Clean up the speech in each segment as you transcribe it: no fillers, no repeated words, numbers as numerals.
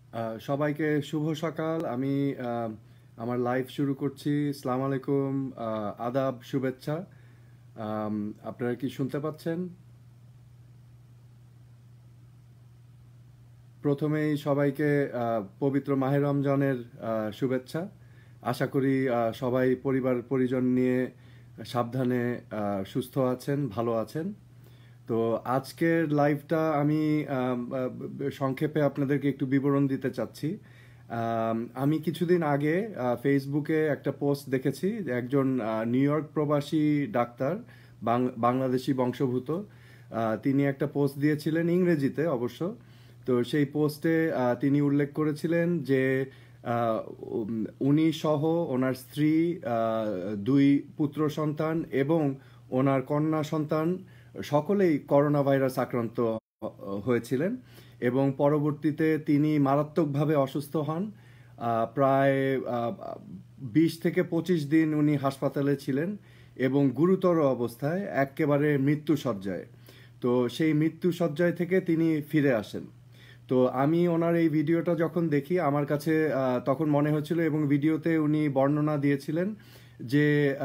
সবাইকে শুভ সকাল। আমি আমার লাইভ শুরু করছি। আসসালামু আলাইকুম, আদাব, শুভেচ্ছা। আপনারা কি শুনতে পাচ্ছেন? প্রথমেই সবাইকে পবিত্র মাহে রমজানের শুভেচ্ছা। আশা করি সবাই পরিবার পরিজন নিয়ে সাবধানে সুস্থ আছেন, ভালো আছেন। তো আজকের লাইভটা আমি সংক্ষেপে আপনাদেরকে একটু বিবরণ দিতে চাচ্ছি। আমি কিছুদিন আগে ফেসবুকে একটা পোস্ট দেখেছি যে একজন নিউ ইয়র্ক প্রবাসী ডাক্তার, বাংলাদেশি বংশোদ্ভূত, তিনি একটা পোস্ট দিয়েছিলেন ইংরেজিতে অবশ্য। তো সেই পোস্টে তিনি উল্লেখ করেছিলেন যে আহ, উনি সহ ওনার স্ত্রী, দুই পুত্র সন্তান এবং ওনার কন্যা সন্তান সকলেই করোনা ভাইরাস আক্রান্ত হয়েছিলেন এবং পরবর্তীতে তিনি মারাত্মকভাবে অসুস্থ হন। প্রায় 20 থেকে 25 দিন উনি হাসপাতালে ছিলেন এবং গুরুতর অবস্থায় একেবারে মৃত্যুশয্যায়। তো সেই মৃত্যুশয্যায় থেকে তিনি ফিরে আসেন। তো আমি ওনার এই ভিডিওটা যখন দেখি আমার কাছে তখন মনে হচ্ছিল, এবং ভিডিওতে উনি বর্ণনা দিয়েছিলেন যে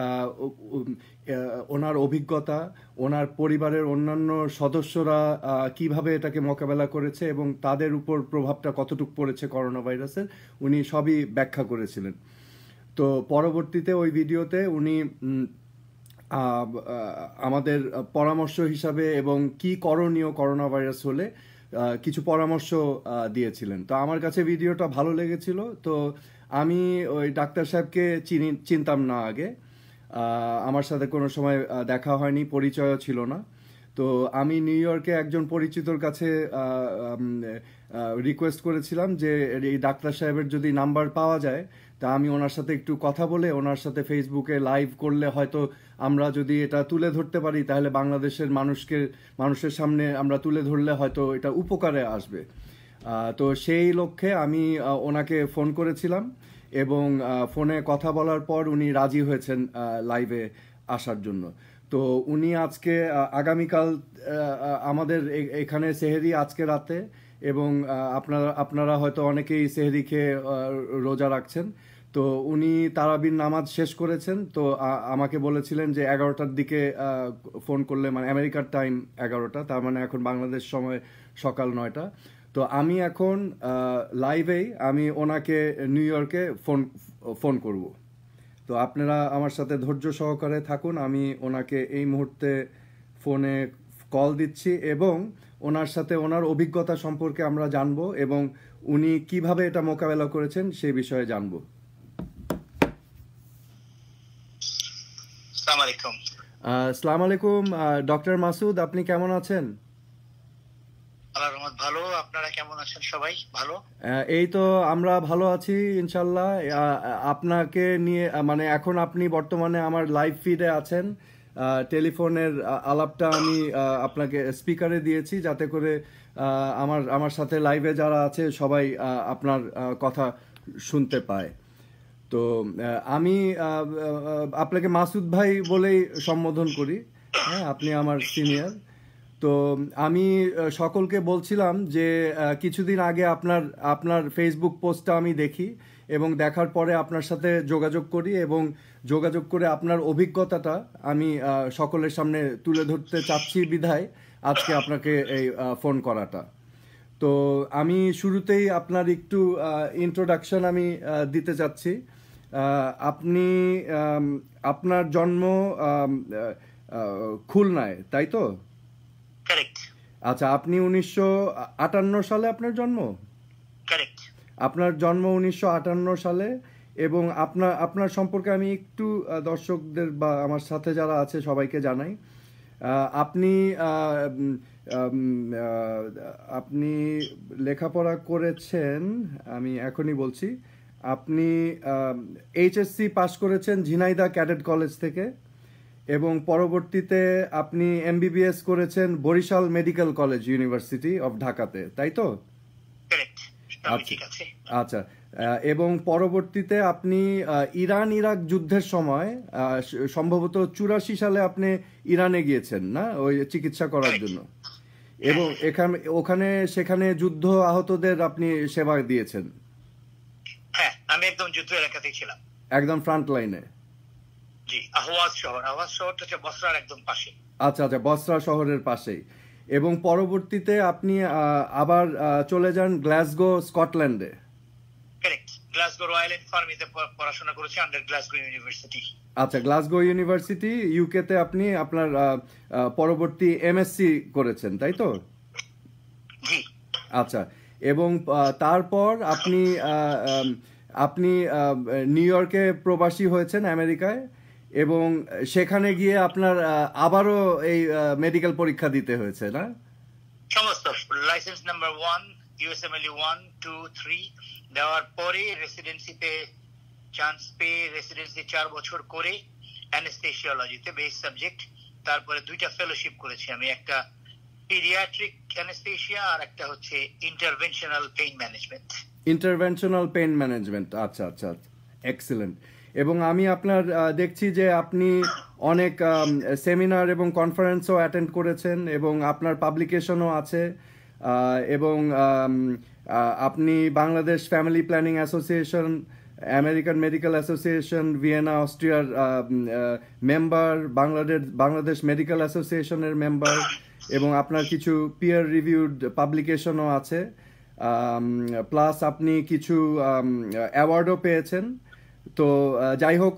ওনার অভিজ্ঞতা, ওনার পরিবারের অন্যান্য সদস্যরা কিভাবে এটাকে মোকাবেলা করেছে এবং তাদের উপর প্রভাবটা কতটুকু পড়েছে করোনা ভাইরাসের, উনি সবই ব্যাখ্যা করেছিলেন। তো পরবর্তীতে ওই ভিডিওতে উনি আমাদের পরামর্শ হিসাবে এবং কি করণীয় করোনা ভাইরাস হলে কিছু পরামর্শ দিয়েছিলেন। তো আমার কাছে ভিডিওটা ভালো লেগেছিল। তো আমি ওই ডাক্তার সাহেবকে চিনতাম না আগে, আমার সাথে কোনো সময় দেখা হয়নি, পরিচয়ও ছিল না। তো আমি নিউ ইয়র্কে একজন পরিচিতর কাছে রিকোয়েস্ট করেছিলাম যে এই ডাক্তার সাহেবের যদি নাম্বার পাওয়া যায় তা আমি ওনার সাথে একটু কথা বলে ওনার সাথে ফেসবুকে লাইভ করলে হয়তো আমরা যদি এটা তুলে ধরতে পারি তাহলে বাংলাদেশের মানুষের সামনে আমরা তুলে ধরলে হয়তো এটা উপকারে আসবে। তো সেই লক্ষ্যে আমি ওনাকে ফোন করেছিলাম এবং ফোনে কথা বলার পর উনি রাজি হয়েছেন লাইভে আসার জন্য। তো উনি আজকে আগামীকাল আমাদের এখানে সেহেরি আজকে রাতে, এবং আপনারা হয়তো অনেকেই সেহেরি খেয়ে রোজা রাখছেন। তো উনি তারাবির নামাজ শেষ করেছেন। তো আমাকে বলেছিলেন যে 11টার দিকে ফোন করলে, মানে আমেরিকার টাইম 11টা, তার মানে এখন বাংলাদেশ সময় সকাল 9টা। তো আমি এখন লাইভেই আমি ওনাকে নিউ ইয়র্কে ফোন করব। তো আপনারা আমার সাথে ধৈর্য সহকারে থাকুন। আমি ওনাকে এই মুহূর্তে ফোনে কল দিচ্ছি এবং ওনার সাথে ওনার অভিজ্ঞতা সম্পর্কে আমরা জানবো এবং উনি কিভাবে এটা মোকাবেলা করেছেন সেই বিষয়ে জানবো। আসসালামু আলাইকুম ডক্টর মাসুদ, আপনি কেমন আছেন? ভালো, আপনারা কেমন আছেন? সবাই ভালো? এই তো আমরা ভালো আছি ইনশাল্লাহ। আপনাকে নিয়ে, মানে এখন আপনি বর্তমানে আমার লাইভ ফিডে আছেন। টেলিফোনের আলাপটা আমি আপনাকে স্পিকারে দিয়েছি যাতে করে আমার সাথে লাইভে যারা আছে সবাই আপনার কথা শুনতে পায়। তো আমি আপনাকে মাসুদ ভাই বলেই সম্বোধন করি। হ্যাঁ, আপনি আমার সিনিয়র। তো আমি সকলকে বলছিলাম যে কিছুদিন আগে আপনার ফেসবুক পোস্টটা আমি দেখি এবং দেখার পরে আপনার সাথে যোগাযোগ করি এবং যোগাযোগ করে আপনার অভিজ্ঞতাটা আমি সকলের সামনে তুলে ধরতে চাচ্ছি বিধায় আজকে আপনাকে এই ফোন করাটা। তো আমি শুরুতেই আপনার একটু ইন্ট্রোডাকশন আমি দিতে চাচ্ছি। আপনি আপনার জন্ম খুলনায়, তাই তো? কারেক্ট। আচ্ছা, আপনি 1958 সালে আপনার জন্ম? কারেক্ট। আপনার জন্ম 1958 সালে এবং আপনার সম্পর্কে আমি একটু দর্শকদের বা আমার সাথে যারা আছে সবাইকে জানাই। আপনি আপনি লেখাপড়া করেছেন, আমি এখনই বলছি। আপনি এইচএসসি পাশ করেছেন ঝিনাইদহ ক্যাডেট কলেজ থেকে এবং পরবর্তীতে আপনি এমবিবিএস করেছেন Barishal medical college university of ঢাকাতে, তাই তো? আচ্ছা, এবং পরবর্তীতে আপনি ইরান ইরাক যুদ্ধের সময় সম্ভবত 84 সালে আপনি ইরানে গিয়েছেন না, ওই চিকিৎসা করার জন্য। এবং ওখানে সেখানে যুদ্ধ আহতদের আপনি সেবা দিয়েছেন? হ্যাঁ, আমি একদম যুদ্ধ এলাকাতেই ছিলাম। একদম ফ্রন্ট লাইনে? জি, আহওয়াজ শহরটা হচ্ছে বসরার একদম পাশে। আচ্ছা আচ্ছা, বসরা শহরের পাশেই। এবং পরবর্তীতে আপনি আবার চলে যান গ্লাসগো, স্কটল্যান্ডে? কারেক্ট, গ্লাসগো রয়্যাল ইনফার্মারিতে পড়াশোনা করেছি আন্ডার গ্লাসগো ইউনিভার্সিটি। আচ্ছা, গ্লাসগো ইউনিভার্সিটি ইউকে তে আপনি আপনার পরবর্তী এমএসসি করেছেন, তাই তো? জি। আচ্ছা, এবং তারপর আপনি আপনি নিউ ইয়র্কে প্রবাসী হয়েছেন, আমেরিকায়, এবং সেখানে গিয়ে আপনার আবারও এই মেডিকেল পরীক্ষা দিতে হয়েছে, না? সমস্ত লাইসেন্স নাম্বার 1, ইউএসএমএলই 1, 2, 3 দেওয়ার পরে রেসিডেন্সিতে চান্স পেয়ে রেসিডেন্সি 4 বছর করে অ্যানেস্থেসিওলজিতে বেস সাবজেক্ট, তারপরে 2টা ফেলোশিপ করেছি আমি, একটা পিডিয়াট্রিক অ্যানেস্থেসিয়া আর একটা হচ্ছে interventional pain management. Interventional pain management, আচ্ছা আচ্ছা, এক্সেলেন্ট। এবং আমি আপনার দেখছি যে আপনি অনেক সেমিনার এবং কনফারেন্সও অ্যাটেন্ড করেছেন এবং আপনার পাবলিকেশনও আছে, এবং আপনি Bangladesh family planning association, American medical association, Vienna, অস্ট্রিয়ার মেম্বার, বাংলাদেশ মেডিকেল অ্যাসোসিয়েশনের মেম্বার, এবং আপনার কিছু পিয়ার রিভিউড পাবলিকেশনও আছে, প্লাস আপনি কিছু অ্যাওয়ার্ডও পেয়েছেন। তো যাই হোক,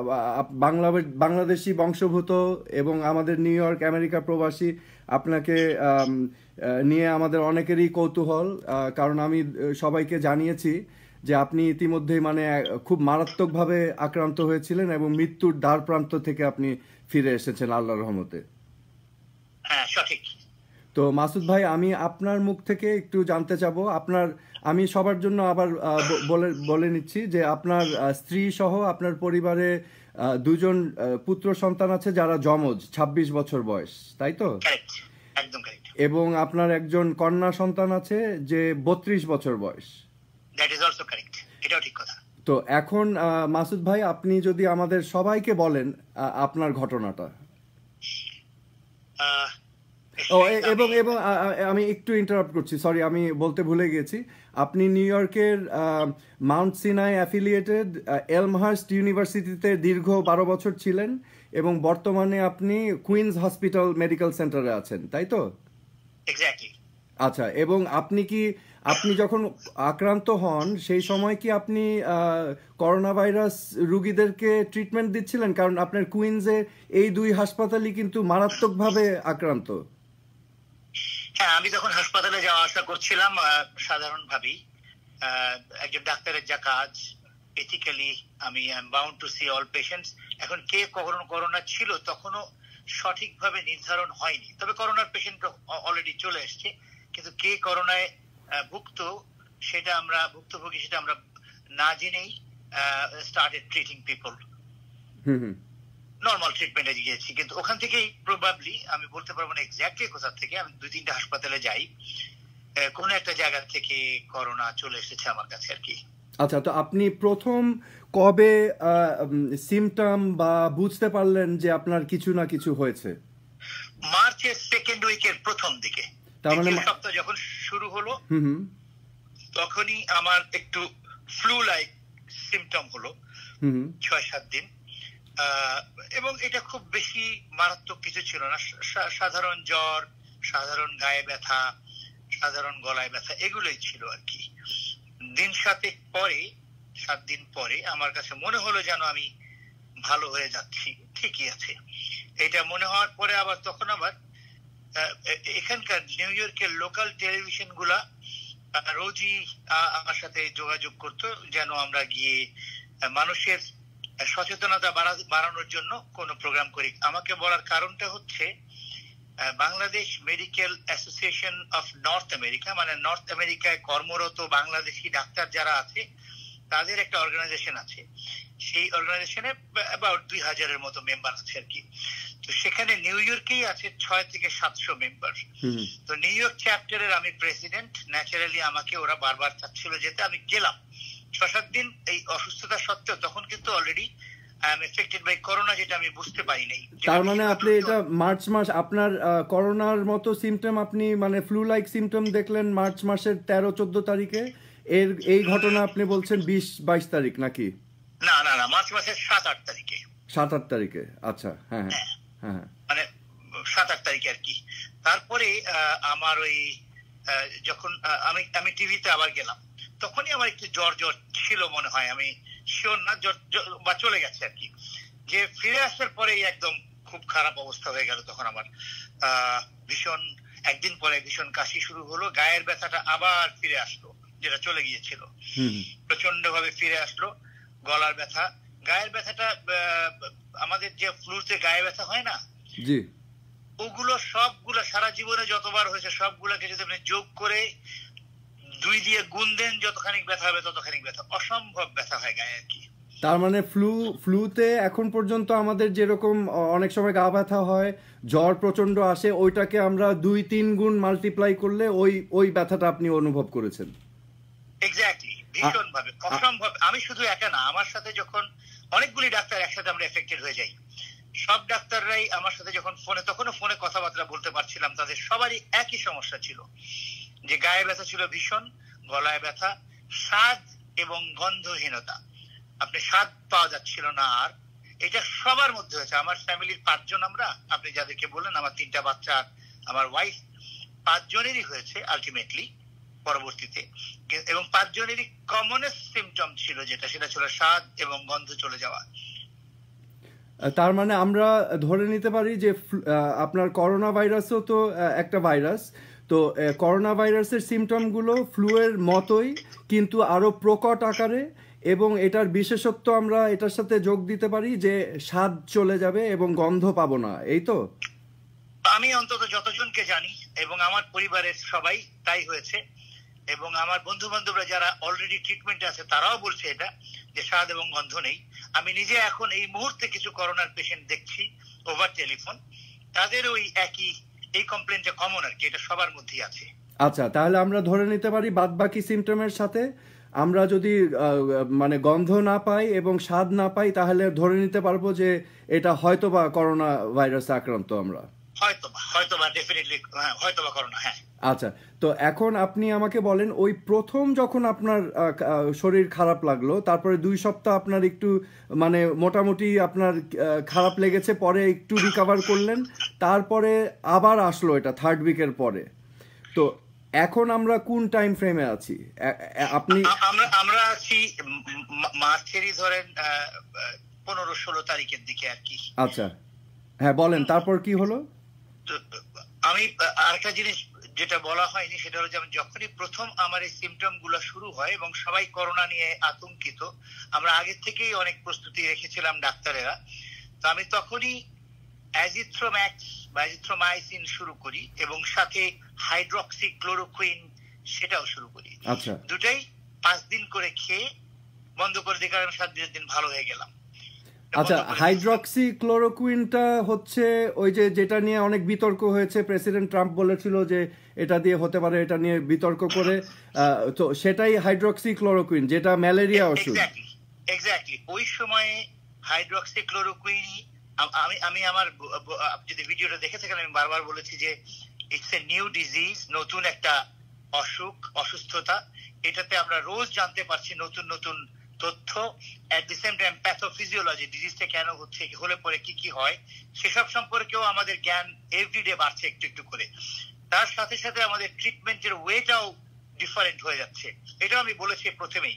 বাংলাদেশি বংশোদ্ভূত এবং আমাদের নিউ ইয়র্ক আমেরিকা প্রবাসী আপনাকে নিয়ে আমাদের অনেকেরই কৌতূহল, কারণ আমি সবাইকে জানিয়েছি যে আপনি ইতিমধ্যেই মানে খুব মারাত্মকভাবে আক্রান্ত হয়েছিলেন এবং মৃত্যুর দ্বার প্রান্ত থেকে আপনি ফিরে এসেছেন আল্লাহর রহমতে। হ্যাঁ, সঠিক। তো মাসুদ ভাই, আমি আপনার মুখ থেকে একটু জানতে চাবো, আমি সবার জন্য আবার বলে নিচ্ছি যে আপনার স্ত্রী সহ আপনার পরিবারে 2জন পুত্র সন্তান আছে যারা যমজ, 26 বছর বয়স, তাই তো? একদম কারেক্ট। এবং আপনার একজন কন্যা সন্তান আছে যে 32 বছর বয়স। দ্যাট ইজ অলসো কারেক্ট, এটাও ঠিক কথা। তো এখন মাসুদ ভাই, আপনি যদি আমাদের সবাইকে বলেন আপনার ঘটনাটা। এবং আমি একটু ইন্টারাপ্ট করছি, সরি, আমি বলতে ভুলে গেছি, আপনি নিউ ইয়র্কের মাউন্ট সিনাই অ্যাফিলিয়েটেড এলমহার্স্ট ইউনিভার্সিটিতে দীর্ঘ 12 বছর ছিলেন এবং বর্তমানে আপনি কুইন্স হসপিটাল মেডিকেল সেন্টারে আছেন, তাই তো? এক্স্যাক্টলি। আচ্ছা, এবং আপনি যখন আক্রান্ত হন সেই সময় কি আপনি করোনা ভাইরাস রোগীদেরকে ট্রিটমেন্ট দিচ্ছিলেন? কারণ আপনার কুইন্সে এই 2 হাসপাতালই কিন্তু মারাত্মকভাবে আক্রান্ত। হ্যাঁ, আমি যখন হাসপাতালে যাওয়া আসা করছিলাম সাধারণভাবেই, একজন ডাক্তারের যা কাজ, এথিক্যালি আমি I am bound to see all patients. এখন কে কখন করোনা ছিল তখনও সঠিকভাবে নির্ধারণ হয়নি, তবে করোনার পেশেন্ট অলরেডি চলে এসছে, কিন্তু কে করোনায় ভুক্তভোগী সেটা আমরা না জেনেই স্টার্টেড ট্রিটিং পিপল। নর্মাল ট্রিটমেন্টে গিয়েছি, কিন্তু ওখান থেকেই প্রবাবলি, আমি বলতে পারবো না এক্স্যাক্টলি কোথা থেকে, আমি 2-3টা হাসপাতালে যাই, কোন একটা জায়গা থেকে করোনা চলে এসেছে আমার কাছে আর কি। আচ্ছা, তো আপনি প্রথম কবে সিমটম বা বুঝতে পারলেন যে আপনার কিছু না কিছু হয়েছে? মার্চের 2nd উইকের প্রথম দিকে, তার মানে সপ্তাহ যখন শুরু হলো তখনই আমার একটু ফ্লু লাইক সিমটম হলো 6-7 দিন, এবং এটা খুব বেশি মারাত্মক কিছু ছিল না, সাধারণ জ্বর, সাধারণ গায়ে ব্যথা, সাধারণ গলায় ব্যথা, এগুলোই ছিল আর কি। 7 দিন পরে আমার কাছে মনে হলো যেন আমি ভালো হয়ে যাচ্ছি, ঠিকই আছে। এটা মনে হওয়ার পরে তখন আবার এখানকার নিউ ইয়র্কের লোকাল টেলিভিশন গুলা রোজই আমার সাথে যোগাযোগ করতো যেন আমরা গিয়ে মানুষের সচেতনতা বাড়ানোর জন্য কোনো প্রোগ্রাম করি। আমাকে বলার কারণটা হচ্ছে Bangladesh medical association of north America, মানে নর্থ আমেরিকায় কর্মরত বাংলাদেশি ডাক্তার যারা আছে তাদের একটা অর্গানাইজেশন আছে, সেই অর্গানাইজেশনে অ্যাবাউট 2000-এর মতো মেম্বার আছে আর কি। তো সেখানে নিউ ইয়র্কেই আছে 600-700 মেম্বার। তো নিউ ইয়র্ক চ্যাপ্টারের আমি প্রেসিডেন্ট, ন্যাচারালি আমাকে ওরা বারবার চাচ্ছিল যেতে, আমি গেলাম 6-7 দিন এই অসুস্থতা সত্ত্বেও। তখন কিন্তু already I am affected by corona, যেটা আমি বুঝতে পারি নাই। তার মানে আপনি এটা মার্চ মাস আপনার করোনার মতো সিমটম, আপনি মানে ফ্লু লাইক সিমটম দেখলেন মার্চ মাসের 13-14 তারিখে, এই ঘটনা আপনি বলছেন 20-22 তারিখ নাকি? না না না, মার্চ মাসের 7-8 তারিখে। 7-8 তারিখে, আচ্ছা। হ্যাঁ হ্যাঁ হ্যাঁ, মানে 7-8 তারিখে আর কি। তারপরে আমার ওই যখন আমি টিভিতে আবার গেলাম, তখনই আমার একটু জ্বর ছিল মনে হয়, আমি শিওর না, জ্বর বা চলে গেছে আর কি। যে ফিরে আসার পরে একদম খুব খারাপ অবস্থা হয়ে গেল। তখন আমার ভীষণ, একদিন পরে ভীষণ কাশি শুরু হলো, গায়ের ব্যথাটা আবার ফিরে আসলো, যেটা চলে গিয়েছিল প্রচন্ড ভাবে ফিরে আসলো। গলার ব্যথা, গায়ের ব্যথাটা, আমাদের যে ফ্লুতে গায়ে ব্যথা হয় না, জি, ওগুলো সবগুলো সারা জীবনে যতবার হয়েছে সবগুলোকে যদি আপনি যোগ করে 2 দিয়ে গুণ দেন, যতখানি ব্যথা হবে ততখানি ব্যথা, অসম্ভব ব্যথা হয় গায়ে আর কি। তার মানে ফ্লুতে এখন পর্যন্ত আমাদের যেরকম অনেক সময় গা ব্যথা হয়, জ্বর প্রচন্ড আসে, ওইটাকে আমরা 2-3 গুণ মাল্টিপ্লাই করলে ওই ব্যথাটা আপনি অনুভব করেছেন। এক্স্যাক্টলি, ভীষণ ভাবে, অসম্ভব। আমি শুধু একা না, আমার সাথে যখন অনেকগুলি ডাক্তার একসাথে আমরা এফেক্টেড হয়ে যাই, সব ডাক্তাররাই আমার সাথে যখন তখনও ফোনে কথাবার্তা বলতে পারছিলাম, তাদের সবারই একই সমস্যা ছিল, যে গায়ে ব্যথা ছিল ভীষণ, গলায় ব্যথা, স্বাদ এবং গন্ধহীনতা, আপনি স্বাদ পাওয়া যাচ্ছিল না। আর এটা সবার মধ্যে হয়েছে। আমার ফ্যামিলির 5 জন আমরা, আপনি যাদেরকে বললেন, আমার 3টা বাচ্চা, আমার ওয়াইফ, 5 জনেরই হয়েছে আলটিমেটলি পরবর্তীতে। এবং 5 জনেরই কমনেস্ট সিমটম ছিল সেটা ছিল স্বাদ এবং গন্ধ চলে যাওয়া। তার মানে আমরা ধরে নিতে পারি যে আপনার করোনা ভাইরাসও তো একটা ভাইরাস, তো করোনা ভাইরাসের সিমটমগুলো ফ্লুয়ের মতোই কিন্তু আরো প্রকট আকারে, এবং এটার বিশেষত্ব আমরা এটার সাথে যোগ দিতে পারি যে স্বাদ চলে যাবে এবং গন্ধ পাবো না, এই তো? আমি অন্তত যতজনকে জানি এবং আমার পরিবারের সবাই তাই হয়েছে, এবং আমার বন্ধু বান্ধবরা যারা অলরেডি ট্রিটমেন্টে আছে তারাও বলছে এটা, যে স্বাদ এবং গন্ধ নেই। আমি নিজে এখন এই মুহূর্তে কিছু করোনার পেশেন্ট দেখছি ওভার টেলিফোন, তাদের ওই একই এই কমপ্লেনটা কমন আর কি, এটা সবার মধ্যেই আছে। আচ্ছা, তাহলে আমরা ধরে নিতে পারি বাদ বাকি সিমটমের সাথে আমরা যদি মানে গন্ধ না পাই এবং স্বাদ না পাই, তাহলে ধরে নিতে পারবো যে এটা হয়তোবা করোনা ভাইরাসে আক্রান্ত আমরা। হয়তোবা ডেফিনেটলি হয়তোবা করোনা। হ্যাঁ, আচ্ছা, তো এখন আপনি আমাকে বলেন, ওই প্রথম যখন আপনার শরীর খারাপ লাগলো, তারপরে 2 সপ্তাহ আপনার একটু মানে মোটামুটি আপনার খারাপ লেগেছে, পরে একটু রিকভার করলেন, তারপরে আবার আসলো এটা 3rd উইকের পরে। তো এখন আমরা কোন টাইম ফ্রেমে আছি? আপনি আমরা আছি মার্চেরই ধরেন 15-16 তারিখের দিকে আর কি। আচ্ছা, হ্যাঁ বলেন, তারপর কি হলো? আমি আরেকটা জিনিস যেটা বলা হয়নি, সেটা হলো যে যখনই প্রথম আমার এই সিমটম গুলো শুরু হয় এবং সবাই করোনা নিয়ে আতঙ্কিত, আমরা আগে থেকেই অনেক প্রস্তুতি রেখেছিলাম ডাক্তারেরা, তো আমি তখনই অ্যাজিথ্রোম্যাক্স বা অ্যাজিথ্রোমাইসিন শুরু করি এবং সাথে হাইড্রক্সিক্লোরোকুইন সেটাও শুরু করি। আচ্ছা, দুটাই 5 দিন করে খেয়ে বন্ধ করে দিই, কারণ 7 দিন ভালো হয়ে গেলাম। আচ্ছা, হাইড্রক্সিক্লোরোকুইনটা হচ্ছে ওই যেটা নিয়ে অনেক বিতর্ক হয়েছে, প্রেসিডেন্ট ট্রাম্প বলেছিল যে এটা দিয়ে হতে পারে, এটা নিয়ে বিতর্ক করে, তো সেটাই হাইড্রক্সিক্লোরোকুইন, যেটা ম্যালেরিয়া ওষুধ। এক্স্যাক্টলি, ওই সময়ে হাইড্রক্সিক্লোরোকুইন, আমি আমার যদি ভিডিওটা দেখে থাকেন, আমি বারবার বলেছি যে ইটস এ নিউ ডিজিজ, নতুন একটা অসুস্থতা, এটাতে আমরা রোজ জানতে পারছি নতুন নতুন তথ্য। At the same time pathophysiology, ডিজিজটা কেন হচ্ছে, হলে পরে কি কি হয়, সেসব সম্পর্কেও আমাদের জ্ঞান এভরিডে বাড়ছে একটু একটু করে। তার সাথে সাথে আমাদের ট্রিটমেন্টের ওয়েটাও ডিফারেন্ট হয়ে যাচ্ছে, এটাও আমি বলেছি প্রথমেই।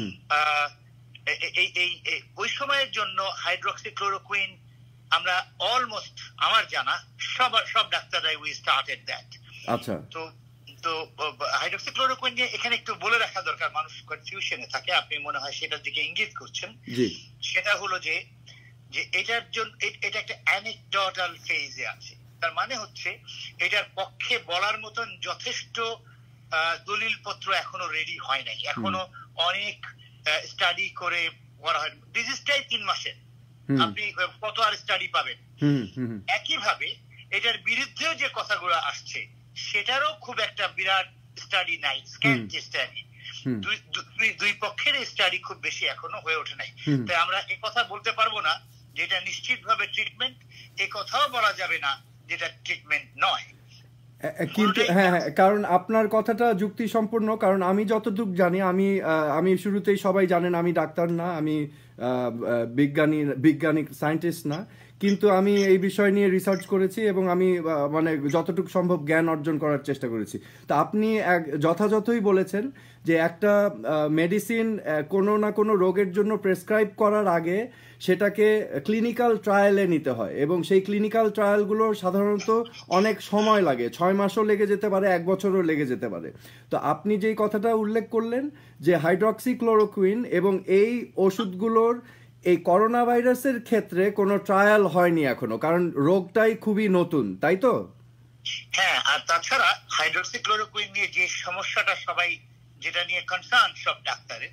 ওই সময়ের জন্য হাইড্রক্সিক্লোরোকুইন আমরা অলমোস্ট, আমার জানা সব ডাক্তাররাই উই স্টার্টেড দ্যাট। আচ্ছা, তো হাইড্রক্সিক্লোরোকুইন নিয়ে এখানে একটু বলে রাখা দরকার, মানুষ কনফিউশনে থাকে, আপনি মনে হয় সেটার দিকে ইঙ্গিত করছেন। সেটা হলো যে এটার জন্য এটা একটা অ্যানেকডোটাল ফেজে আছে। তার মানে হচ্ছে এটার পক্ষে বলার মতন যথেষ্ট দলিলপত্র এখনো রেডি হয় নাই, এখনো অনেক স্টাডি করে করা হয়। ডিজিজটাই 3 মাসের, আপনি কত আর স্টাডি পাবেন। একইভাবে এটার বিরুদ্ধেও যে কথাগুলো আসছে সেটারও খুব একটা বিরাট স্টাডি নাই, স্ক্যান্টি স্টাডি। দুই পক্ষের স্টাডি খুব বেশি এখনো হয়ে ওঠে নাই। তাই আমরা এ কথা বলতে পারবো না যেটা নিশ্চিতভাবে ট্রিটমেন্ট, এ কথাও বলা যাবে না যেটা ট্রিটমেন্ট নয়। কিন্তু হ্যাঁ, কারণ আপনার কথাটা যুক্তি সম্পূর্ণ। কারণ আমি যতটুকু জানি, আমি শুরুতেই সবাই জানেন আমি ডাক্তার না, আমি বিজ্ঞানী সায়েন্টিস্ট না, কিন্তু আমি এই বিষয় নিয়ে রিসার্চ করেছি এবং আমি মানে যতটুকু সম্ভব জ্ঞান অর্জন করার চেষ্টা করেছি। তা আপনি যথাযথই বলেছেন যে একটা মেডিসিন কোনো না কোনো রোগের জন্য প্রেসক্রাইব করার আগে সেটাকে ক্লিনিক্যাল ট্রায়ালে নিতে হয় এবং সেই ক্লিনিক্যাল ট্রায়ালগুলো সাধারণত অনেক সময় লাগে, 6 মাসও লেগে যেতে পারে, 1 বছরও লেগে যেতে পারে। তো আপনি যেই কথাটা উল্লেখ করলেন যে হাইড্রক্সিক্লোরোকুইন এবং এই ওষুধগুলোর এই করোনা ভাইরাসের ক্ষেত্রে কোনো ট্রায়াল হয়নি এখনো, কারণ রোগটাই খুবই নতুন, তাই তো? হ্যাঁ, আর তাছাড়া হাইড্রক্সিক্লোরোকুইন নিয়ে যে সমস্যাটা সবাই, যেটা নিয়ে কনসার্ন সব ডাক্তারের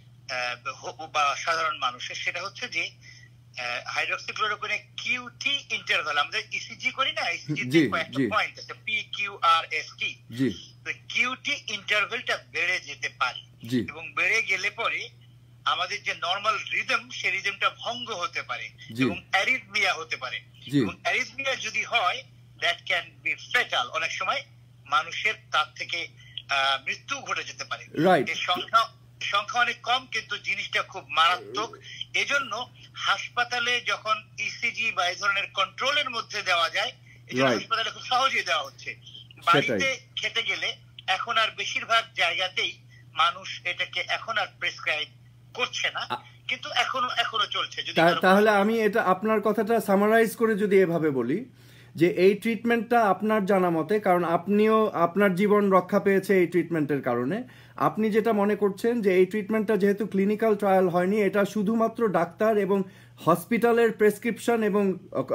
বা সাধারণ মানুষের, সেটা হচ্ছে যে হাইড্রক্সিক্লোরোকুইনের কিউটি ইন্টারভাল, আমরা ইসিজি করি না, ইসিজি কয়েকটা পয়েন্ট আছে, PQRST, তো কিউটি ইন্টারভালটা বেড়ে যেতে পারে এবং বেড়ে গেলে পরে আমাদের যে নরমাল রিদম, সেই রিদমটা ভঙ্গ হতে পারে এবং অ্যারিথমিয়া হতে পারে। এবং অ্যারিথমিয়া যদি হয়, দ্যাট ক্যান বি ফেটাল, অনেক সময় মানুষের তার থেকে মৃত্যু ঘটে যেতে পারে। এর সংখ্যা অনেক কম, কিন্তু জিনিসটা খুব মারাত্মক। এজন্য হাসপাতালে যখন ইসিজি বা এই ধরনের কন্ট্রোলের মধ্যে দেওয়া যায়, এজন্য হাসপাতালে খুব সহজেই দেওয়া হচ্ছে। বাড়িতে খেতে গেলে এখন আর বেশিরভাগ জায়গাতেই মানুষ এটাকে এখন আর প্রেসক্রাইব করছে না, কিন্তু এখনো চলছে। তাহলে আমি এটা আপনার কথাটা সামারাইজ করে যদি এভাবে বলি যে এই ট্রিটমেন্টটা আপনার জানা মতে, কারণ আপনিও আপনার জীবন রক্ষা পেয়েছে এই ট্রিটমেন্টের কারণে, আপনি যেটা মনে করছেন যে এই ট্রিটমেন্টটা যেহেতু ক্লিনিক্যাল ট্রায়াল হয়নি, এটা শুধুমাত্র ডাক্তার এবং হসপিটালের প্রেসক্রিপশন এবং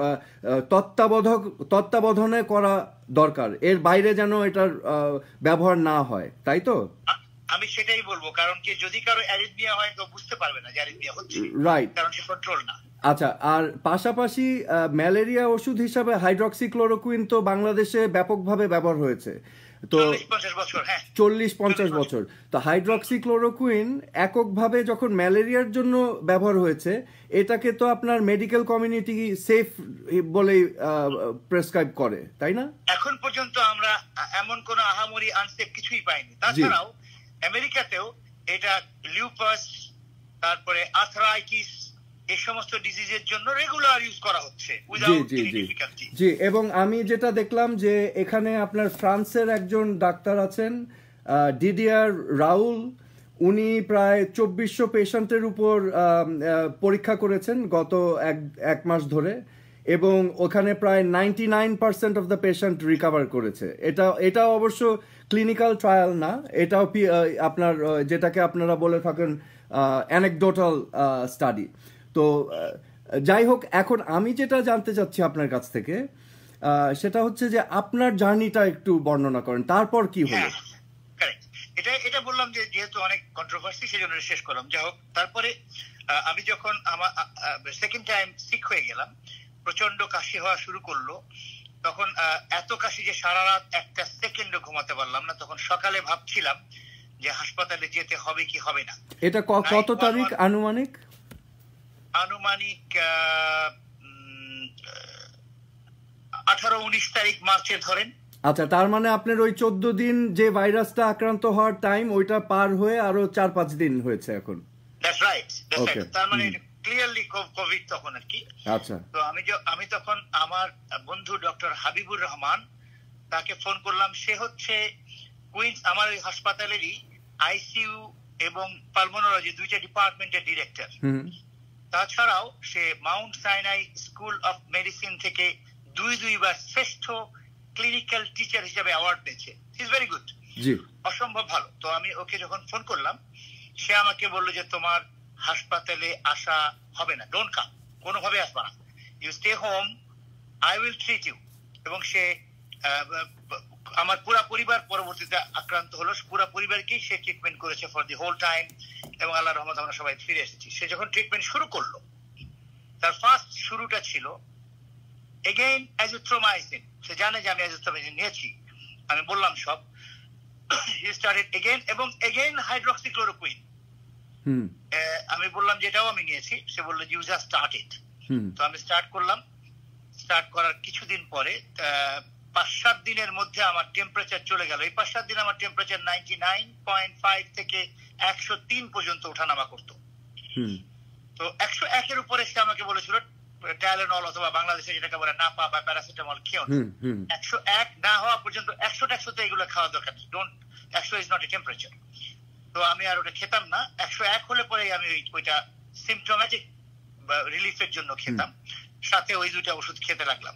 তত্ত্বাবধানে করা দরকার, এর বাইরে যেন এটার ব্যবহার না হয়, তাই তো? আমি সেটাই বলবো, কারণ কি যদি কারো অ্যারিথমিয়া হয় তো বুঝতে পারবে না যে অ্যারিথমিয়া হচ্ছে, রাইট, কারণ সে কন্ট্রোল না। আচ্ছা, আর পাশাপাশি ম্যালেরিয়া ওষুধ হিসাবে হাইড্রক্সিক্লোরোকুইন তো বাংলাদেশে ব্যাপকভাবে ব্যবহার হয়েছে, তো 40-50 বছর। তো হাইড্রক্সিক্লোরোকুইন এককভাবে যখন ম্যালেরিয়ার জন্য ব্যবহার হয়েছে, এটাকে তো আপনার মেডিকেল কমিউনিটি সেফ বলেই প্রেসক্রাইব করে, তাই না? এখন পর্যন্ত আমরা এমন কোন আহামরি আনসেফ কিছুই পাইনি। তাছাড়াও আমেরিকাতেও এটা লিউপাস, তারপরে আর্থ্রাইটিস, এই সমস্ত ডিজিজের জন্য রেগুলার ইউজ করা হচ্ছে উইদাউট এনি ডিফিকাল্টি। জি, এবং আমি যেটা দেখলাম যে এখানে আপনার ফ্রান্সের একজন ডাক্তার আছেন, ডিডিআর রাউল, উনি প্রায় 2400 পেশেন্টের উপর পরীক্ষা করেছেন গত এক মাস ধরে, এবং ওখানে প্রায় 99% অফ দ্য পেশেন্ট রিকভার করেছে। এটা অবশ্য ক্লিনিক্যাল ট্রায়াল না, এটাও আপনার যেটাকে আপনারা বলে থাকেন অ্যানেকডোটাল স্টাডি। তো যাই হোক, এখন আমি যেটা জানতে চাচ্ছি আপনার কাছ থেকে সেটা হচ্ছে যে আপনার জার্নিটা একটু বর্ণনা করেন, তারপর কি হলো? এটা বললাম যে যেহেতু অনেক কন্ট্রোভার্সি, সেজন্য শেষ করলাম। যাই হোক, তারপরে আমি যখন আমার সেকেন্ড টাইম সিক হয়ে গেলাম, প্রচন্ড কাশি হওয়া শুরু করলো, তখন এত কাশি যে সারা রাত একটা সেকেন্ডও ঘুমাতে পারলাম না। তখন সকালে ভাবছিলাম যে হাসপাতালে যেতে হবে কি হবে না। এটা কত তারিখ আনুমানিক? 18-19 তারিখ মার্চের ধরেন। আচ্ছা, তার মানে আপনার ওই 14 দিন যে ভাইরাসটা আক্রান্ত হওয়ার টাইম, ওইটা পার হয়ে আরো 4-5 দিন হয়েছে এখন। That's right. তার মানে ক্লিয়ারলি কোভিড তখন আর কি। আচ্ছা, তো আমি তখন আমার বন্ধু ডক্টর হাবিবুর রহমান, তাকে ফোন করলাম। সে হচ্ছে কুইন্স, আমার ওই হাসপাতালেরই আইসিইউ এবং পালমোনোলজি দুইটা ডিপার্টমেন্টের ডিরেক্টর। তাছাড়াও সে Mount Sinai school of medicine থেকে দুইবার শ্রেষ্ঠ ক্লিনিক্যাল টিচার হিসেবে অ্যাওয়ার্ড পেয়েছে। হি ইজ ভেরি গুড, অসম্ভব ভালো। তো আমি ওকে যখন ফোন করলাম, সে আমাকে বললো যে তোমার হাসপাতালে আসা হবে না, ডোন্ট কাম, কোনোভাবে আসবা না, you stay home, I will treat you. এবং সে আমার পুরা পরিবার পরবর্তীতে আক্রান্ত হলো, পুরা পরিবারকেই সে ট্রিটমেন্ট করেছে ফর দি হোল টাইম, এবং আল্লাহর রহমত আমরা সবাই ফিরে এসেছি। সে যখন ট্রিটমেন্ট শুরু করলো, তার ফার্স্ট শুরুটা ছিল এগেইন অ্যাজিথ্রোমাইসিন। সে জানে যে আমি অ্যাজিথ্রোমাইসিন নিয়েছি, আমি বললাম সব। হি স্টার্টেড এগেইন, এবং এগেইন হাইড্রক্সিক্লোরোকুইন। আমি বললাম যেটাও আমি নিয়েছি, সে বললো ইউ জাস্ট স্টার্ট ইট। তো আমি স্টার্ট করলাম। স্টার্ট করার কিছুদিন পরে 5-7 দিনের মধ্যে আমার টেম্পারেচার চলে গেল। এই 5-7 দিন আমার টেম্পারেচার 99.5 থেকে 103 পর্যন্ত ওঠানামা করতো। তো 101 এর উপরে সে আমাকে বলেছিল টাইলেনল অথবা বাংলাদেশে যেটাকে বলে নাপা বা প্যারাসিটামল খেও না। 101 না হওয়া পর্যন্ত 100 এগুলো খাওয়া দরকার নেই। 100 ইজ নট এ টেম্পারেচার। তো আমি আর ওটা খেতাম না। 101 হলে পরে আমি ওইটা সিমটোম্যাটিক রিলিফের জন্য খেতাম, সাথে ওই 2টা ওষুধ খেতে লাগলাম।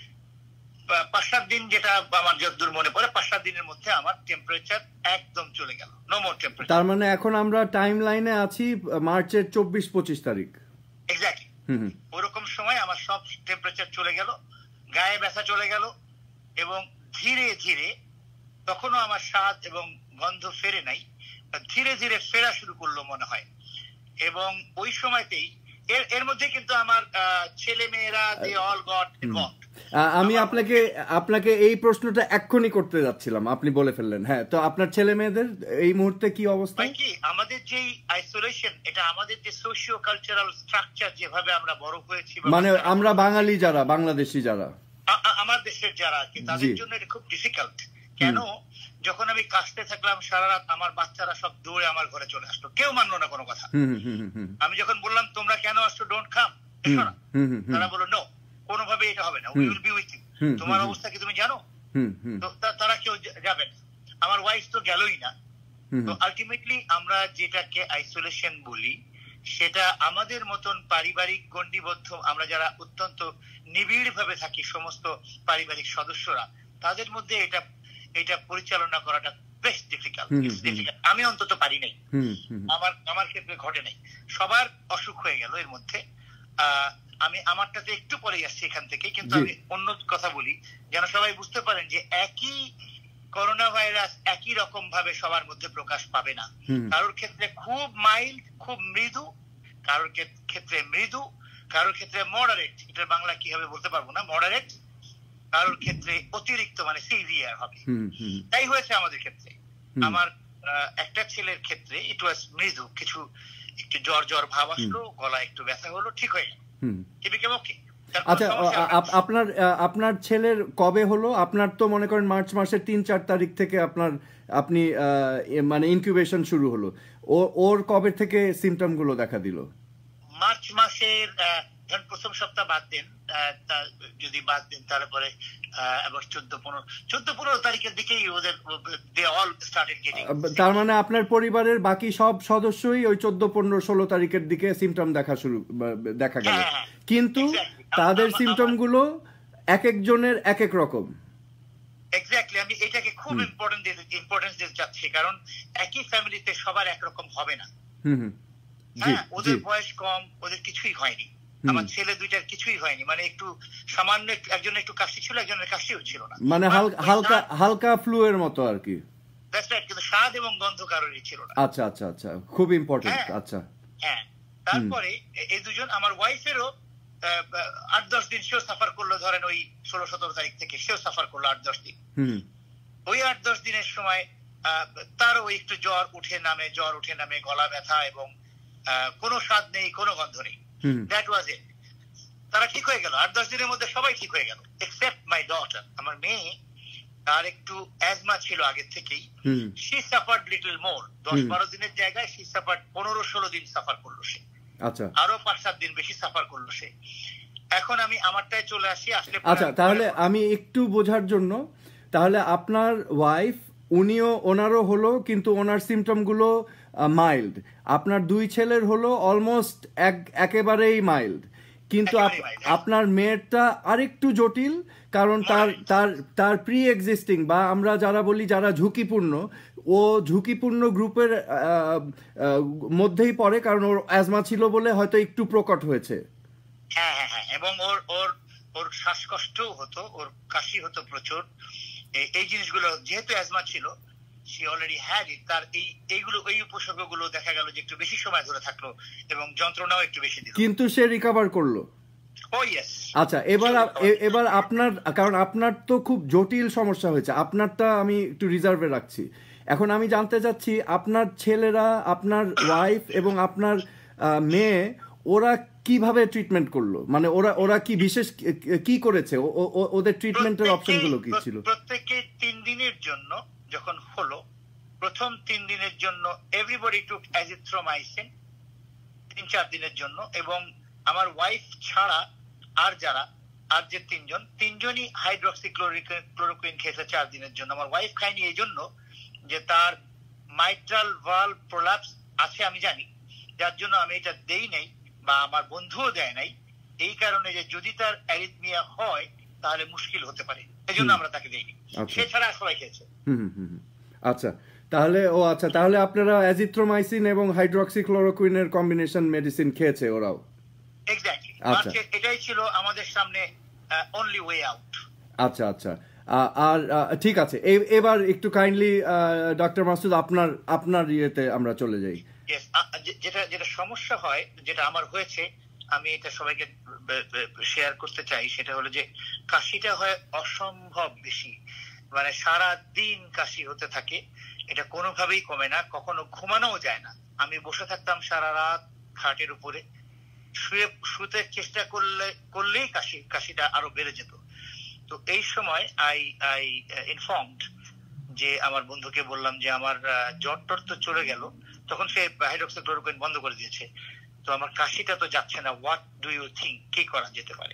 5-7 দিন, যেটা আমার যতদূর মনে পড়ে, 5-7 দিনের মধ্যে আমার টেম্পারেচার একদম চলে গেল, নো মোর টেম্পারেচার। তার মানে এখন আমরা টাইম লাইনে আছি মার্চের 24-25 তারিখ। এক্স্যাক্টলি ওরকম সময় আমার সব টেম্পারেচার চলে গেল, গায়ে ব্যথা চলে গেল, এবং ধীরে ধীরে, তখনও আমার স্বাদ এবং গন্ধ ফেরে নাই, ধীরে ধীরে ফেরা শুরু করলো মনে হয়। এবং ওই সময়তেই এর মধ্যে কিন্তু আমার ছেলে মেয়েরা দে অল গট ইনভলভড। আমি আপনাকে এই প্রশ্নটা এক্ষুনি করতে যাচ্ছিলাম, আপনি বলে ফেললেন। হ্যাঁ, তো আপনার ছেলে মেয়েদের এই মুহূর্তে কি অবস্থা? কি আমাদের যে আইসোলেশন, এটা আমাদের যে সোশিও কালচারাল স্ট্রাকচার, যেভাবে আমরা বড় হয়েছি, মানে আমরা বাঙালি যারা, বাংলাদেশি যারা, আমার দেশের যারা আর কি, তাদের জন্য এটা খুব ডিফিকাল্ট। কেন? যখন আমি কাশতে থাকলাম সারা রাত, আমার বাচ্চারা সব দৌড়ে আমার ঘরে চলে আসলো, কেউ মানলো না কোনো কথা। আমি যখন বললাম তোমরা কেন আসছো, ডোন্ট কাম, এসো না, তারা বললো নো, কোনোভাবে এটা হবে না, we will be with you, তোমার অবস্থা কি তুমি জানো? তো তারা কেউ যাবে না। আমার ওয়াইফ তো গেলই না। তো আলটিমেটলি আমরা যেটাকে আইসোলেশন বলি, সেটা আমাদের মতন পারিবারিক গণ্ডিবদ্ধ, আমরা যারা অত্যন্ত নিবিড় ভাবে থাকি, সমস্ত পারিবারিক সদস্যরা, তাদের মধ্যে এটা পরিচালনা করাটা বেশ ডিফিকাল্ট। আমি অন্তত পারি নাই, আমার ক্ষেত্রে ঘটে নাই। সবার অসুখ হয়ে গেল এর মধ্যে। আমি আমারটাতে একটু পরে আসছি এখান থেকে, কিন্তু আমি অন্য কথা বলি যেন সবাই বুঝতে পারেন যে একই করোনা ভাইরাস একই রকম ভাবে সবার মধ্যে প্রকাশ পাবে না। কারোর ক্ষেত্রে খুব মাইল্ড, খুব মৃদু, কারোর ক্ষেত্রে মৃদু, কারোর ক্ষেত্রে মডারেট, এটার বাংলা কি হবে বলতে পারবো না, মডারেট, কারোর ক্ষেত্রে অতিরিক্ত মানে সিভিয়ার হবে। তাই হয়েছে আমাদের ক্ষেত্রে। আমার একটা ছেলের ক্ষেত্রে ইট ওয়াজ মৃদু, একটু জ্বর ভাব আসলো, গলা একটু ব্যথা হলো, ঠিক হয়ে গেল। আচ্ছা, আপনার ছেলের কবে হলো? আপনার তো মনে করেন মার্চ মাসের 3-4 তারিখ থেকে আপনি মানে ইনকিউবেশন শুরু হলো। ওর কবে থেকে সিমটম গুলো দেখা দিল? মার্চ মাসের প্রথম সপ্তাহ বাদ দেন, যদি বাদ দেন তারপরে আবার 14-15 তারিখের দিকেই ওদের দে অল স্টার্টেড গেটিং। তার মানে আপনার পরিবারের বাকি সব সদস্যই ওই 14-15-16 তারিখের দিকে সিমটম দেখা গেল। কিন্তু তাদের সিমটম গুলো এক একজনের এক এক রকম। এক্স্যাক্টলি, আমি এটাকে খুব ইম্পর্টেন্স দিতে চাচ্ছি, কারণ একই ফ্যামিলিতে সবার একরকম হবে না। হ্যাঁ, ওদের বয়স কম, ওদের কিছুই হয়নি। আমার ছেলে দুইটার কিছুই হয়নি, মানে একটু সামান্য একজনের একটু কাশি ছিল, একজনের কাশিও ছিল না, মানে হালকা ফ্লু এর মতো আর কি। দ্যাটস রাইট, কিন্তু স্বাদ এবং গন্ধ কারোরই ছিল না। আচ্ছা আচ্ছা আচ্ছা, খুব ইম্পর্টেন্ট। আচ্ছা, হ্যাঁ। তারপরে এই দুজন, আমার ওয়াইফেরও 8-10 দিন সেও সাফার করলো, ধরেন ওই 16-17 তারিখ থেকে সেও সাফার করলো 8-10 দিন। ওই 8-10 দিনের সময় তারও একটু জ্বর উঠে নামে, গলা ব্যথা, এবং কোনো স্বাদ নেই, কোনো গন্ধ নেই। That was it. তারা ঠিক হয়ে গেল 8-10 দিনের মধ্যে, সবাই ঠিক হয়ে গেল এক্সেপ্ট মাই ডটার, আমার মেয়ে। তার একটু অ্যাজমা ছিল আগের থেকেই, শি সাফার্ড লিটল মোর। 10-12 দিনের জায়গায় শি সাফার্ড 15-16 দিন সাফার করলো সে। আচ্ছা, আরো 5-7 দিন বেশি সাফার করলো সে। এখন আমি আমারটায় চলে আসি। আসলে আচ্ছা, তাহলে আমি একটু বোঝার জন্য, তাহলে আপনার ওয়াইফ ওনারও হলো, কিন্তু ওনার সিমটম গুলো মাইল্ড। আপনার 2 ছেলের হলো অলমোস্ট একেবারেই মাইল্ড, কিন্তু আপনার মেয়েরটা আরেকটু জটিল, কারণ তার প্রি এক্সিস্টিং, বা আমরা যারা বলি যারা ঝুঁকিপূর্ণ, ও ঝুঁকিপূর্ণ গ্রুপের মধ্যেই পড়ে, কারণ ওর অ্যাজমা ছিল বলে হয়তো একটু প্রকট হয়েছে। হ্যাঁ হ্যাঁ হ্যাঁ, এবং ওর শ্বাসকষ্টও হতো, ওর কাশি হতো প্রচুর। এই জিনিসগুলো যেহেতু অ্যাজমা ছিল, সে অলরেডি হ্যাড ইট, তার এই উপসর্গগুলো দেখা গেল যে একটু বেশি সময় ধরে থাকলো, এবং যন্ত্রণাও একটু বেশি দিল। কিন্তু সে রিকভার করলো। আচ্ছা, এবার আপনার, কারণ আপনার তো খুব জটিল সমস্যা হয়েছে, আপনারটা আমি একটু রিজার্ভে রাখছি। এখন আমি জানতে চাচ্ছি আপনার ছেলেরা, আপনার ওয়াইফ এবং আপনার মেয়ে, ওরা কিভাবে ট্রিটমেন্ট করলো, মানে ওরা কি বিশেষ কি করেছে, ওদের ট্রিটমেন্টের অপশনগুলো কি ছিল? প্রত্যেকে 3 দিনের জন্য যখন হলো, প্রথম 3 দিনের জন্য এভরিবডি টুক অ্যাজিথ্রোমাইসিন 3-4 দিনের জন্য, এবং আমার ওয়াইফ ছাড়া আর যে তিনজনই হাইড্রক্সিক্লোরোকুইন খেয়েছে 4 দিনের জন্য। আমার ওয়াইফ খায়নি এই জন্য যে তার মাইট্রাল ভালভ প্রোলাপস আছে আমি জানি, যার জন্য আমি এটা দেই নাই, বা আমার বন্ধুও দেয় নাই, এই কারণে যে যদি তার অ্যারিথমিয়া হয় তাহলে মুশকিল হতে পারে, এই জন্য আমরা তাকে দেইনি। সে ছাড়া সবাই খেয়েছে। আচ্ছা, তাহলে আপনারা অ্যাজিথ্রোমাইসিন এবং হাইড্রক্সিক্লোরোকুইনের কম্বিনেশন মেডিসিন খেয়েছে ওরাও? এক্স্যাক্টলি, এটাই ছিল আমাদের সামনে অনলি ওয়ে আউট। আচ্ছা, আর ঠিক আছে, এবার একটু কাইন্ডলি ডক্টর মাসুদ আপনার ইয়েতে আমরা চলে যাই। যেটা সমস্যা হয়, যেটা আমার হয়েছে, আমি এটা সবাইকে শেয়ার করতে চাই, সেটা হলো যে কাশিটা হয় অসম্ভব বেশি, মানে সারা দিন কাশি হতে থাকে, এটা কোনোভাবেই কমে না, কখনো ঘুমানোও যায় না। আমি বসে থাকতাম সারা রাত খাটের উপরে, শুতে চেষ্টা করলেই কাশিটা আরো বেড়ে যেত। তো এই সময় আই ইনফর্মড, যে আমার বন্ধুকে বললাম যে আমার জ্বর তো চলে গেল, তখন সে হাইড্রক্সিক্লোরোকুইন বন্ধ করে দিয়েছে, তো আমার কাশিটা তো যাচ্ছে না, হোয়াট ডু ইউ থিঙ্ক, কি করা যেতে পারে?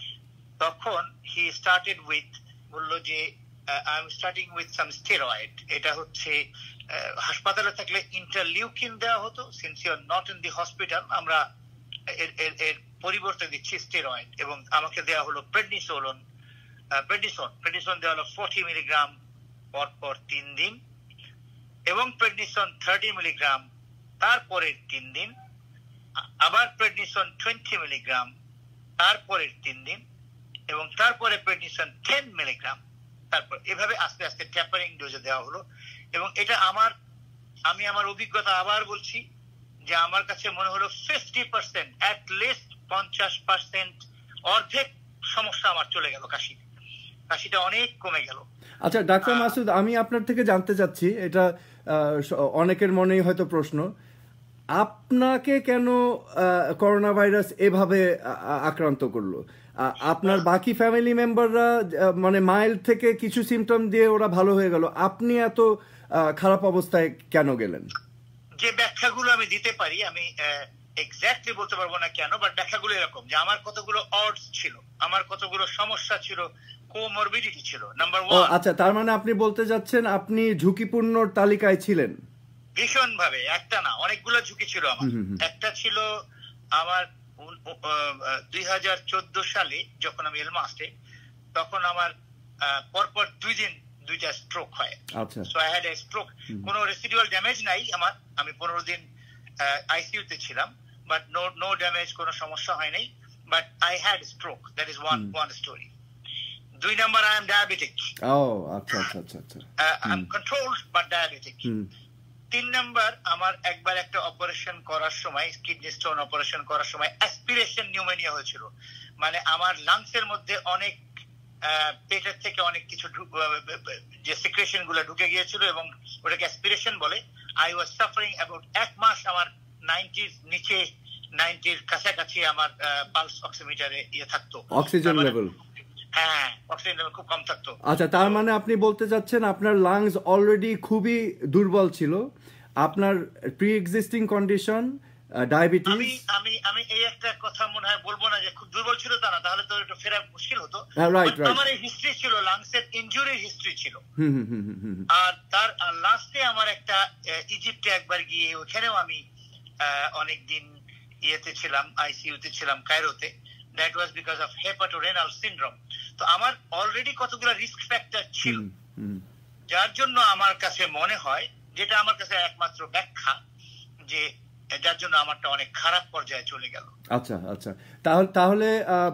তখন হি স্টার্টেড উইথ, বললো যে I am starting with some steroid. এটা হচ্ছে হাসপাতালে থাকলে ইন্টারলিউকিন দেওয়া হতো, since you are not in the hospital, আমরা এর পরিবর্তে দিচ্ছি স্টেরয়েড, এবং আমাকে দেওয়া হলো প্রেডনিসোন দেওয়া হলো 40 মিলিগ্রাম পর 3 দিন, এবং প্রেডনিসন 30 মিলিগ্রাম তারপরের 3 দিন, আবার প্রেডনিসন 20 মিলিগ্রাম তারপরের 3 দিন, এবং তারপরে প্রেডনিসন 10 মিলিগ্রাম, তারপর এভাবে আস্তে আস্তে ট্যাপারিং ডোজে দেওয়া হলো। এবং এটা আমি আমার অভিজ্ঞতা আবার বলছি, যে আমার কাছে মনে হলো 50%, অ্যাট লিস্ট 50%, অর্ধেক সমস্যা আমার চলে গেল, কাশিটা অনেক কমে গেল। আচ্ছা ডাক্তার মাসুদ, আমি আপনার থেকে জানতে চাচ্ছি, এটা অনেকের মনেই হয়তো প্রশ্ন, আপনাকে কেন করোনা ভাইরাস এভাবে আক্রান্ত করলো? আপনার বাকি ফ্যামিলি মেম্বাররা মানে মাইল্ড থেকে কিছু সিমটম দিয়ে ওরা ভালো হয়ে গেল, আপনি এত খারাপ অবস্থায় কেন গেলেন? যে ব্যাখ্যাগুলো আমি দিতে পারি, আমি এক্স্যাক্টলি বলতে পারবো না কেন, বাট ব্যাখ্যাগুলো এরকম যে আমার কতগুলো অডস ছিল, আমার কতগুলো সমস্যা ছিল, কোমরবিডিটি ছিল। নাম্বার 1, আচ্ছা, তার মানে আপনি বলতে যাচ্ছেন আপনি ঝুঁকিপূর্ণ তালিকায় ছিলেন? ভীষণ ভাবে, একটা না অনেকগুলো ঝুঁকি ছিল আমার। একটা ছিল আমার 2014 সালে যখন আমি এলমাস্টে, তখন আমার পরপর 2 দিন 2টা স্ট্রোক হয়। আচ্ছা, so I had a stroke, কোনো রেসিডুয়াল ড্যামেজ নাই আমার, আমি 15 দিন আইসিইউতে ছিলাম, বাট নো ড্যামেজ, কোনো সমস্যা হয় নাই, but I had stroke, that is one story. 2 number, I am diabetic. আচ্ছা, I am controlled but diabetic. 3 number, আমার একবার একটা অপারেশন করার সময়, কিডনি স্টোন অপারেশন করার সময় অ্যাসপিরেশন নিউমোনিয়া হয়েছিল, মানে আমার লাংসের মধ্যে অনেক পেটের থেকে অনেক কিছু যে সিক্রেশন গুলো ঢুকে গিয়েছিল, এবং ওটাকে অ্যাসপিরেশন বলে। আই ওয়াজ সাফারিং অ্যাবাউট 1 মাস, আমার 90 নিচে, 90 কাছাকাছি আমার পালস অক্সিমিটারে থাকতো, অক্সিজেন লেভেল। হ্যাঁ, অক্সিজেন লেভেল খুব কম থাকতো। আচ্ছা, তার মানে আপনি বলতে চাচ্ছেন আপনার লাংস অলরেডি খুবই দুর্বল ছিল, আপনার প্রি এক্সিস্টিং কন্ডিশন ডায়াবেটিস। আমি এই একটা কথা মনে হয় বলবো না যে খুব দুর্বল ছিল তা না, তাহলে তো একটু ফেরা মুশকিল হতো। রাইট, আমার এই হিস্ট্রি ছিল, লাংসের ইনজুরির হিস্ট্রি ছিল। আর তার লাস্টে আমার একটা ইজিপ্টে একবার গিয়ে, ওখানেও আমি অনেকদিন ইয়েতে ছিলাম, আইসিইউতে ছিলাম কায়রোতে। That was because of hepatorenal syndrome. তো আমার অলরেডি কতগুলো রিস্ক ফ্যাক্টর ছিল, যার জন্য আমার কাছে মনে হয়, যেটা আমার কাছে একমাত্র ব্যাখ্যা, যে যার জন্য আমারটা অনেক খারাপ পর্যায়ে চলে গেল। আচ্ছা, তাহলে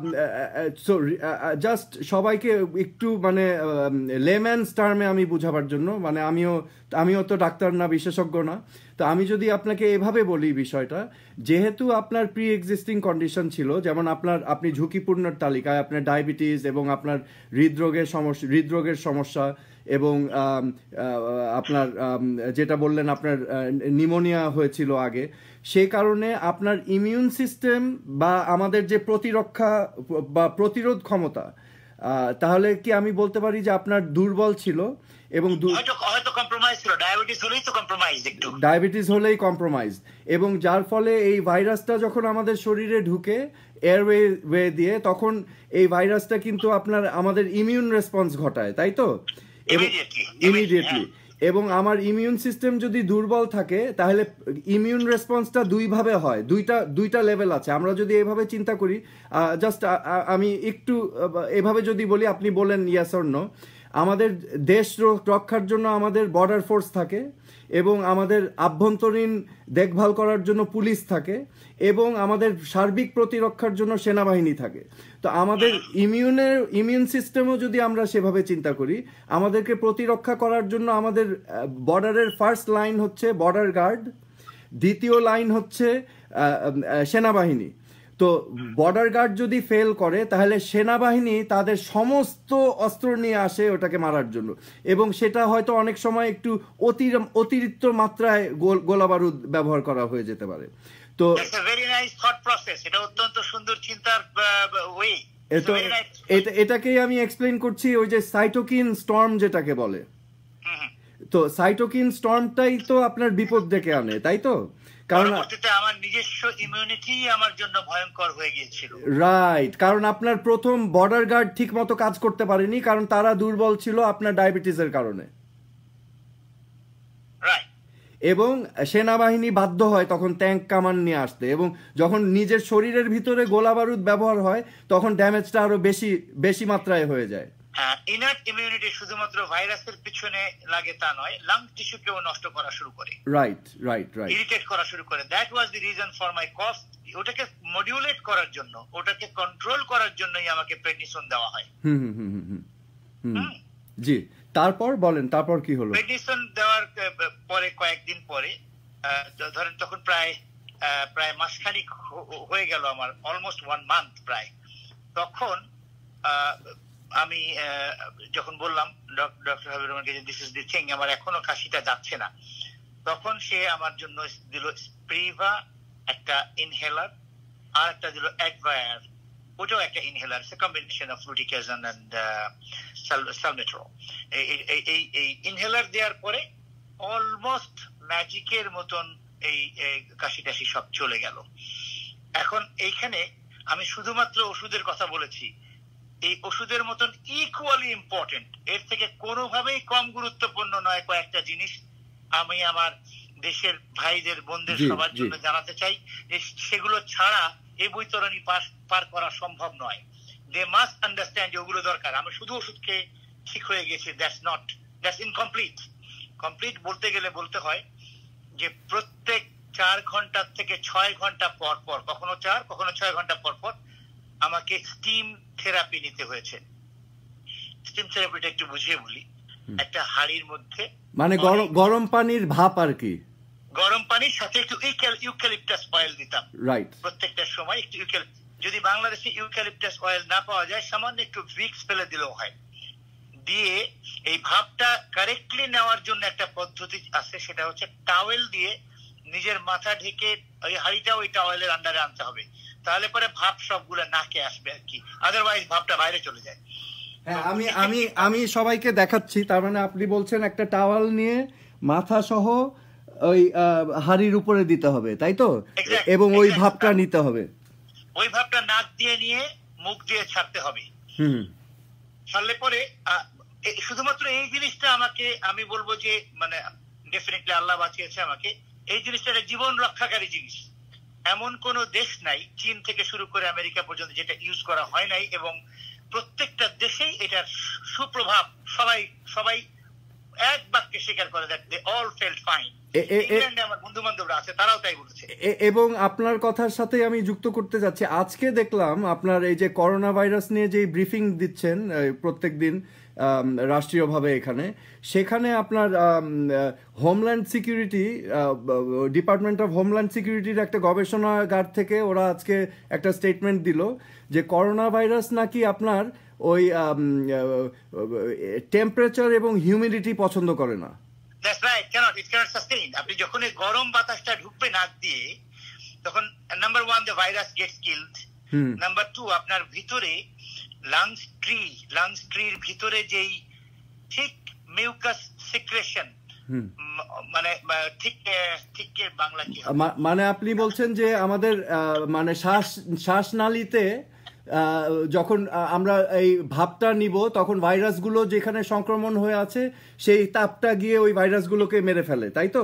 জাস্ট সবাইকে একটু মানে লেম্যানস টার্মে আমি বুঝাবার জন্য, মানে আমিও তো ডাক্তার না, বিশেষজ্ঞ না, তো আমি যদি আপনাকে এভাবে বলি বিষয়টা, যেহেতু আপনার প্রি এক্সিস্টিং কন্ডিশন ছিল, যেমন আপনি ঝুঁকিপূর্ণ তালিকায়, আপনার ডায়াবেটিস এবং আপনার হৃদরোগের সমস্যা এবং আপনার যেটা বললেন আপনার নিউমোনিয়া হয়েছিল আগে, সেই কারণে আপনার ইমিউন সিস্টেম বা আমাদের যে প্রতিরক্ষা বা প্রতিরোধ ক্ষমতা, তাহলে কি আমি বলতে পারি যে আপনার দুর্বল ছিল এবং ডায়াবেটিস হলেই কম্প্রোমাইজ, এবং যার ফলে এই ভাইরাসটা যখন আমাদের শরীরে ঢুকে এয়ারওয়ে দিয়ে, তখন এই ভাইরাসটা কিন্তু আমাদের ইমিউন রেসপন্স ঘটায়, তাই তো? ইমিডিয়েটলি। এবং আমার ইমিউন সিস্টেম যদি দুর্বল থাকে তাহলে ইমিউন রেসপন্সটা দুইভাবে হয়, দুইটা লেভেল আছে। আমরা যদি এভাবে চিন্তা করি, জাস্ট আমি একটু এভাবে যদি বলি, আপনি বলেন ইয়েস অর নো। আমাদের দেশ রক্ষার জন্য আমাদের বর্ডার ফোর্স থাকে, এবং আমাদের আভ্যন্তরীণ দেখভাল করার জন্য পুলিশ থাকে, এবং আমাদের সার্বিক প্রতিরক্ষার জন্য সেনাবাহিনী থাকে। তো আমাদের ইমিউন সিস্টেমও যদি আমরা সেভাবে চিন্তা করি, আমাদেরকে প্রতিরক্ষা করার জন্য আমাদের বর্ডারের ফার্স্ট লাইন হচ্ছে বর্ডার গার্ড, দ্বিতীয় লাইন হচ্ছে সেনাবাহিনী। তো বর্ডার গার্ড যদি ফেল করে তাহলে সেনাবাহিনী তাদের সমস্ত অস্ত্র নিয়ে আসে ওটাকে মারার জন্য, এবং সেটা হয়তো অনেক সময় একটু অতিরিক্ত মাত্রায় গোলাবারুদ ব্যবহার করা হয়ে যেতে পারে। তো এটা অত্যন্ত সুন্দর চিন্তার ওয়ে। এটাকেই আমি এক্সপ্লেইন করছি, ওই যে সাইটোকিন স্টর্ম যেটাকে বলে। তো সাইটোকিন স্টর্মটাই তো আপনার বিপদ ডেকে আনে, তাই তো? কারণ আমার নিজস্ব ইমিউনিটি আমার জন্য ভয়ঙ্কর হয়ে গিয়েছিল। রাইট, কারণ আপনার প্রথম বর্ডার গার্ড ঠিক মতো কাজ করতে পারেনি, কারণ তারা দুর্বল ছিল আপনার ডায়াবেটিসের কারণে। এবং সেনাবাহিনী বাধ্য হয় তখন ট্যাঙ্ক কামান নিয়ে আসতে, এবং যখন নিজের শরীরের ভিতরে গোলা বারুদ ব্যবহার হয় তখন ড্যামেজটা আরো বেশি মাত্রায় হয়ে যায়। ইনার্ট ইমিউনিটি শুধুমাত্র ভাইরাসের পিছনে লাগে তা নয়, লাং টিস্যুকেও নষ্ট করা শুরু করে। রাইট, ইরিটেট করা শুরু করে। That was the reason for my cough. ওটাকে মডিউলেট করার জন্য, ওটাকে কন্ট্রোল করার জন্যই আমাকে প্রেডনিসন দেওয়া হয়। জি, তারপর বলেন, তারপর কি হলো? প্রেডনিসন দেওয়ার পরে কয়েকদিন পরে, ধরেন তখন প্রায় মাসখানিক হয়ে গেল আমার, অলমোস্ট 1 মান্থ প্রায়। তখন আমি যখন বললাম ডক্টর হাবিবুর রহমানকে যে দিস ইজ দি থিং, আমার এখনো কাশিটা যাচ্ছে না, তখন সে আমার জন্য দিল স্প্রিভা একটা ইনহেলার, আর একটা দিল অ্যাডভায়ার, ওটাও একটা inhaler, combination of fluticasone and salmeterol. এই ইনহেলার দেওয়ার পরে অলমোস্ট ম্যাজিকের মতন এই কাশি টাশি সব চলে গেল। এখন এইখানে আমি শুধুমাত্র ওষুধের কথা বলেছি, এই ওষুধের মতন ইকুয়ালি ইম্পর্টেন্ট, এর থেকে কোনোভাবেই কম গুরুত্বপূর্ণ নয় কয়েকটা জিনিস আমি আমার দেশের ভাইদের বোনদের সবার জন্য জানাতে চাই, যে সেগুলো ছাড়া এই বৈতরণী পার করা সম্ভব নয়। দে মাস্ট আন্ডারস্ট্যান্ড ওগুলো দরকার। আমি শুধু ওষুধ খেয়ে ঠিক হয়ে গেছি, দ্যাটস ইনকমপ্লিট। কমপ্লিট বলতে গেলে বলতে হয় যে প্রত্যেক 4 ঘন্টা থেকে 6 ঘন্টা পর পর, কখনো 4 কখনো 6 ঘন্টা পর পর আমাকে স্টিম থেরাপি নিতে হয়েছে। স্টিম থেরাপিটা একটু বুঝিয়ে বলি। একটা হাড়ির মধ্যে, মানে গরম পানির ভাপ আর কি, গরম পানির সাথে একটু ইউক্যালিপটাস অয়েল দিতাম। রাইট, প্রত্যেকটা সময় একটু যদি বাংলাদেশে ইউক্যালিপটাস অয়েল না পাওয়া যায়, সামান্য একটু ভিক্স ফেলে দিলেও হয়। দিয়ে এই ভাপটা কারেক্টলি নেওয়ার জন্য একটা পদ্ধতি আছে, সেটা হচ্ছে টাওয়েল দিয়ে নিজের মাথা ঢেকে ওই হাড়িটা ওই টাওয়েলের আন্ডারে আনতে হবে, তাহলে পরে ভাপ সবগুলো নাকে আসবে আর কি, আদারওয়াইজ ভাপটা বাইরে চলে যায়। হ্যাঁ, আমি সবাইকে দেখাচ্ছি। তার মানে আপনি বলছেন একটা টাওয়াল নিয়ে মাথা সহ ওই হাড়ির উপরে দিতে হবে, তাই তো? এবং ওই ভাপটা নিতে হবে, ওই ভাপটা নাক দিয়ে নিয়ে মুখ দিয়ে ছাড়তে হবে। ছাড়লে পরে শুধুমাত্র এই জিনিসটা আমাকে, আমি বলবো যে মানে ডেফিনেটলি আল্লাহ বাঁচিয়েছে আমাকে, এই জিনিসটা একটা জীবন রক্ষাকারী জিনিস। এমন কোন দেশ নাই, চীন থেকে শুরু করে আমেরিকা পর্যন্ত, যেটা ইউজ করা হয় নাই, এবং প্রত্যেকটা দেশেই এটার সুপ্রভাব সবাই এক বাক্যে স্বীকার করে that they all felt fine. ইংল্যান্ডে আমার বন্ধু বান্ধবরা আছে, তারাও তাই বলেছে। এবং আপনার কথার সাথে আমি যুক্ত করতে যাচ্ছি, আজকে দেখলাম আপনার এই যে করোনা ভাইরাস নিয়ে যে ব্রিফিং দিচ্ছেন প্রত্যেক দিন রাষ্ট্রীয়ভাবে এখানে, সেখানে আপনার homeland security, department of homeland সিকিউরিটির একটা গবেষণাগার থেকে ওরা আজকে একটা স্টেটমেন্ট দিল যে করোনা ভাইরাস নাকি আপনার ওই টেম্পারেচার এবং হিউমিডিটি পছন্দ করে না। That's right, it cannot sustain. আপনি যখন এই গরম বাতাসটা ঢুকবে নাক দিয়ে, তখন number 1 the virus gets killed, number 2 আপনার ভিতরে লাংস ট্রির ভিতরে যেই ঠিক মিউকাস সিক্রেশন, মানে ঠিক বাংলা কি, মানে আপনি বলছেন যে আমাদের মানে শ্বাসনালীতে যখন আমরা এই ভাবটা নিব তখন ভাইরাসগুলো যেখানে সংক্রমণ হয়ে আছে সেই তাপটা গিয়ে ওই ভাইরাসগুলোকে মেরে ফেলে, তাই তো?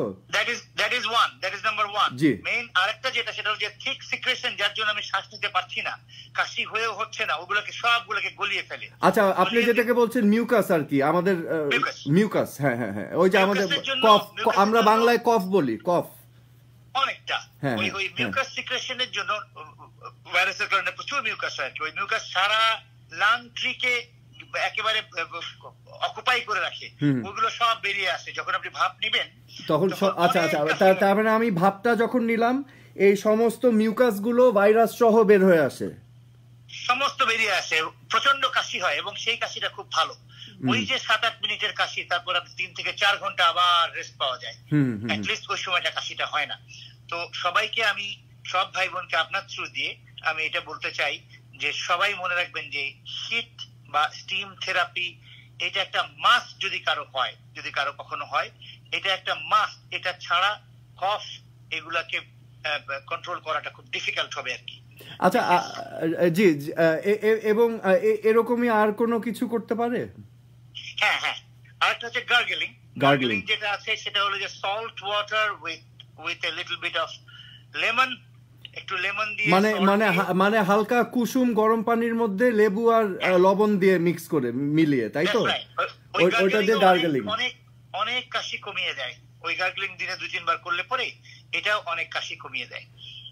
that is number 1. জি। মেইন আরেকটা যেটা, সেটা হচ্ছে থিক সিক্রেশন, যার জন্য আমি শ্বাস নিতে পারছি না, কাশি হয়েও হচ্ছে না, ওগুলোকে সবগুলোকে গলিয়ে ফেলে। আচ্ছা, আপনি যেটাকে বলছেন মিউকাস আর কি, আমাদের মিউকাস, হ্যাঁ হ্যাঁ হ্যাঁ, ওই যে আমাদের কফ, আমরা বাংলায় কফ বলি, কফ অনেকটা, ওই মিউকাস সিক্রেশনের জন্য ভাইরাসের কারণে প্রচুর মিউকাস হয়। ওই মিউকাস সারা লাং ট্রিকে একেবারে অকুপাই করে রাখে, ওগুলো সব বেরিয়ে আসে যখন আপনি ভাপ নিবেন তখন। আচ্ছা আচ্ছা, তার মানে আমি ভাপটা যখন নিলাম এই সমস্ত মিউকাস গুলো ভাইরাস সহ বের হয়ে আসে, সমস্ত বেরিয়ে আসে, প্রচন্ড কাশি হয় এবং সেই কাশিটা খুব ভালো। ওই যে 7-8 মিনিটের কাশি, তারপর আপনি 3 থেকে 4 ঘন্টা আবার রেস্ট পাওয়া যায়, অ্যাটলিস্ট ওই সময়টা কাশিটা হয় না। তো সবাইকে আমি, সব ভাই বোনকে আপনার থ্রু দিয়ে আমি এটা বলতে চাই যে সবাই মনে রাখবেন যে হিট বা স্টিম থেরাপি এটা একটা মাস্ট, যদি কারো কখনো হয়, এটা একটা মাস্ট। এটা ছাড়া কফ এগুলাকে কন্ট্রোল করাটা খুব ডিফিকাল্ট হবে আর কি। আচ্ছা, জি, এবং এরকমই আর কোনো কিছু করতে পারে? হ্যাঁ, আরেকটা হচ্ছে গার্গলিং যেটা আছে, সেটা হলো যে salt water with a little bit of lemon, একটু লেমন দিয়ে, মানে হালকা কুসুম গরম পানির মধ্যে লেবু আর লবণ দিয়ে মিক্স করে মিলিয়ে, তাই তো? ওইটা দিয়ে গার্গলিং অনেক কাশি কমিয়ে দেয়। ওই গার্গলিং দিনে 2-3 বার করলে পরে এটাও অনেক কাশি কমিয়ে দেয়।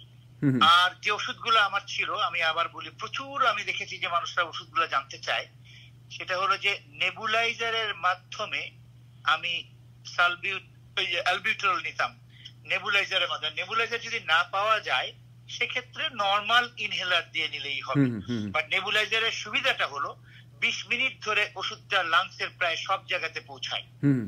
আর যে ওষুধগুলো আমার ছিল, আমি আবার বলি, প্রচুর আমি দেখেছি যে মানুষরা ওষুধগুলো জানতে চায়, সেটা হলো যে নেবুলাইজারের মাধ্যমে আমি অ্যালবিউটেরল নিতাম নেবুলাইজারের মাধ্যমে। নেবুলাইজার যদি না পাওয়া যায় সেক্ষেত্রে নর্মাল ইনহেলার দিয়ে নিলেই হবে। বাট নেবুলাইজারের সুবিধাটা হলো 20 মিনিট ধরে ওষুধটা লাংসের প্রায় সব জায়গাতে পৌঁছায়।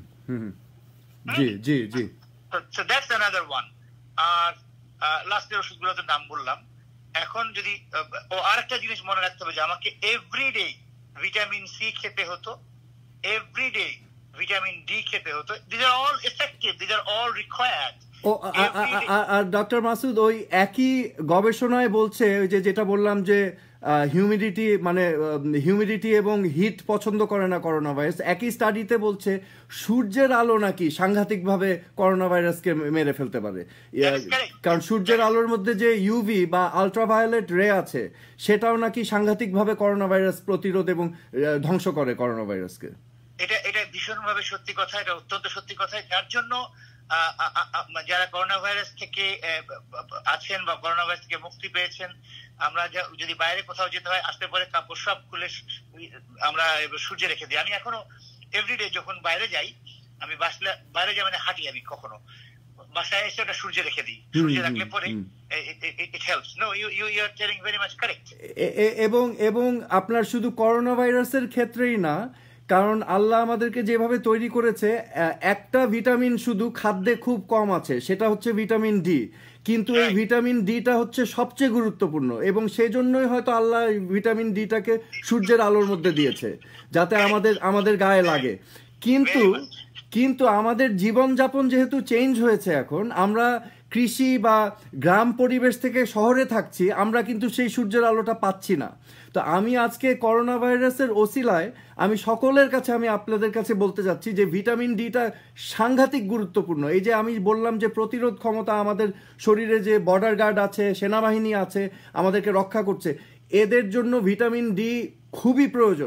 জি জি জি। So that's another one. আর লাস্টের ওষুধগুলো তো নাম বললাম। এখন যদি আরেকটা জিনিস মনে রাখতে হবে যে আমাকে এভরিডে ভিটামিন সি খেতে হতো, এভরিডে ভিটামিন ডি খেতে হতো। These are all effective, these are all required. আর ডক্টর মাসুদ, ওই একই গবেষণায় বলছে, ওই যেটা বললাম যে হিউমিডিটি এবং হিট পছন্দ করে না করোনা ভাইরাস, একই স্টাডিতে বলছে সূর্যের আলো নাকি সাংঘাতিকভাবে করোনা ভাইরাসকে মেরে ফেলতে পারে। কারণ সূর্যের আলোর মধ্যে যে ইউভি বা আলট্রাভায়োলেট রে আছে, সেটাও নাকি সাংঘাতিকভাবে করোনা ভাইরাস প্রতিরোধ এবং ধ্বংস করে করোনা ভাইরাসকে। এটা ভীষণভাবে সত্যি কথা, এটা অত্যন্ত সত্যি কথা। যার জন্য যারা করোনা ভাইরাস থেকে আছেন বা করোনা ভাইরাস থেকে মুক্তি পেয়েছেন, আমরা যদি বাইরে কোথাও যেতে হয়, আসতে পরে কাপড় সব খুলে আমরা সূর্যে রেখে দিই। আমি এখনো এভরিডে যখন বাইরে যাই, আমি বাইরে যাই মানে হাঁটি, আমি কখনো বাসায় এসে ওটা সূর্যে রেখে দিই। সূর্যে রাখলে পরে it helps. No, you are telling very much correct. এবং আপনার শুধু করোনা ভাইরাসের ক্ষেত্রেই না, কারণ আল্লাহ আমাদেরকে যেভাবে তৈরি করেছে, একটা ভিটামিন শুধু খাদ্যে খুব কম আছে, সেটা হচ্ছে ভিটামিন ডি। কিন্তু এই ভিটামিন ডিটা হচ্ছে সবচেয়ে গুরুত্বপূর্ণ, এবং সেজন্যই হয়তো আল্লাহ ভিটামিন ডিটাকে সূর্যের আলোর মধ্যে দিয়েছে, যাতে আমাদের গায়ে লাগে। কিন্তু আমাদের জীবনযাপন যেহেতু চেঞ্জ হয়েছে, এখন আমরা কৃষি বা গ্রাম পরিবেশ থেকে শহরে থাকছি, আমরা কিন্তু সেই সূর্যের আলোটা পাচ্ছি না। তো আমি আজকে করোনা ভাইরাসের ওসিলায় আমি সকলের কাছে, আমি আপনাদের কাছে বলতে চাচ্ছি যে ভিটামিন ডিটা সাংঘাতিক গুরুত্বপূর্ণ। এই যে আমি বললাম যে প্রতিরোধ ক্ষমতা, আমাদের শরীরে যে বর্ডার গার্ড আছে, সেনাবাহিনী আছে, আমাদেরকে রক্ষা করছে, এদের জন্য ভিটামিন ডি খুবই প্রয়োজন।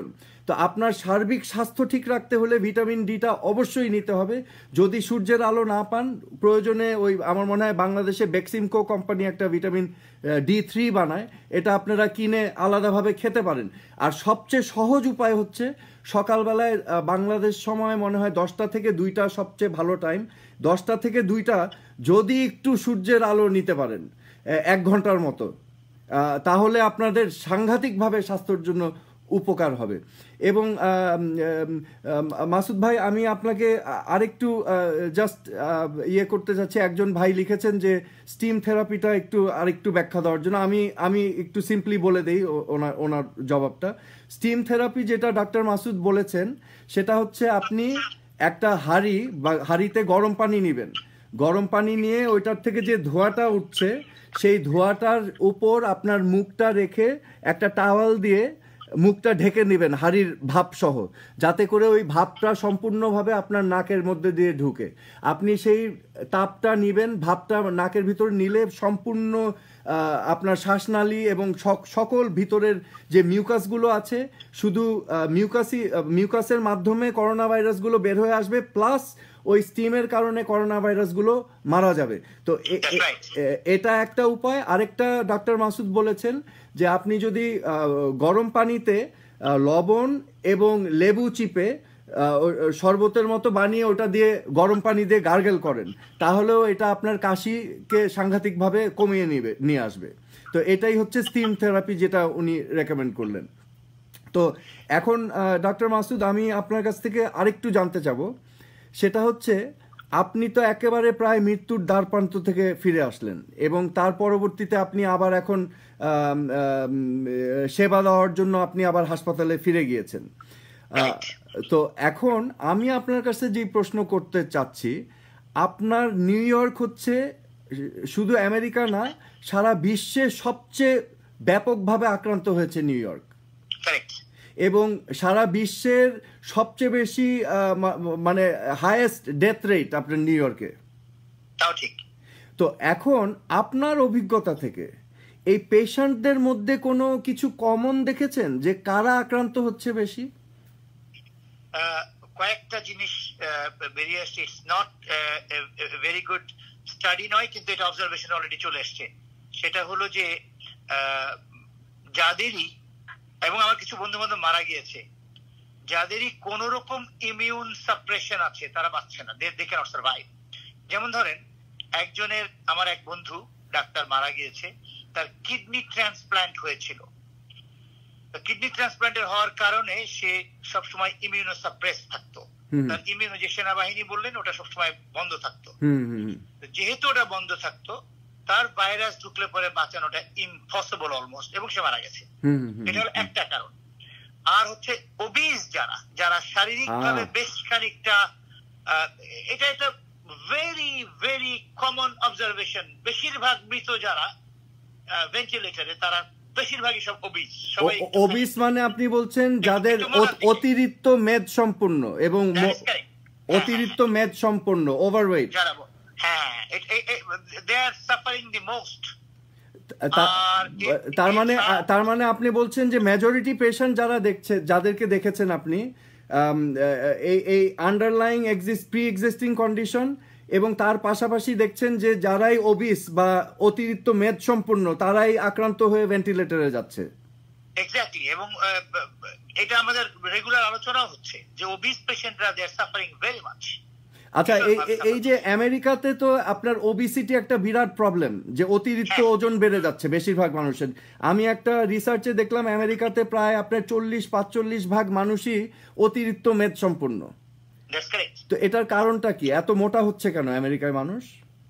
তো আপনার সার্বিক স্বাস্থ্য ঠিক রাখতে হলে ভিটামিন ডিটা অবশ্যই নিতে হবে। যদি সূর্যের আলো না পান, প্রয়োজনে ওই আমার মনে হয় বাংলাদেশে বেক্সিমকো কোম্পানি একটা ভিটামিন D3 বানায়, এটা আপনারা কিনে আলাদাভাবে খেতে পারেন। আর সবচেয়ে সহজ উপায় হচ্ছে সকালবেলায় বাংলাদেশ সময় মনে হয় 10টা থেকে 2টা সবচেয়ে ভালো টাইম। 10টা থেকে 2টা যদি একটু সূর্যের আলো নিতে পারেন 1 ঘন্টার মতো, তাহলে আপনাদের সাংঘাতিকভাবে স্বাস্থ্যের জন্য উপকার হবে। এবং মাসুদ ভাই, আমি আপনাকে আরেকটু জাস্ট ইয়ে করতে চাচ্ছি। একজন ভাই লিখেছেন যে স্টিম থেরাপিটা আরেকটু ব্যাখ্যা দেওয়ার জন্য। আমি একটু সিম্পলি বলে দেই ওনার জবাবটা। স্টিম থেরাপি যেটা ডাক্তার মাসুদ বলেছেন, সেটা হচ্ছে আপনি একটা হাঁড়িতে গরম পানি নেবেন। গরম পানি নিয়ে ওইটার থেকে যে ধোঁয়াটা উঠছে, সেই ধোঁয়াটার উপর আপনার মুখটা রেখে একটা টাওয়াল দিয়ে মুখটা ঢেকে নেবেন হাঁড়ির ভাপ সহ, যাতে করে ওই ভাপটা সম্পূর্ণভাবে আপনার নাকের মধ্যে দিয়ে ঢুকে। আপনি সেই তাপটা নিবেন, ভাপটা নাকের ভিতর নিলে সম্পূর্ণ আপনার শ্বাসনালী এবং সকল ভিতরের যে মিউকাসগুলো আছে, শুধু মিউকাসের মাধ্যমে করোনা ভাইরাসগুলো বের হয়ে আসবে, প্লাস ওই স্টিমের কারণে করোনা ভাইরাসগুলো মারা যাবে। তো এটা একটা উপায়। আরেকটা ডাক্তার মাসুদ বলেছেন যে আপনি যদি গরম পানিতে লবণ এবং লেবু চিপে শরবতের মতো বানিয়ে ওটা দিয়ে গরম পানি দিয়ে গার্গেল করেন, তাহলেও এটা আপনার কাশিকে সাংঘাতিকভাবে কমিয়ে নিয়ে আসবে। তো এটাই হচ্ছে স্টিম থেরাপি, যেটা উনি রেকমেন্ড করলেন। তো এখন ডক্টর মাসুদ, আমি আপনার কাছ থেকে আরেকটু জানতে চাবো। সেটা হচ্ছে, আপনি তো একেবারে প্রায় মৃত্যুর দ্বারপ্রান্ত থেকে ফিরে আসলেন, এবং তার পরবর্তীতে আপনি আবার এখন সেবা দেওয়ার জন্য আপনি আবার হাসপাতালে ফিরে গিয়েছেন। তো এখন আমি আপনার কাছে যে প্রশ্ন করতে চাচ্ছি, আপনার নিউ ইয়র্ক হচ্ছে শুধু আমেরিকা না, সারা বিশ্বে সবচেয়ে ব্যাপকভাবে আক্রান্ত হয়েছে নিউ ইয়র্ক, এবং সারা বিশ্বের সবচেয়ে বেশি মানে হাইয়েস্ট ডেথ রেট আপনার নিউ ইয়র্কে। তো এখন আপনার অভিজ্ঞতা থেকে এই পেশেন্টদের মধ্যে কোনো কিছু কমন দেখেছেন যে কারা আক্রান্ত হচ্ছে বেশি? কয়েকটা জিনিস বেরিয়ে আসছে। It's not very good study নয়, কিন্তু এটা অবজারভেশন অলরেডি চলে আসছে। সেটা হলো যে যাদেরই, এবং আমার কিছু বন্ধু বান্ধব মারা গিয়েছে, যাদেরই কোন রকম ইমিউন সাপ্রেশন আছে তারা বাঁচছে না, দে ক্যানট সারভাইভ। যেমন ধরেন, একজনের, আমার এক বন্ধু ডাক্তার মারা গিয়েছে, তার কিডনি ট্রান্সপ্লান্ট হয়েছিল। কিডনি ট্রান্সপ্লান্টের হওয়ার কারণে সে সবসময় ইমিউনো সাপ্রেস থাকতো। তার ইমিউনো যে সেনাবাহিনী বললেন, ওটা সবসময় বন্ধ থাকতো। যেহেতু ওটা বন্ধ থাকতো, তার ভাইরাস ঢুকলে পরে বাঁচানোটা ইম্পসিবল অলমোস্ট, এবং সে মারা গেছে। এটা হলো একটা কারণ। আর হচ্ছে ওবিস, যারা শারীরিকভাবে বেশ খানিকটা, এটা একটা ভেরি ভেরি কমন অবজারভেশন। বেশিরভাগ মৃত যারা ভেন্টিলেটরে, তারা বেশিরভাগই সব ওবিস। ওবিস মানে আপনি বলছেন যাদের অতিরিক্ত মেদ সম্পন্ন এবং অতিরিক্ত মেদ সম্পন্ন, ওভারওয়েট। হ্যাঁ, they are suffering the most. তার মানে আপনি বলছেন যে মেজরিটি পেশেন্ট যাদেরকে দেখেছেন আপনি, এই আন্ডারলাইং প্রি এক্সিস্টিং কন্ডিশন, এবং তার পাশাপাশি দেখছেন যে যারাই ওবিস বা অতিরিক্ত মেদ সম্পন্ন, তারাই আক্রান্ত হয়ে ভেন্টিলেটরে যাচ্ছে। এক্স্যাক্টলি। এবং এটা আমাদের রেগুলার আলোচনা হচ্ছে যে ওবিস পেশেন্টরা, they are suffering very much. আচ্ছা, এই যে আমেরিকাতে তো আপনার ওবিসিটি একটা বিরাট প্রবলেম, যে অতিরিক্ত ওজন বেড়ে যাচ্ছে বেশিরভাগ মানুষের। আমি একটা রিসার্চে দেখলাম আমেরিকাতে প্রায় আপনার 40-45% মানুষই অতিরিক্ত মেদ সম্পন্ন। তো এটার কারণটা কি? এত মোটা হচ্ছে কেন আমেরিকার মানুষ?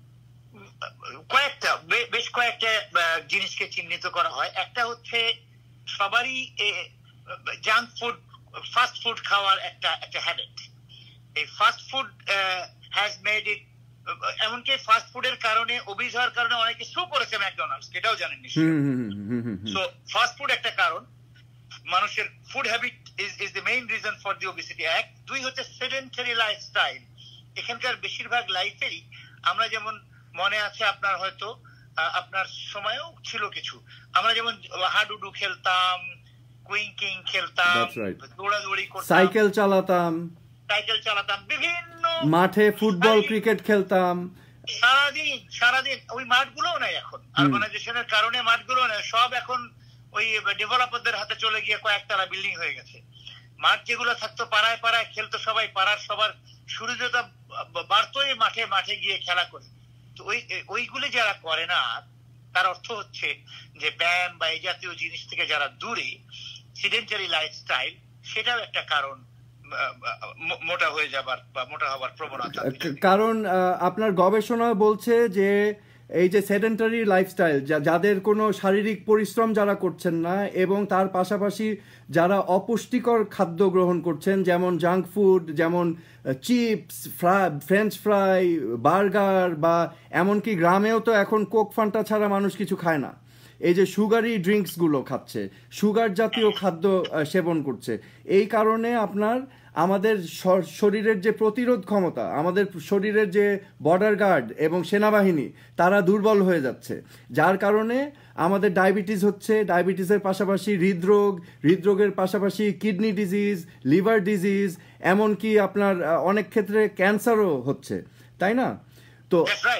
বেশ কয়েকটা জিনিসকে চিহ্নিত করা হয়। একটা হচ্ছে সবারই জাঙ্ক ফুড, ফাস্ট ফুড খাওয়ার একটা হ্যাবিট। এই fast food has made it, এমনকি ফাস্ট ফুডের কারণে, ওবিস হওয়ার কারণে অনেকে শো করেছে ম্যাকডোনাল্ডস, এটাও জানেন নিশ্চয়ই। সো ফাস্ট ফুড একটা কারণ। মানুষের food habit is the main reason for the obesity. এক। দুই হচ্ছে সেডেন্টারি লাইফস্টাইল। এখানকার বেশিরভাগ লাইফেরই, আমরা যেমন, মনে আছে আপনার, হয়তো আপনার সময়ও ছিল কিছু, আমরা যেমন হাডুডু খেলতাম, কুইঙ্কিং খেলতাম, That's right. দৌড়াদৌড়ি করতাম, সাইকেল চালাতাম, বিভিন্ন মাঠে ফুটবল ক্রিকেট খেলতাম। সারাদিন ওই মাঠগুলো নাই এখন, আরবানাইজেশনের কারণে মাঠগুলো নাই, সব এখন ওই ডেভেলপারদের হাতে চলে গিয়ে কয়েকতলা বিল্ডিং হয়ে গেছে। মাঠ যেগুলো থাকতো পাড়ায় পাড়ায় খেলতো সবাই, পাড়ার সবার সূর্যতা বাড়তোই মাঠে মাঠে গিয়ে খেলা করে। তো ওইগুলি যারা করে না, তার অর্থ হচ্ছে যে ব্যায়াম বা এই জাতীয় জিনিস থেকে যারা দূরে, সিডেন্টারি লাইফস্টাইল, সেটাও একটা কারণ মোটা হয়ে যাবার বা মোটা হবার প্রবণতা। কারণ আপনার গবেষণা বলছে যে এই যে সেডেন্টারি লাইফস্টাইল, যাদের কোনো শারীরিক পরিশ্রম যারা করছেন না এবং তার পাশাপাশি যারা অপুষ্টিকর খাদ্য গ্রহণ করছেন, যেমন জাঙ্ক ফুড, যেমন চিপস, ফ্রেঞ্চ ফ্রাই, বার্গার, বা এমনকি গ্রামেও তো এখন কোক ফান্টা ছাড়া মানুষ কিছু খায় না। এই যে সুগারি ড্রিঙ্কসগুলো খাচ্ছে, সুগার জাতীয় খাদ্য সেবন করছে, এই কারণে আপনার আমাদের শরীরের যে প্রতিরোধ ক্ষমতা, আমাদের শরীরের যে বর্ডার গার্ড এবং সেনাবাহিনী, তারা দুর্বল হয়ে যাচ্ছে, যার কারণে আমাদের ডায়াবেটিস হচ্ছে। ডায়াবেটিসের পাশাপাশি হৃদরোগের পাশাপাশি কিডনি ডিজিজ, লিভার ডিজিজ, এমনকি আপনার অনেক ক্ষেত্রে ক্যান্সারও হচ্ছে, তাই না? তো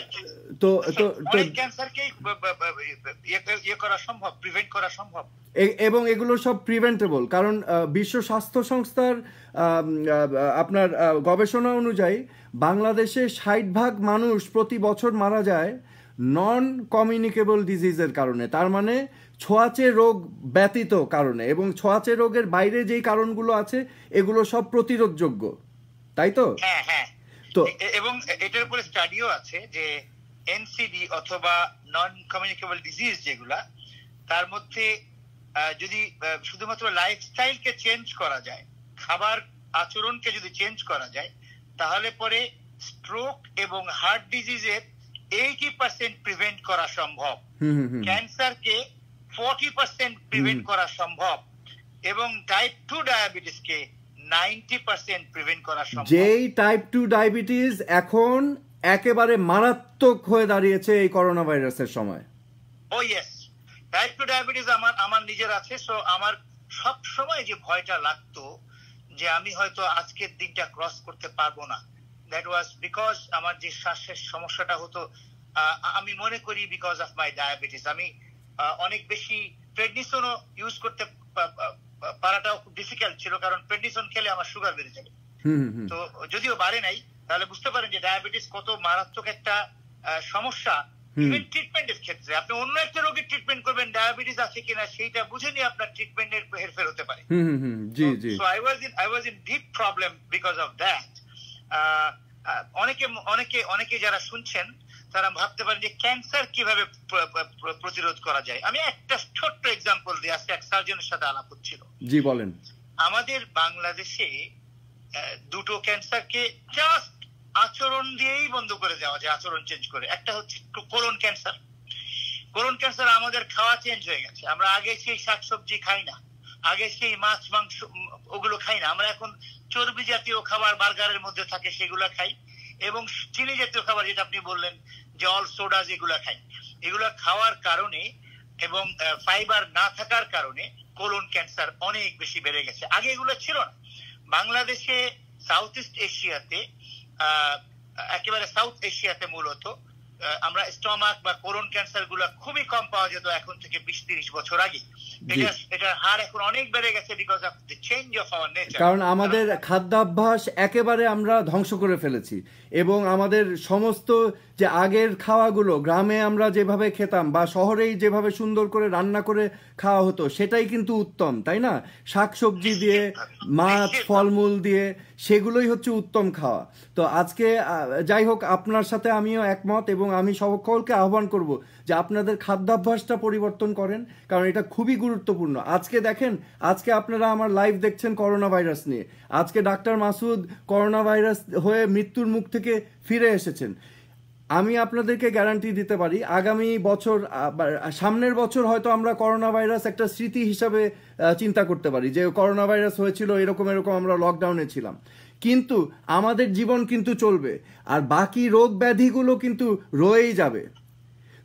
এবং এগুলো সব প্রিভেন্টেবল, কারণ বিশ্ব স্বাস্থ্য সংস্থার আপনার গবেষণা অনুযায়ী বাংলাদেশে 60% মানুষ প্রতি বছর মারা যায় নন কমিউনিকেবল ডিজিজের কারণে, তার মানে ছোঁয়াচে রোগ ব্যতীত কারণে। এবং ছোঁয়াচে রোগের বাইরে যেই কারণগুলো আছে এগুলো সব প্রতিরোধযোগ্য, তাই তো? হ্যাঁ হ্যাঁ। তো এবং এটার উপরে স্টাডিও আছে যে এনসিডি অথবা নন কমিউনিকেবল ডিজিজ যেগুলা, তার মধ্যে যদি শুধুমাত্র লাইফস্টাইলকে চেঞ্জ করা যায়, খাবার আচরণকে যদি চেঞ্জ করা যায়, তাহলে পরে স্ট্রোক এবং হার্ট ডিজিজের 80% প্রিভেন্ট করা সম্ভব, ক্যান্সারকে 40% প্রিভেন্ট করা সম্ভব, এবং টাইপ 2 ডায়াবেটিসকে 90% প্রিভেন্ট করা সম্ভব। যেই টাইপ 2 ডায়াবেটিস এখন একেবারে মারাত্মক হয়ে দাঁড়িয়েছে এই করোনা ভাইরাসের সময়। ও ইয়েস, টাইপ 2 ডায়াবেটিস আমার নিজের আছে। সো আমার সব সময় যে ভয়টা লাগতো যে আমি হয়তো আজকের দিনটা ক্রস করতে পারবো না, দ্যাট ওয়াজ বিকজ আমার যে শ্বাসের সমস্যাটা হতো, আমি মনে করি বিকজ অফ মাই ডায়াবেটিস। আমি অনেক বেশি প্রেডনিসনও ইউজ করতে পারাটাও খুব ডিফিকাল্ট ছিল, কারণ প্রেডনিসন খেলে আমার সুগার বেড়ে যাবে। তো যদিও বাড়ে নাই, তাহলে বুঝতে পারেন যে ডায়াবেটিস কত মারাত্মক একটা সমস্যা। ইভেন ট্রিটমেন্টের ক্ষেত্রে আপনি অন্য একটা রোগের ট্রিটমেন্ট করবেন, ডায়াবেটিস আছে কিনা সেইটা বুঝে নিয়ে আপনার ট্রিটমেন্টের হেরফের হতে পারে। So I was in deep problem because of that. অনেকে যারা শুনছেন তারা ভাবতে পারেন যে ক্যান্সার কিভাবে প্রতিরোধ করা যায়। আমি একটা ছোট্ট এক্সাম্পল দিই। আজকে এক সার্জনের সাথে আলাপ হচ্ছিল। জি বলেন। আমাদের বাংলাদেশে দুটো ক্যান্সারকে জাস্ট আচরণ দিয়েই বন্ধ করে দেওয়া যায়, আচরণ চেঞ্জ করে। একটা হচ্ছে কোলন ক্যান্সার। কোলন ক্যান্সার আমাদের খাওয়া চেঞ্জ হয়ে গেছে। আমরা আগে সেই শাকসবজি খাই না, আগে সেই মাছ মাংস ওগুলো খাই না। আমরা এখন চর্বি জাতীয় খাবার বার্গারের মধ্যে থাকে সেগুলো খাই, এবং চিনি জাতীয় খাবার যেটা আপনি বললেন, জল, সোডা যেগুলো খাই, এগুলো খাওয়ার কারণে এবং ফাইবার না থাকার কারণে কোলন ক্যান্সার অনেক বেশি বেড়ে গেছে। আগে এগুলো ছিল না। বাংলাদেশে সাউথ ইস্ট এশিয়াতে, একেবারে সাউথ এশিয়াতে মূলত আমরা স্টমাক বা কোলন ক্যান্সার গুলা খুবই কম পাওয়া যেত এখন থেকে 20-30 বছর আগে। এটার হার এখন অনেক বেড়ে গেছে because of the change of our nature. কারণ আমাদের খাদ্যাভ্যাস একেবারে আমরা ধ্বংস করে ফেলেছি, এবং আমাদের সমস্ত যে আগের খাওয়াগুলো গ্রামে আমরা যেভাবে খেতাম বা শহরেই যেভাবে সুন্দর করে রান্না করে খাওয়া হতো সেটাই কিন্তু উত্তম, তাই না? শাকসবজি দিয়ে, মাছ, ফলমূল দিয়ে, সেগুলোই হচ্ছে উত্তম খাওয়া। তো আজকে যাই হোক, আপনার সাথে আমিও একমত, এবং আমি সকলকে আহ্বান করব যে আপনাদের খাদ্যাভ্যাসটা পরিবর্তন করেন, কারণ এটা খুবই গুরুত্বপূর্ণ। আজকে দেখেন, আজকে আপনারা আমার লাইভ দেখছেন করোনা ভাইরাস নিয়ে। আজকে ডাক্তার মাসুদ করোনা ভাইরাস হয়ে মৃত্যুর মুখ থেকে ফিরে এসেছেন। আমি আপনাদেরকে গ্যারান্টি দিতে পারি আগামী বছর, সামনের বছর হয়তো আমরা করোনা ভাইরাস একটা স্মৃতি হিসাবে চিন্তা করতে পারি যে করোনা ভাইরাস হয়েছিল, এরকম আমরা লকডাউনে ছিলাম, কিন্তু আমাদের জীবন কিন্তু চলবে, আর বাকি রোগ ব্যাধিগুলো কিন্তু রয়েই যাবে।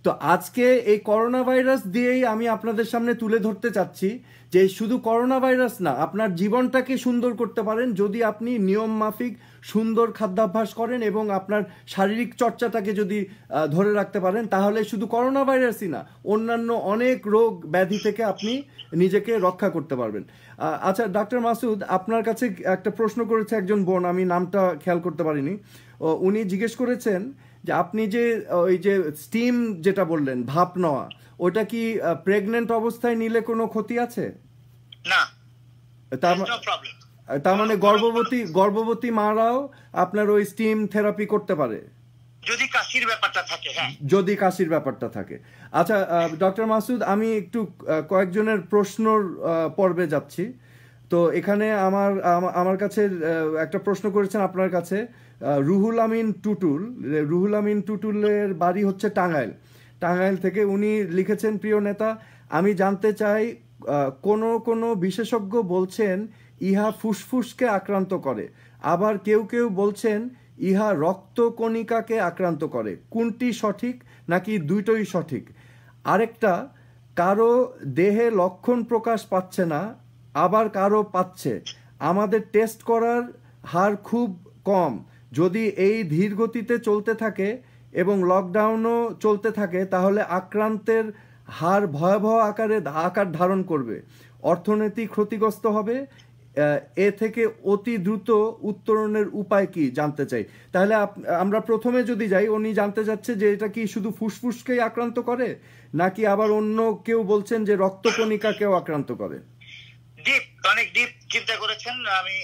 তো আজকে এই করোনা ভাইরাস দিয়েই আমি আপনাদের সামনে তুলে ধরতে চাচ্ছি যে শুধু করোনা ভাইরাস না, আপনার জীবনটাকে সুন্দর করতে পারেন যদি আপনি নিয়ম মাফিক সুন্দর খাদ্যাভ্যাস করেন এবং আপনার শারীরিক চর্চাটাকে যদি ধরে রাখতে পারেন, তাহলে শুধু করোনা ভাইরাসই না, অন্যান্য অনেক রোগ ব্যাধি থেকে আপনি নিজেকে রক্ষা করতে পারবেন। আচ্ছা ডাক্তার মাসুদ, আপনার কাছে একটা প্রশ্ন করেছে একজন বোন, আমি নামটা খেয়াল করতে পারিনি। উনি জিজ্ঞেস করেছেন যে আপনি যে ওই যে স্টিম যেটা বললেন ভাপ নেওয়া, ওটা কি প্রেগনেন্ট অবস্থায় নিলে কোনো ক্ষতি আছে? না, তার মানে গর্ভবতী মারাও আপনার ওই স্টিম থেরাপি করতে পারে যদি কাশির ব্যাপারটা থাকে। হ্যাঁ, যদি কাশির ব্যাপারটা থাকে। আচ্ছা ডক্টর মাসুদ, আমি একটু কয়েকজনের প্রশ্নর পর্বে যাচ্ছি। তো এখানে আমার কাছে একটা প্রশ্ন করেছেন আপনার কাছে রুহুল আমিন টুটুলের বাড়ি হচ্ছে টাঙ্গাইল থেকে। উনি লিখেছেন, প্রিয় নেতা, আমি জানতে চাই কোন বিশেষজ্ঞ বলছেন ইহা ফুসফুসকে আক্রান্ত করে, আবার কেউ কেউ বলছেন ইহা রক্তকণিকাকে আক্রান্ত করে, কোনটি সঠিক নাকি দুটোই সঠিক? আরেকটা, কারো দেহে লক্ষণ প্রকাশ পাচ্ছে না, আবার কারো পাচ্ছে, আমাদের টেস্ট করার হার খুব কম, যদি এই ধীর গতিতে চলতে থাকে এবং লকডাউনও চলতে থাকে তাহলে আক্রান্তের হার ভয়াবহ আকার ধারণ করবে, অর্থনীতি ক্ষতিগ্রস্ত হবে, এ থেকে অতি দ্রুত উত্তরণের উপায় কি জানতে চাই। তাহলে আমরা প্রথমে যদি যাই, উনি জানতে চাচ্ছে যে এটা কি শুধু ফুসফুসকেই আক্রান্ত করে নাকি আবার অন্য কেউ বলছেন যে রক্তকণিকাকেও আক্রান্ত করে? অনেক ডিপ চিন্তা করেছেন। আমি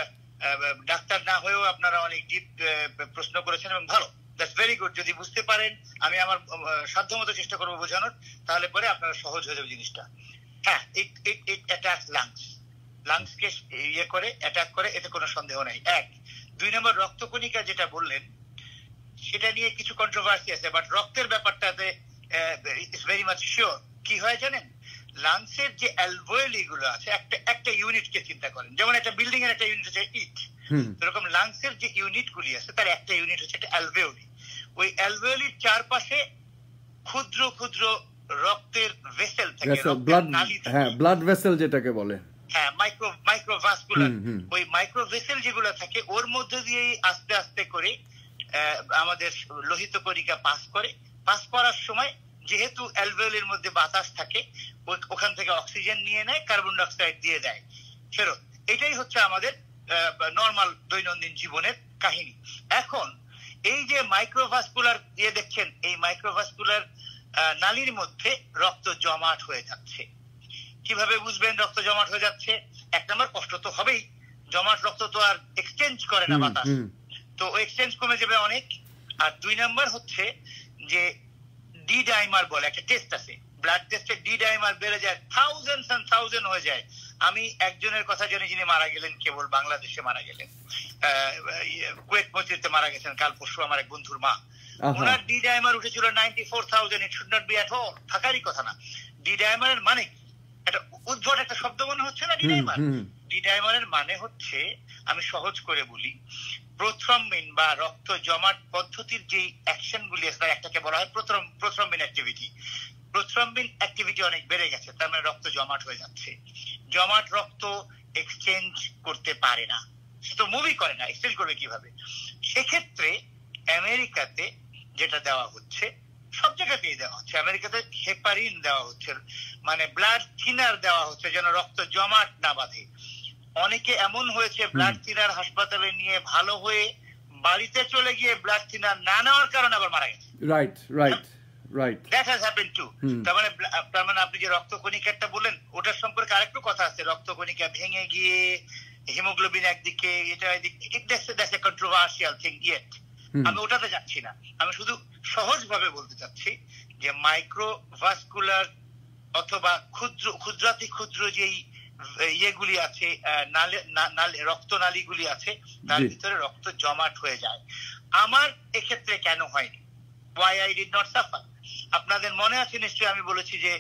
ডাক্তার না হয়েও আপনারা অনেক ডিপ প্রশ্ন করেছেন এবং ভালো, দ্যাটস ভেরি গুড। যদি বুঝতে পারেন, আমি আমার সাধ্যমতো চেষ্টা করবো বোঝানোর, তাহলে পরে আপনারা সহজ হয়ে যাবে জিনিসটা। হ্যাঁ, ইট অ্যাটাক লাংসকে করে, অ্যাটাক করে, এতে কোনো সন্দেহ নাই। এক। দুই নম্বর, রক্তকণিকা যেটা বললেন সেটা নিয়ে কিছু কন্ট্রোভার্সি আছে, বাট রক্তের ব্যাপারটাতে ইটস ভেরি মাচ শিওর। কি হয় জানেন, লাংসের যে অ্যালভেওলি গুলো আছে, একটা ইউনিটকে চিন্তা করেন, যেমন একটা বিল্ডিং এর একটা ইউনিট হচ্ছে ইট, এরকম লাংসের যে ইউনিট গুলি আছে তার একটা ইউনিট হচ্ছে একটা অ্যালভেওলি। ওই অ্যালভেওলির চারপাশে ক্ষুদ্র ক্ষুদ্র রক্তের ভেসেল থাকে, ব্লাড ভেসেল যেটাকে বলে। হ্যাঁ, মাইক্রোভাস্কুলার। ওই মাইক্রোভেসেল যেগুলো থাকে ওর মধ্যে দিয়েই আস্তে আস্তে করে আমাদের লোহিত কণিকা পাস করার সময় যেহেতু অ্যালভেওলির মধ্যে বাতাস থাকে, ওখান থেকে অক্সিজেন নিয়ে নেয়, কার্বন ডাই অক্সাইড দিয়ে দেয় ফেরত। এটাই হচ্ছে আমাদের নর্মাল দৈনন্দিন জীবনের কাহিনী। এখন এই যে মাইক্রোভাস্কুলার দিয়ে দেখছেন, এই মাইক্রোভাস্কুলার নালীর মধ্যে রক্ত জমাট হয়ে যাচ্ছে। কিভাবে বুঝবেন রক্ত জমাট হয়ে যাচ্ছে? এক নম্বর, কষ্ট তো হবেই, জমাট রক্ত তো আর এক্সচেঞ্জ করে না বাতাস, তো এক্সচেঞ্জ কমে যাবে অনেক। আর দুই নম্বর হচ্ছে যে ডি ডাইমার বলে একটা টেস্ট আছে, ব্লাড টেস্টে ডি ডাইমার বেড়ে যায়, থাউজেন্ড হয়ে যায়। আমি একজনের কথা জানি যিনি মারা গেলেন, কেবল বাংলাদেশে মারা গেলেন, কুয়েত মসজিদে মারা গেছেন কাল পরশু, আমার এক বন্ধুর মা। ওনার ডি ডাইমার উঠেছিল 94,000। It should not be at all, থাকারই কথা না। ডি ডাইমারের মানে একটা উদ্ভট একটা শব্দ মনে হচ্ছে না? ডি ডাইমারের মানে হচ্ছে, আমি সহজ করে বলি, প্রোথ্রম্বিন বা রক্ত জমাট পদ্ধতির যে অ্যাকশন গুলি আছে তার একটাকে বলা হয় প্রোথ্রম্বিন অ্যাক্টিভিটি। প্রোথ্রম্বিন অ্যাক্টিভিটি অনেক বেড়ে গেছে, তার মানে রক্ত জমাট হয়ে যাচ্ছে। জমাট রক্ত এক্সচেঞ্জ করতে পারে না, সে তো মুভই করে না, এক্সচেঞ্জ করবে কিভাবে? সেক্ষেত্রে আমেরিকাতে যেটা দেওয়া হচ্ছে, সব জায়গাতেই দেওয়া হচ্ছে, আমেরিকাতে হেপারিন দেওয়া হচ্ছে, মানে ব্লাড থিনার দেওয়া হচ্ছে যেন রক্ত জমাট না বাঁধে। অনেকে এমন হয়েছে ব্লাড থিনার হাসপাতালে নিয়ে ভালো হয়ে বাড়িতে চলে গিয়ে ব্লাড থিনার না নেওয়ার কারণে আবার মারা গেছে। Right, that has happened too. তার মানে আপনি যে রক্তকণিকাটা বলেন, ওটার সম্পর্কে আরেকটু কথা আছে, রক্তকণিকা ভেঙে গিয়ে হিমোগ্লোবিন একদিকে, এটা that's a controversial thing yet. আমি ওটাতে যাচ্ছি না, আমি শুধু সহজ ভাবে বলতে চাচ্ছি যে মাইক্রোভাস্কুলার অথবা ক্ষুদ্রাতি ক্ষুদ্র যেই ইয়েগুলি আছে, রক্তনালীগুলি আছে, তার ভিতরে রক্ত জমাট হয়ে যায়। আমার এক্ষেত্রে কেন হয়নি? Why I did not suffer? আপনাদের মনে আছে নিশ্চয়ই, আমি বলেছি যে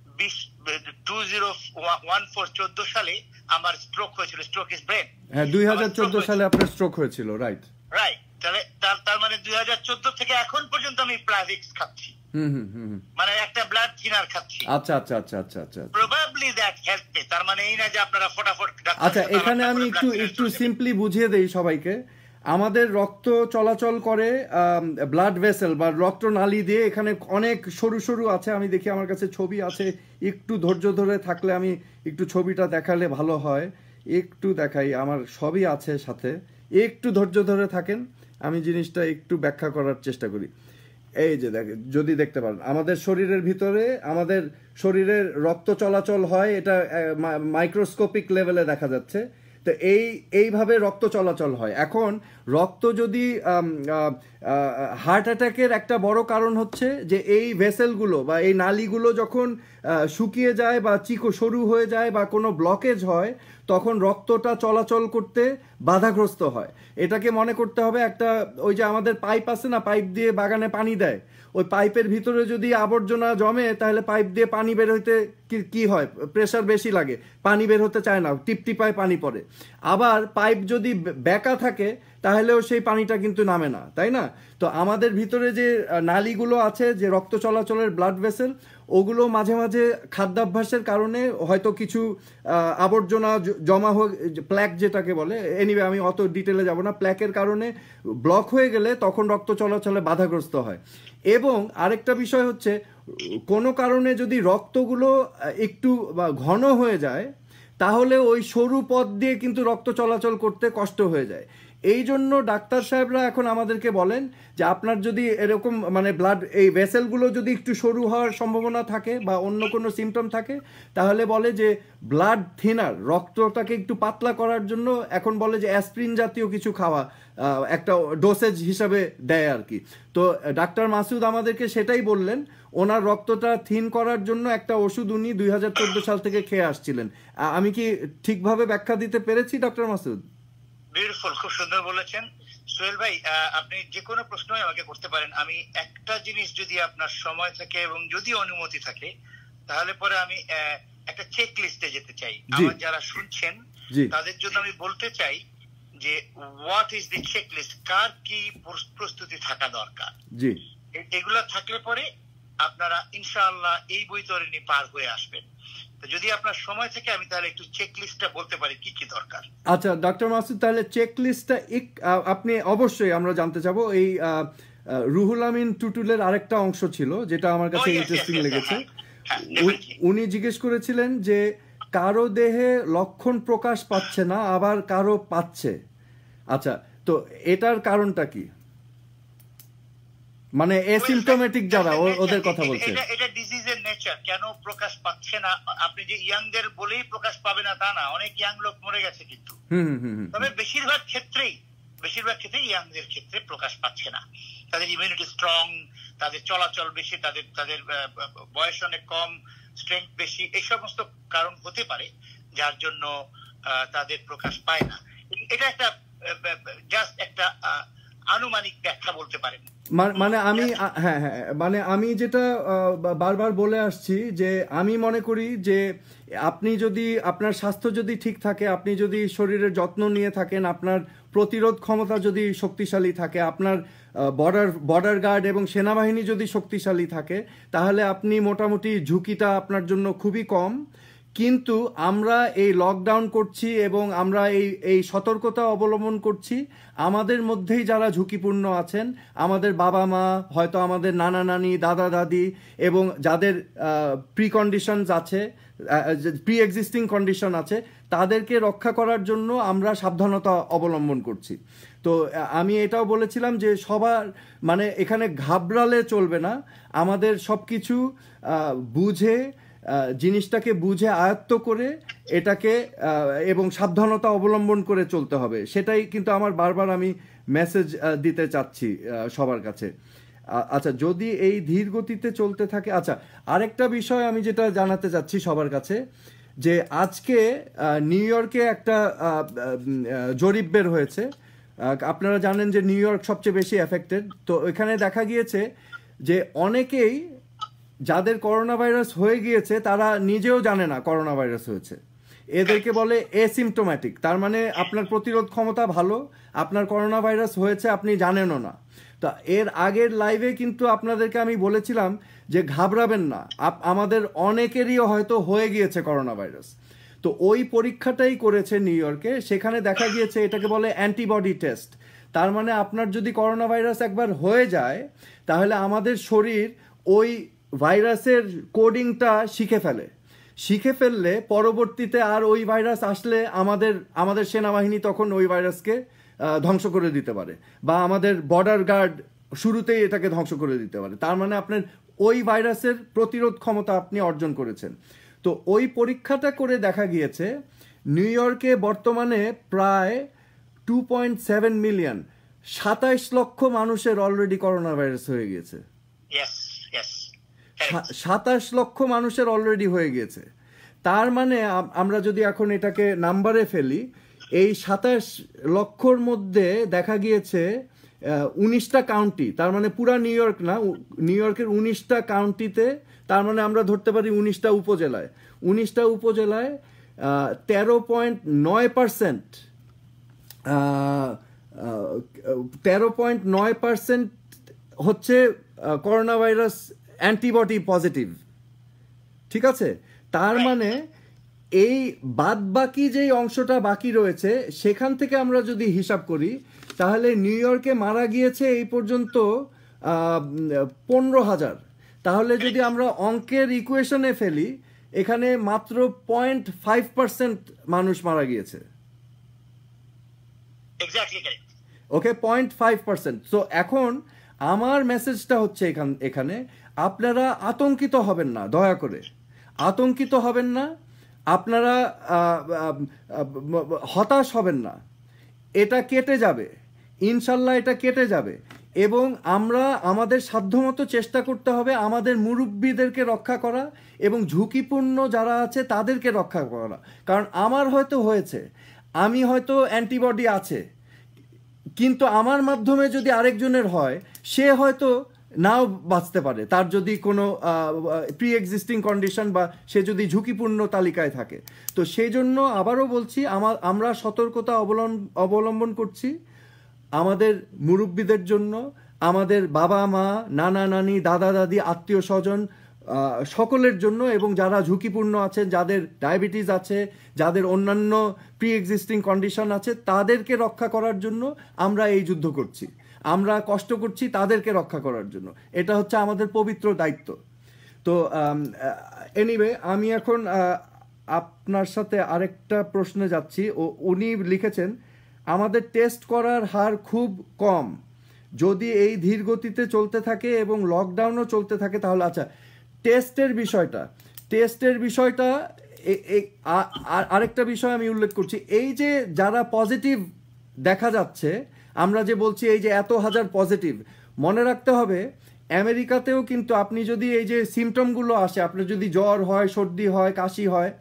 2014 সালে আমার স্ট্রোক হয়েছিল। Stroke is brain. হ্যাঁ, 2014 সালে আপনার স্ট্রোক হয়েছিল। রাইট। তার মানে 2014 থেকে এখন পর্যন্ত আমি প্লাভিক্স খাচ্ছি। মানে একটা ব্লাড থিনার খাচ্ছি। আচ্ছা আচ্ছা আচ্ছা আচ্ছা আচ্ছা, প্রবাবলি দ্যাট হেল্প মি। তার মানে এই না যে আপনারা ফটাফট। আচ্ছা, এখানে আমি একটু সিম্পলি বুঝিয়ে দেই সবাইকে। আমাদের রক্ত চলাচল করে ব্লাড ভেসেল বা রক্তনালী দিয়ে, এখানে অনেক সরু সরু আছে, আমি দেখি আমার কাছে ছবি আছে, একটু ধৈর্য ধরে থাকলে আমি একটু ছবিটা দেখালে ভালো হয়, একটু দেখাই, আমার সবই আছে সাথে, একটু ধৈর্য ধরে থাকেন, আমি জিনিসটা একটু ব্যাখ্যা করার চেষ্টা করি। এই যে দেখেন, যদি দেখতে পারেন আমাদের শরীরের ভিতরে আমাদের শরীরের রক্ত চলাচল হয়, এটা মাইক্রোস্কোপিক লেভেলে দেখা যাচ্ছে। তো এইভাবে রক্ত চলাচল হয়। এখন রক্ত যদি হার্ট অ্যাটাকের একটা বড় কারণ হচ্ছে যে এই ভেসেলগুলো বা এই নালীগুলো যখন শুকিয়ে যায় বা সরু হয়ে যায় বা কোনো ব্লকেজ হয়, তখন রক্তটা চলাচল করতে বাধাগ্রস্ত হয়। এটাকে মনে করতে হবে একটা, ওই যে আমাদের পাইপ আছে না, পাইপ দিয়ে বাগানে পানি দেয়, ওই পাইপের ভিতরে যদি আবর্জনা জমে তাহলে পাইপ দিয়ে পানি বের হইতে কি হয়, প্রেসার বেশি লাগে, পানি বের হতে চায় না, টিপটিপায় পানি পড়ে। আবার পাইপ যদি বেঁকা থাকে তাহলেও সেই পানিটা কিন্তু নামে না, তাই না? তো আমাদের ভিতরে যে নালীগুলো আছে, যে রক্ত চলাচলের ব্লাড ভেসেল, ওগুলো মাঝে মাঝে খাদ্যাভ্যাসের কারণে হয়তো কিছু আবর্জনা জমা হয়ে, প্ল্যাক যেটাকে বলে, এনিওয়ে আমি অত ডিটেলে যাব না, প্ল্যাকের কারণে ব্লক হয়ে গেলে তখন রক্ত চলাচলে বাধাগ্রস্ত হয়। এবং আরেকটা বিষয় হচ্ছে, কোনো কারণে যদি রক্তগুলো একটু ঘন হয়ে যায় তাহলে ওই সরু পথ দিয়ে কিন্তু রক্ত চলাচল করতে কষ্ট হয়ে যায়। এই জন্য ডাক্তার সাহেবরা এখন আমাদেরকে বলেন যে আপনার যদি এরকম মানে ব্লাড এই ভেসেলগুলো যদি একটু সরু হওয়ার সম্ভাবনা থাকে বা অন্য কোনো সিমটম থাকে, তাহলে বলে যে ব্লাড থিনার, রক্তটাকে একটু পাতলা করার জন্য এখন বলে যে অ্যাসপ্রিন জাতীয় কিছু খাওয়া একটা ডোসেজ হিসাবে দেয় আর কি। তো ডাক্তার মাসুদ আমাদেরকে সেটাই বললেন, ওনার রক্তটা থিন করার জন্য একটা ওষুধ উনি 2014 সাল থেকে খেয়ে আসছিলেন। আমি কি ঠিকভাবে ব্যাখ্যা দিতে পেরেছি ডক্টর মাসুদ? বিউটিফুল, খুব সুন্দর বলেছেন সোহেল ভাই। আপনি যে কোনো প্রশ্নই আমাকে করতে পারেন। আমি একটা জিনিস, যদি আপনার সময় থাকে এবং যদি অনুমতি থাকে, তাহলে পরে আমি একটা চেক লিস্টে যেতে চাই। আমার যারা শুনছেন তাদের জন্য আমি বলতে চাই যে what is the check list, কার কি প্রস্তুতি থাকা দরকার। জি, এগুলা থাকলে পরে আপনারা ইনশাআল্লাহ এই বৈতরণী পার হয়ে আসবেন। যদি আপনার সময় থেকে আমি তাহলে একটু চেক লিস্টটা বলতে পারি কি কি দরকার। আচ্ছা ডক্টর মাসুদ, তাহলে চেক লিস্টটা আপনি অবশ্যই আমরা জানতে চাবো। এই রুহুল আমিন টুটুলের আরেকটা অংশ ছিল যেটা আমার কাছে ইন্টারেস্টিং লেগেছে। উনি জিজ্ঞেস করেছিলেন যে কারো দেহে লক্ষণ প্রকাশ পাচ্ছে না, আবার কারো পাচ্ছে। আচ্ছা, তো এটার কারণটা কি? মানে অ্যাসিম্পটোমেটিক যারা, ওদের কথা বলছে। এটা ডিজিজের নেচার। কেন প্রকাশ পাচ্ছে না? আপনি যে ইয়াংদের বলেই প্রকাশ পাবে না তা না, অনেক ইয়াং লোক মরে গেছে কিন্তু। তবে বেশিরভাগ ক্ষেত্রেই ইয়াংদের ক্ষেত্রে প্রকাশ পাচ্ছে না। তাদের ইমিউনিটি স্ট্রং, তাদের চলাচল বেশি, তাদের বয়স অনেক কম, স্ট্রেংথ বেশি, এই সমস্ত কারণ হতে পারে যার জন্য তাদের প্রকাশ পায় না। এটা একটা জাস্ট একটা আনুমানিক ব্যাখ্যা বলতে পারেন। মানে আমি মানে আমি যেটা বারবার বলে আসছি যে আমি মনে করি যে আপনি যদি আপনার স্বাস্থ্য যদি ঠিক থাকে, আপনি যদি শরীরের যত্ন নিয়ে থাকেন, আপনার প্রতিরোধ ক্ষমতা যদি শক্তিশালী থাকে, আপনার বর্ডার গার্ড এবং সেনাবাহিনী যদি শক্তিশালী থাকে, তাহলে আপনি মোটামুটি ঝুঁকিটা আপনার জন্য খুবই কম। কিন্তু আমরা এই লকডাউন করছি এবং আমরা এই সতর্কতা অবলম্বন করছি, আমাদের মধ্যেই যারা ঝুঁকিপূর্ণ আছেন, আমাদের বাবা মা, হয়তো আমাদের নানা নানি, দাদা দাদি, এবং যাদের প্রিকন্ডিশনস আছে, প্রি এক্সিস্টিং কন্ডিশন আছে, তাদেরকে রক্ষা করার জন্য আমরা সাবধানতা অবলম্বন করছি। তো আমি এটাও বলেছিলাম যে সবার মানে এখানে ঘাবড়ালে চলবে না, আমাদের সব কিছু বুঝে, জিনিসটাকে বুঝে আয়ত্ত করে এটাকে এবং সাবধানতা অবলম্বন করে চলতে হবে। সেটাই কিন্তু আমার বারবার আমি মেসেজ দিতে চাচ্ছি সবার কাছে। আচ্ছা, যদি এই ধীর গতিতে চলতে থাকে, আচ্ছা আরেকটা বিষয় আমি যেটা জানাতে চাচ্ছি সবার কাছে, যে আজকে নিউ ইয়র্কে একটা জরিপ বের হয়েছে। আপনারা জানেন যে নিউ ইয়র্ক সবচেয়ে বেশি এফেক্টেড। তো এখানে দেখা গিয়েছে যে অনেকেই যাদের করোনা ভাইরাস হয়ে গিয়েছে তারা নিজেও জানে না করোনা ভাইরাস হয়েছে। এদেরকে বলে অ্যাসিম্পটোম্যাটিক। তার মানে আপনার প্রতিরোধ ক্ষমতা ভালো, আপনার করোনা ভাইরাস হয়েছে আপনি জানেনও না। তো এর আগের লাইভে কিন্তু আপনাদেরকে আমি বলেছিলাম যে ঘাবড়াবেন না, আমাদের অনেকেরই হয়তো হয়ে গিয়েছে করোনা ভাইরাস। তো ওই পরীক্ষাটাই করেছে নিউ ইয়র্কে, সেখানে দেখা গিয়েছে এটাকে বলে অ্যান্টিবডি টেস্ট। তার মানে আপনার যদি করোনা ভাইরাস একবার হয়ে যায় তাহলে আমাদের শরীর ওই ভাইরাসের কোডিংটা শিখে ফেললে পরবর্তীতে আর ওই ভাইরাস আসলে আমাদের সেনাবাহিনী তখন ওই ভাইরাসকে ধ্বংস করে দিতে পারে, বা আমাদের বর্ডার গার্ড শুরুতেই এটাকে ধ্বংস করে দিতে পারে। তার মানে আপনার ওই ভাইরাসের প্রতিরোধ ক্ষমতা আপনি অর্জন করেছেন। তো ওই পরীক্ষাটা করে দেখা গিয়েছে নিউ ইয়র্কে বর্তমানে প্রায় 2.7 মিলিয়ন, 27 লক্ষ মানুষের অলরেডি করোনা ভাইরাস হয়ে গিয়েছে। 27 লক্ষ মানুষের অলরেডি হয়ে গিয়েছে। তার মানে আমরা যদি এখন এটাকে নাম্বারে ফেলি, এই 27 লক্ষর মধ্যে দেখা গিয়েছে 19টা কাউন্টি, তার মানে পুরা নিউ ইয়র্ক না, নিউ ইয়র্কের 19টা কাউন্টিতে, তার মানে আমরা ধরতে পারি 19টা উপজেলায় 13.9% 13.9% হচ্ছে করোনা ভাইরাস অ্যান্টিবডি পজিটিভ। ঠিক আছে, তার মানে এই বাদবাকি যেই অংশটা বাকি রয়েছে সেখান থেকে আমরা যদি হিসাব করি তাহলে নিউ ইয়র্কে মারা গিয়েছে এই পর্যন্ত 15,000। তাহলে যদি আমরা অঙ্কের ইকুয়েশনে ফেলি, এখানে মাত্র 0.5% মানুষ মারা গিয়েছে। ওকে, 0.5%। সো এখন আমার মেসেজটা হচ্ছে এখানে আপনারা আতঙ্কিত হবেন না, দয়া করে আতঙ্কিত হবেন না, আপনারা হতাশ হবেন না। এটা কেটে যাবে, ইনশাল্লাহ এটা কেটে যাবে। এবং আমরা আমাদের সাধ্যমতো চেষ্টা করতে হবে আমাদের মুরব্বীদেরকে রক্ষা করা এবং ঝুঁকিপূর্ণ যারা আছে তাদেরকে রক্ষা করা। কারণ আমার হয়তো হয়েছে, আমি হয়তো অ্যান্টিবডি আছে, কিন্তু আমার মাধ্যমে যদি আরেকজনের হয় সে হয়তো নাও বাঁচতে পারে, তার যদি কোনো প্রি এক্সিস্টিং কন্ডিশন বা সে যদি ঝুঁকিপূর্ণ তালিকায় থাকে। তো সেই জন্য আবারও বলছি, আমরা সতর্কতা অবলম্বন করছি আমাদের মুরব্বীদের জন্য, আমাদের বাবা মা, নানা নানি, দাদা দাদি, আত্মীয় স্বজন সকলের জন্য, এবং যারা ঝুঁকিপূর্ণ আছেন, যাদের ডায়াবেটিস আছে, যাদের অন্যান্য প্রি এক্সিস্টিং কন্ডিশন আছে, তাদেরকে রক্ষা করার জন্য আমরা এই যুদ্ধ করছি, আমরা কষ্ট করছি তাদেরকে রক্ষা করার জন্য। এটা হচ্ছে আমাদের পবিত্র দায়িত্ব। তো এনিওয়ে, আমি এখন আপনার সাথে আরেকটা প্রশ্নে যাচ্ছি। উনি লিখেছেন আমাদের টেস্ট করার হার খুব কম, যদি এই ধীর গতিতে চলতে থাকে এবং লকডাউনও চলতে থাকে তাহলে। আচ্ছা, টেস্টের বিষয়টা আরেকটা বিষয় আমি উল্লেখ করছি। এই যে যারা পজিটিভ দেখা যাচ্ছে, আমরা যে বলছি এই যে এত হাজার পজিটিভ, মনে রাখতে হবে আমেরিকাতেও কিন্তু আপনি যদি এই যে সিমটমগুলো আসে, আপনার যদি জ্বর হয়, সর্দি হয়, কাশি হয়,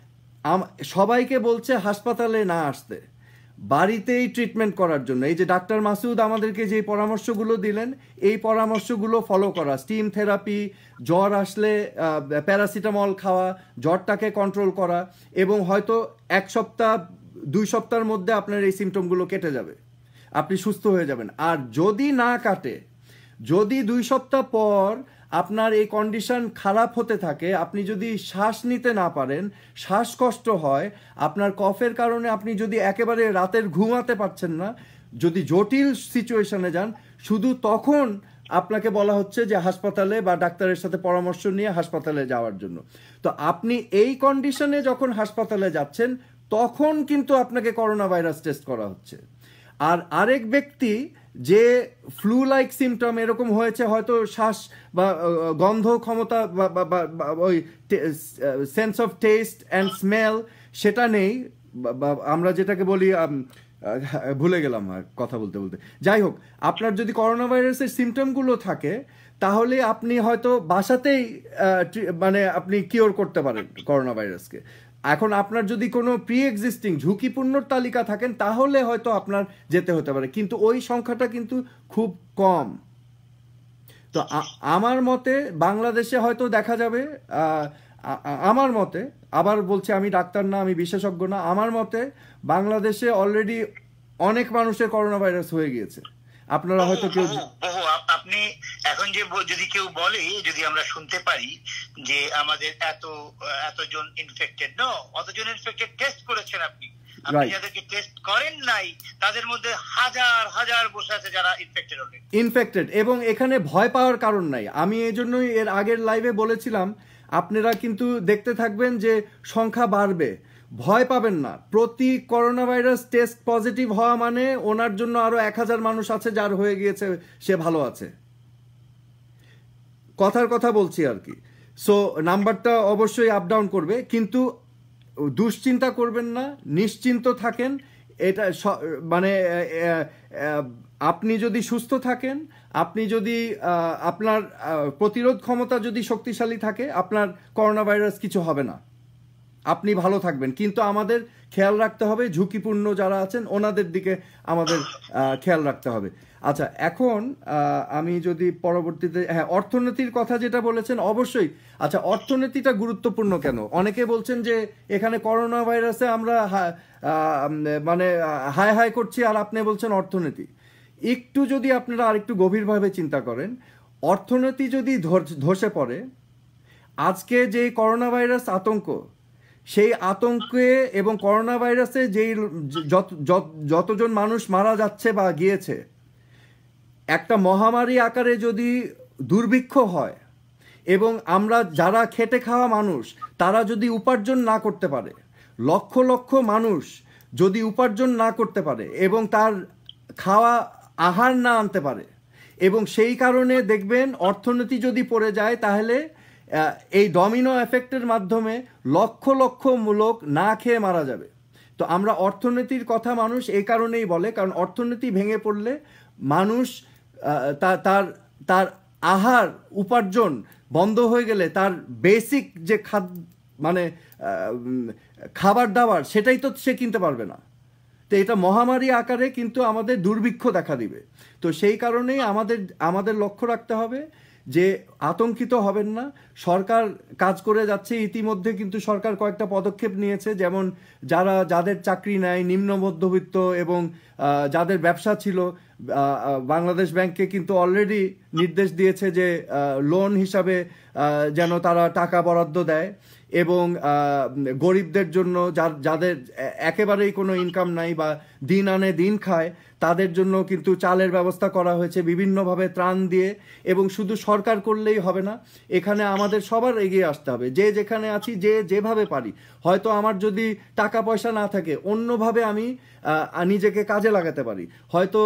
সবাইকে বলছে হাসপাতালে না আসতে, বাড়িতেই ট্রিটমেন্ট করার জন্য। এই যে ডাক্তার মাসুদ আমাদেরকে যে পরামর্শগুলো দিলেন, এই পরামর্শগুলো ফলো করা, স্টিম থেরাপি, জ্বর আসলে প্যারাসিটামল খাওয়া, জ্বরটাকে কন্ট্রোল করা, এবং হয়তো 1 সপ্তাহ 2 সপ্তাহের মধ্যে আপনার এই সিমটমগুলো কেটে যাবে, আপনি সুস্থ হয়ে যাবেন। আর যদি না কাটে, যদি 2 সপ্তাহ পর আপনার এই কন্ডিশন খারাপ হতে থাকে, আপনি যদি শ্বাস নিতে না পারেন, শ্বাসকষ্ট হয়, আপনার কফের কারণে আপনি যদি একেবারে রাতের ঘুমাতে পারছেন না, যদি জটিল সিচুয়েশনে যান, শুধু তখন আপনাকে বলা হচ্ছে যে হাসপাতালে বা ডাক্তারের সাথে পরামর্শ নিয়ে হাসপাতালে যাওয়ার জন্য। তো আপনি এই কন্ডিশনে যখন হাসপাতালে যাচ্ছেন তখন কিন্তু আপনাকে করোনা ভাইরাস টেস্ট করা হচ্ছে। আর আরেক ব্যক্তি যে ফ্লু লাইক সিমটম এরকম হয়েছে, হয়তো শ্বাস বা গন্ধ ক্ষমতা বা ওই sense of taste and smell সেটা নেই, আমরা যেটাকে বলি, ভুলে গেলাম কথা বলতে বলতে। যাই হোক, আপনার যদি করোনা ভাইরাসের সিমটমগুলো থাকে তাহলে আপনি হয়তো বাসাতেই মানে আপনি কিওর করতে পারেন করোনা ভাইরাসকে। এখন আপনার যদি কোনো প্রি এক্সিস্টিং ঝুঁকিপূর্ণ তালিকা থাকেন তাহলে হয়তো আপনার যেতে হতে পারে, কিন্তু ওই সংখ্যাটা কিন্তু খুব কম। তো আমার মতে বাংলাদেশে হয়তো দেখা যাবে, আমার মতে, আবার বলছি আমি ডাক্তার না, আমি বিশেষজ্ঞ না, আমার মতে বাংলাদেশে অলরেডি অনেক মানুষের করোনা ভাইরাস হয়ে গিয়েছে। আপনারা হয়তো কেউ আপনি এখন যে যদি কেউ বলে, যদি আমরা শুনতে পারি যে আমাদের এতজন ইনফেক্টেড, অতজন ইনফেক্টেড টেস্ট করেছেন আপনি যাদেরকে টেস্ট করেন নাই তাদের মধ্যে হাজার হাজার বসে আছে যারা ইনফেক্টেড, এবং এখানে ভয় পাওয়ার কারণ নাই। আমি এই জন্যই এর আগের লাইভে বলেছিলাম, আপনারা কিন্তু দেখতে থাকবেন যে সংখ্যা বাড়বে, ভয় পাবেন না। প্রতি করোনা ভাইরাস টেস্ট পজিটিভ হওয়া মানে ওনার জন্য আরো 1000 মানুষ আছে যার হয়ে গিয়েছে, সে ভালো আছে, কথার কথা বলছি আর কি। সো নাম্বারটা অবশ্যই আপ ডাউন করবে, কিন্তু দুশ্চিন্তা করবেন না, নিশ্চিন্ত থাকেন। এটা মানে আপনি যদি সুস্থ থাকেন, আপনি যদি আপনার প্রতিরোধ ক্ষমতা যদি শক্তিশালী থাকে, আপনার করোনা ভাইরাস কিছু হবে না, আপনি ভালো থাকবেন। কিন্তু আমাদের খেয়াল রাখতে হবে, ঝুঁকিপূর্ণ যারা আছেন ওনাদের দিকে আমাদের খেয়াল রাখতে হবে। আচ্ছা, এখন আমি যদি পরবর্তীতে, হ্যাঁ, অর্থনীতির কথা যেটা বলেছেন অবশ্যই। আচ্ছা, অর্থনীতিটা গুরুত্বপূর্ণ কেন? অনেকে বলছেন যে এখানে করোনা ভাইরাসে আমরা মানে হাই হাই করছি আর আপনি বলছেন অর্থনীতি। একটু যদি আপনারা আরেকটু গভীরভাবে চিন্তা করেন, অর্থনীতি যদি ধসে পড়ে, আজকে যে করোনা ভাইরাস আতঙ্ক, সেই আতঙ্কে এবং করোনা ভাইরাসে যেই যতজন মানুষ মারা যাচ্ছে বা গিয়েছে, একটা মহামারী আকারে যদি দুর্ভিক্ষ হয় এবং আমরা যারা খেটে খাওয়া মানুষ তারা যদি উপার্জন না করতে পারে, লক্ষ লক্ষ মানুষ যদি উপার্জন না করতে পারে এবং তার খাওয়া আহার না আনতে পারে, এবং সেই কারণে দেখবেন অর্থনীতি যদি পড়ে যায়, তাহলে এই ডমিনো এফেক্টের মাধ্যমে লক্ষ লক্ষ লোক না খেয়ে মারা যাবে। তো আমরা অর্থনীতির কথা মানুষ এই কারণেই বলে, কারণ অর্থনীতি ভেঙে পড়লে মানুষ তার আহার উপার্জন বন্ধ হয়ে গেলে তার বেসিক যে মানে খাবার দাবার সেটাই তো সে কিনতে পারবে না। তো এটা মহামারী আকারে কিন্তু আমাদের দুর্ভিক্ষ দেখা দিবে। তো সেই কারণেই আমাদের লক্ষ্য রাখতে হবে যে আতঙ্কিত হবেন না। সরকার কাজ করে যাচ্ছে, ইতিমধ্যে কিন্তু সরকার কয়েকটা পদক্ষেপ নিয়েছে, যেমন যাদের চাকরি নেয়, নিম্ন মধ্যবিত্ত এবং যাদের ব্যবসা ছিল, বাংলাদেশ ব্যাংকে কিন্তু অলরেডি নির্দেশ দিয়েছে যে লোন হিসাবে যেন তারা টাকা বরাদ্দ দেয়, এবং গরিবদের জন্য যাদের একেবারেই কোনো ইনকাম নাই বা দিন আনে দিন খায়, তাদের জন্য কিন্তু চালের ব্যবস্থা করা হয়েছে বিভিন্নভাবে ত্রাণ দিয়ে। এবং শুধু সরকার করলেই হবে না, এখানে আমাদের সবার এগিয়ে আসতে হবে, যে যেখানে আছি, যেভাবে পারি। হয়তো আমার যদি টাকা পয়সা না থাকে, অন্যভাবে আমি নিজেকে কাজে লাগাতে পারি। হয়তো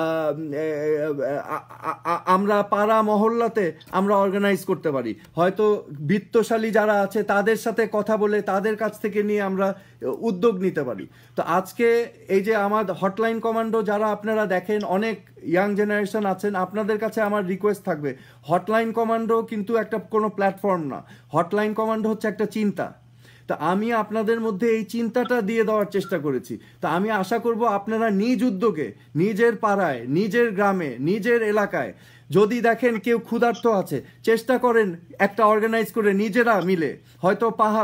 আমরা পাড়া মহল্লাতে আমরা অর্গানাইজ করতে পারি, হয়তো বিত্তশালী যারা আছে তাদের সাথে কথা বলে তাদের কাছ থেকে নিয়ে আমরা উদ্যোগ নিতে পারি। তো আজকে এই যে আমার হটলাইন কমান্ডো যারা আপনারা দেখেন, অনেক ইয়াং জেনারেশন আছেন, আপনাদের কাছে আমার রিকোয়েস্ট থাকবে, হটলাইন কমান্ডো কিন্তু একটা কোনো প্ল্যাটফর্ম না, হটলাইন কমান্ডো হচ্ছে একটা চিন্তা। তা আমি আপনাদের মধ্যে এই চিন্তাটা দিয়ে দেওয়ার চেষ্টা করেছি। তা আমি আশা করব আপনারা নিজ উদ্যোগে, নিজের পাড়ায়, নিজের গ্রামে, নিজের এলাকায় যদি দেখেন কেউ ক্ষুধার্ত আছে, চেষ্টা করেন একটা অর্গানাইজ করে নিজেরা মিলে, হয়তো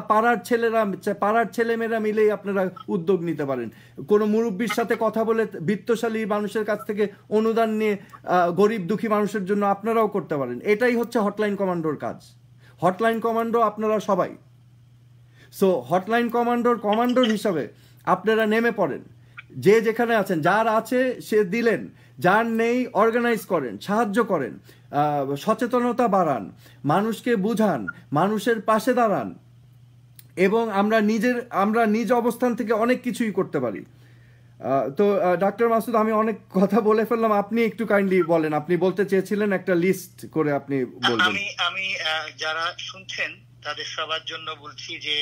পাড়ার ছেলেমেয়েরা মিলেই আপনারা উদ্যোগ নিতে পারেন। কোনো মুরব্বীর সাথে কথা বলে, বিত্তশালী মানুষের কাছ থেকে অনুদান নিয়ে গরিব দুঃখী মানুষের জন্য আপনারাও করতে পারেন। এটাই হচ্ছে হটলাইন কমান্ডোর কাজ। হটলাইন কমান্ডো আপনারা সবাই। সো হটলাইন কমান্ডোর হিসাবে আপনারা নেমে পড়েন, যে যেখানে আছেন, যার আছে সে দিলেন, যার নেই অর্গানাইজ করেন, সাহায্য করেন, সচেতনতা বাড়ান, মানুষকে বুঝান, মানুষের পাশে দাঁড়ান, এবং আমরা নিজ অবস্থান থেকে অনেক কিছুই করতে পারি। তো ডাক্তার মাসুদ, আমি অনেক কথা বলে ফেললাম, আপনি একটু কাইন্ডলি বলেন, আপনি বলতে চেয়েছিলেন একটা লিস্ট করে আপনি বলবেন। আমি যারা শুনছেন তাদের সবার জন্য বলছি যে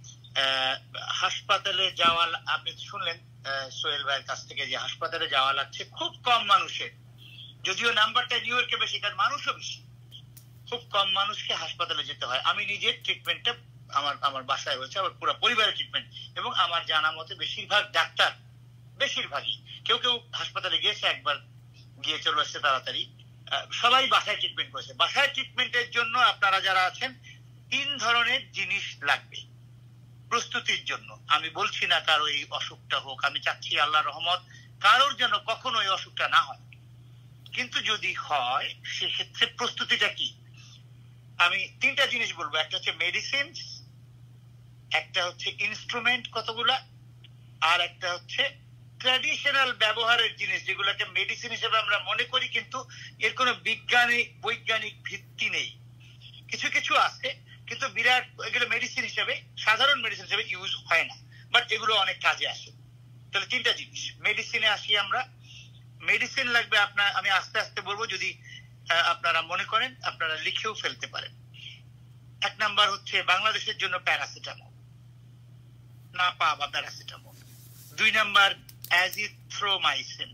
হাসপাতালে যাওয়া, আপনি শুনলেন সোহেল ভাইয়ের কাছ থেকে যে হাসপাতালে যাওয়া লাগছে খুব কম মানুষের, যদিও নাম্বারটা নিউ ইয়র্কে বেশি, কারণ মানুষও বেশি, খুব কম মানুষকে হাসপাতালে যেতে হয়। আমি নিজের ট্রিটমেন্টটা আমার বাসায় হয়েছে, আমার পুরো পরিবারের ট্রিটমেন্ট, এবং আমার জানা মতে বেশিরভাগ ডাক্তার, বেশিরভাগই, কেউ হাসপাতালে গিয়েছে, একবার গিয়ে চলে আসছে তাড়াতাড়ি, সবাই বাসায় ট্রিটমেন্ট করেছে। বাসায় ট্রিটমেন্টের জন্য আপনারা যারা আছেন, 3 ধরনের জিনিস লাগবে প্রস্তুতির জন্য। আমি বলছি না কারো এই অসুখটা হোক, আমি চাচ্ছি আল্লাহর রহমত কারোর যেন কখনো এই অসুখটা না হয়, কিন্তু যদি হয় সেক্ষেত্রে প্রস্তুতিটা কি? আমি 3টা জিনিস বলবো। একটা হচ্ছে মেডিসিন, একটা হচ্ছে ইনস্ট্রুমেন্ট কতগুলা, আর একটা হচ্ছে ট্র্যাডিশনাল ব্যবহারের জিনিস যেগুলোকে মেডিসিন হিসেবে আমরা মনে করি কিন্তু এর কোনো বৈজ্ঞানিক ভিত্তি নেই। কিছু কিছু আছে কিন্তু বিরাট এগুলো মেডিসিন হিসেবে, সাধারণ মেডিসিন হিসেবে ইউজ হয় না, বাট এগুলো অনেক কাজে আসে। তাহলে 3টা জিনিস। মেডিসিনে আসি আমরা। মেডিসিন লাগবে আপনার, আমি আস্তে আস্তে বলবো, যদি আপনারা মনে করেন আপনারা লিখেও ফেলতে পারেন। 1 নাম্বার হচ্ছে বাংলাদেশের জন্য প্যারাসিটামল, না পা বা প্যারাসিটামল। 2 number azithromycin.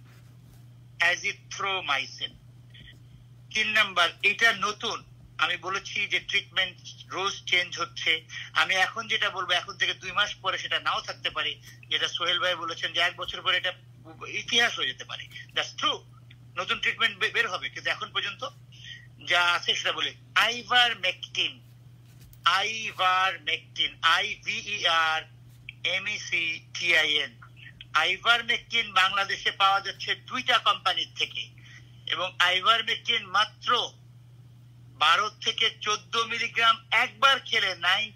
3 নাম্বার, এটা নতুন, আমি বলেছি যে ট্রিটমেন্ট রোজ চেঞ্জ হচ্ছে। আমি এখন যেটা বলবো এখন থেকে 2 মাস পরে সেটা নাও থাকতে পারে, যেটা সোহেল ভাই বলেছেন যে 1 বছর পরে এটা ইতিহাস হয়ে যেতে পারে। দ্যাটস ট্রু, নতুন ট্রিটমেন্ট বের হবে, কিন্তু এখন পর্যন্ত যা আছে সেটা বলে আইভারমেকটিন। IVERMECTIN। আইভারমেকটিন বাংলাদেশে পাওয়া যাচ্ছে 2টা কোম্পানির থেকে, এবং আইভারমেকটিন মাত্র 12 থেকে 14 মিলিগ্রাম একবার খেলে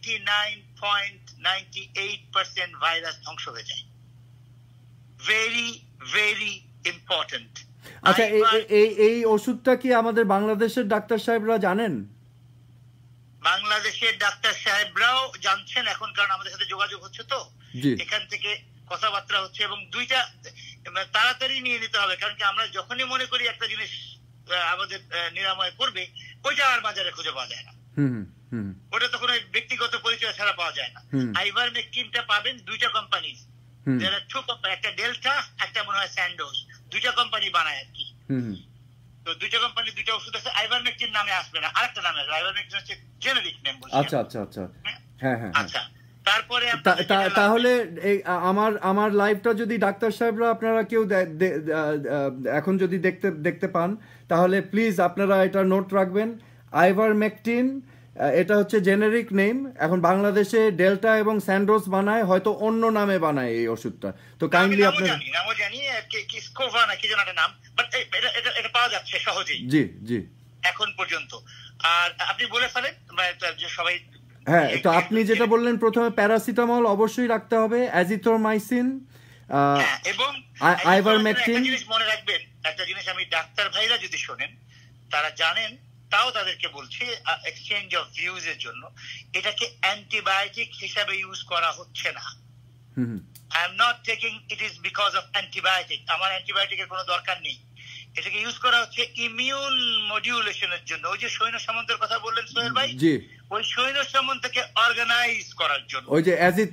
99.98% ভাইরাস ধ্বংস হয়ে যায়। Very very important. আচ্ছা, এই ওষুধটা কি আমাদের বাংলাদেশের ডাক্তার সাহেবরা জানেন? বাংলাদেশের ডাক্তার সাহেবরাও জানছেন এখন, কারণ আমাদের সাথে যোগাযোগ হচ্ছে, তো এখান থেকে কথাবার্তা হচ্ছে, এবং 2টা তাড়াতাড়ি নিয়ে নিতে হবে, কারণ কি আমরা যখনই মনে করি একটা জিনিস আমাদের নিরাময় করবে, ওইটা আর বাজারে খুঁজে পাওয়া যায় না। ওটা তো কোনো ব্যক্তিগত পরিচয় ছাড়া পাওয়া যায় না। আইভারমেকটিনটা পাবেন 2টা কোম্পানি, যারা 2 কোম্পানি, একটা ডেল্টা, একটা মনে হয় স্যান্ডোজ, 2টা কোম্পানি বানায় আর কি। তো 2টা কোম্পানি 2টা ওষুধ আছে। আইভারমেকটিন নামে আসবে না, আরেকটা নামে আসবে। আইভারমেকটিন হচ্ছে জেনেরিক নেম বলছি। আচ্ছা আচ্ছা আচ্ছা, হ্যাঁ হ্যাঁ। আচ্ছা, তারপরে তাহলে আমার লাইভটা যদি ডাক্তার সাহেবরা আপনারা কেউ এখন যদি দেখতে পান, তাহলে প্লিজ আপনারা এটা নোট রাখবেন। আইভারমেকটিন, এটা হচ্ছে জেনেরিক নেম। এখন বাংলাদেশে ডেল্টা এবং স্যান্ডোজ বানায়, হয়তো অন্য নামে বানায় এই ওষুধটা। তো কাইন্ডলি আপনারা, নামও জানি কিসকোভা না কি যেন একটা নাম, বাট এটা পাওয়া যাচ্ছে সহজেই জি জি এখন পর্যন্ত। আর আপনি বলে ফেলেন সবাই। হ্যাঁ, তো আপনি যেটা বললেন প্রথমে প্যারাসিটামল অবশ্যই রাখতে হবে, অ্যাজিথ্রোমাইসিন এবং আইভারমেকটিন। একটা জিনিস মনে রাখবেন, একটা জিনিস আমি ডাক্তার ভাইরা যদি শোনেন তারা জানেন, তাও তাদেরকে বলছি এক্সচেঞ্জ অফ ভিউজ এর জন্য, এটাকে অ্যান্টিবায়োটিক হিসাবে ইউজ করা হচ্ছে না। I am not taking it is because of antibiotic. আমার অ্যান্টিবায়োটিকের কোনো দরকার নেই। এটাকে ইউজ করা হচ্ছে ইমিউন মডিউলেশনের জন্য। ওই যে সৈন্য সামন্তের কথা বললেন সোহেল ভাই, ওই সৈন্য সামন্তকে অর্গানাইজ করার জন্য। ওই যে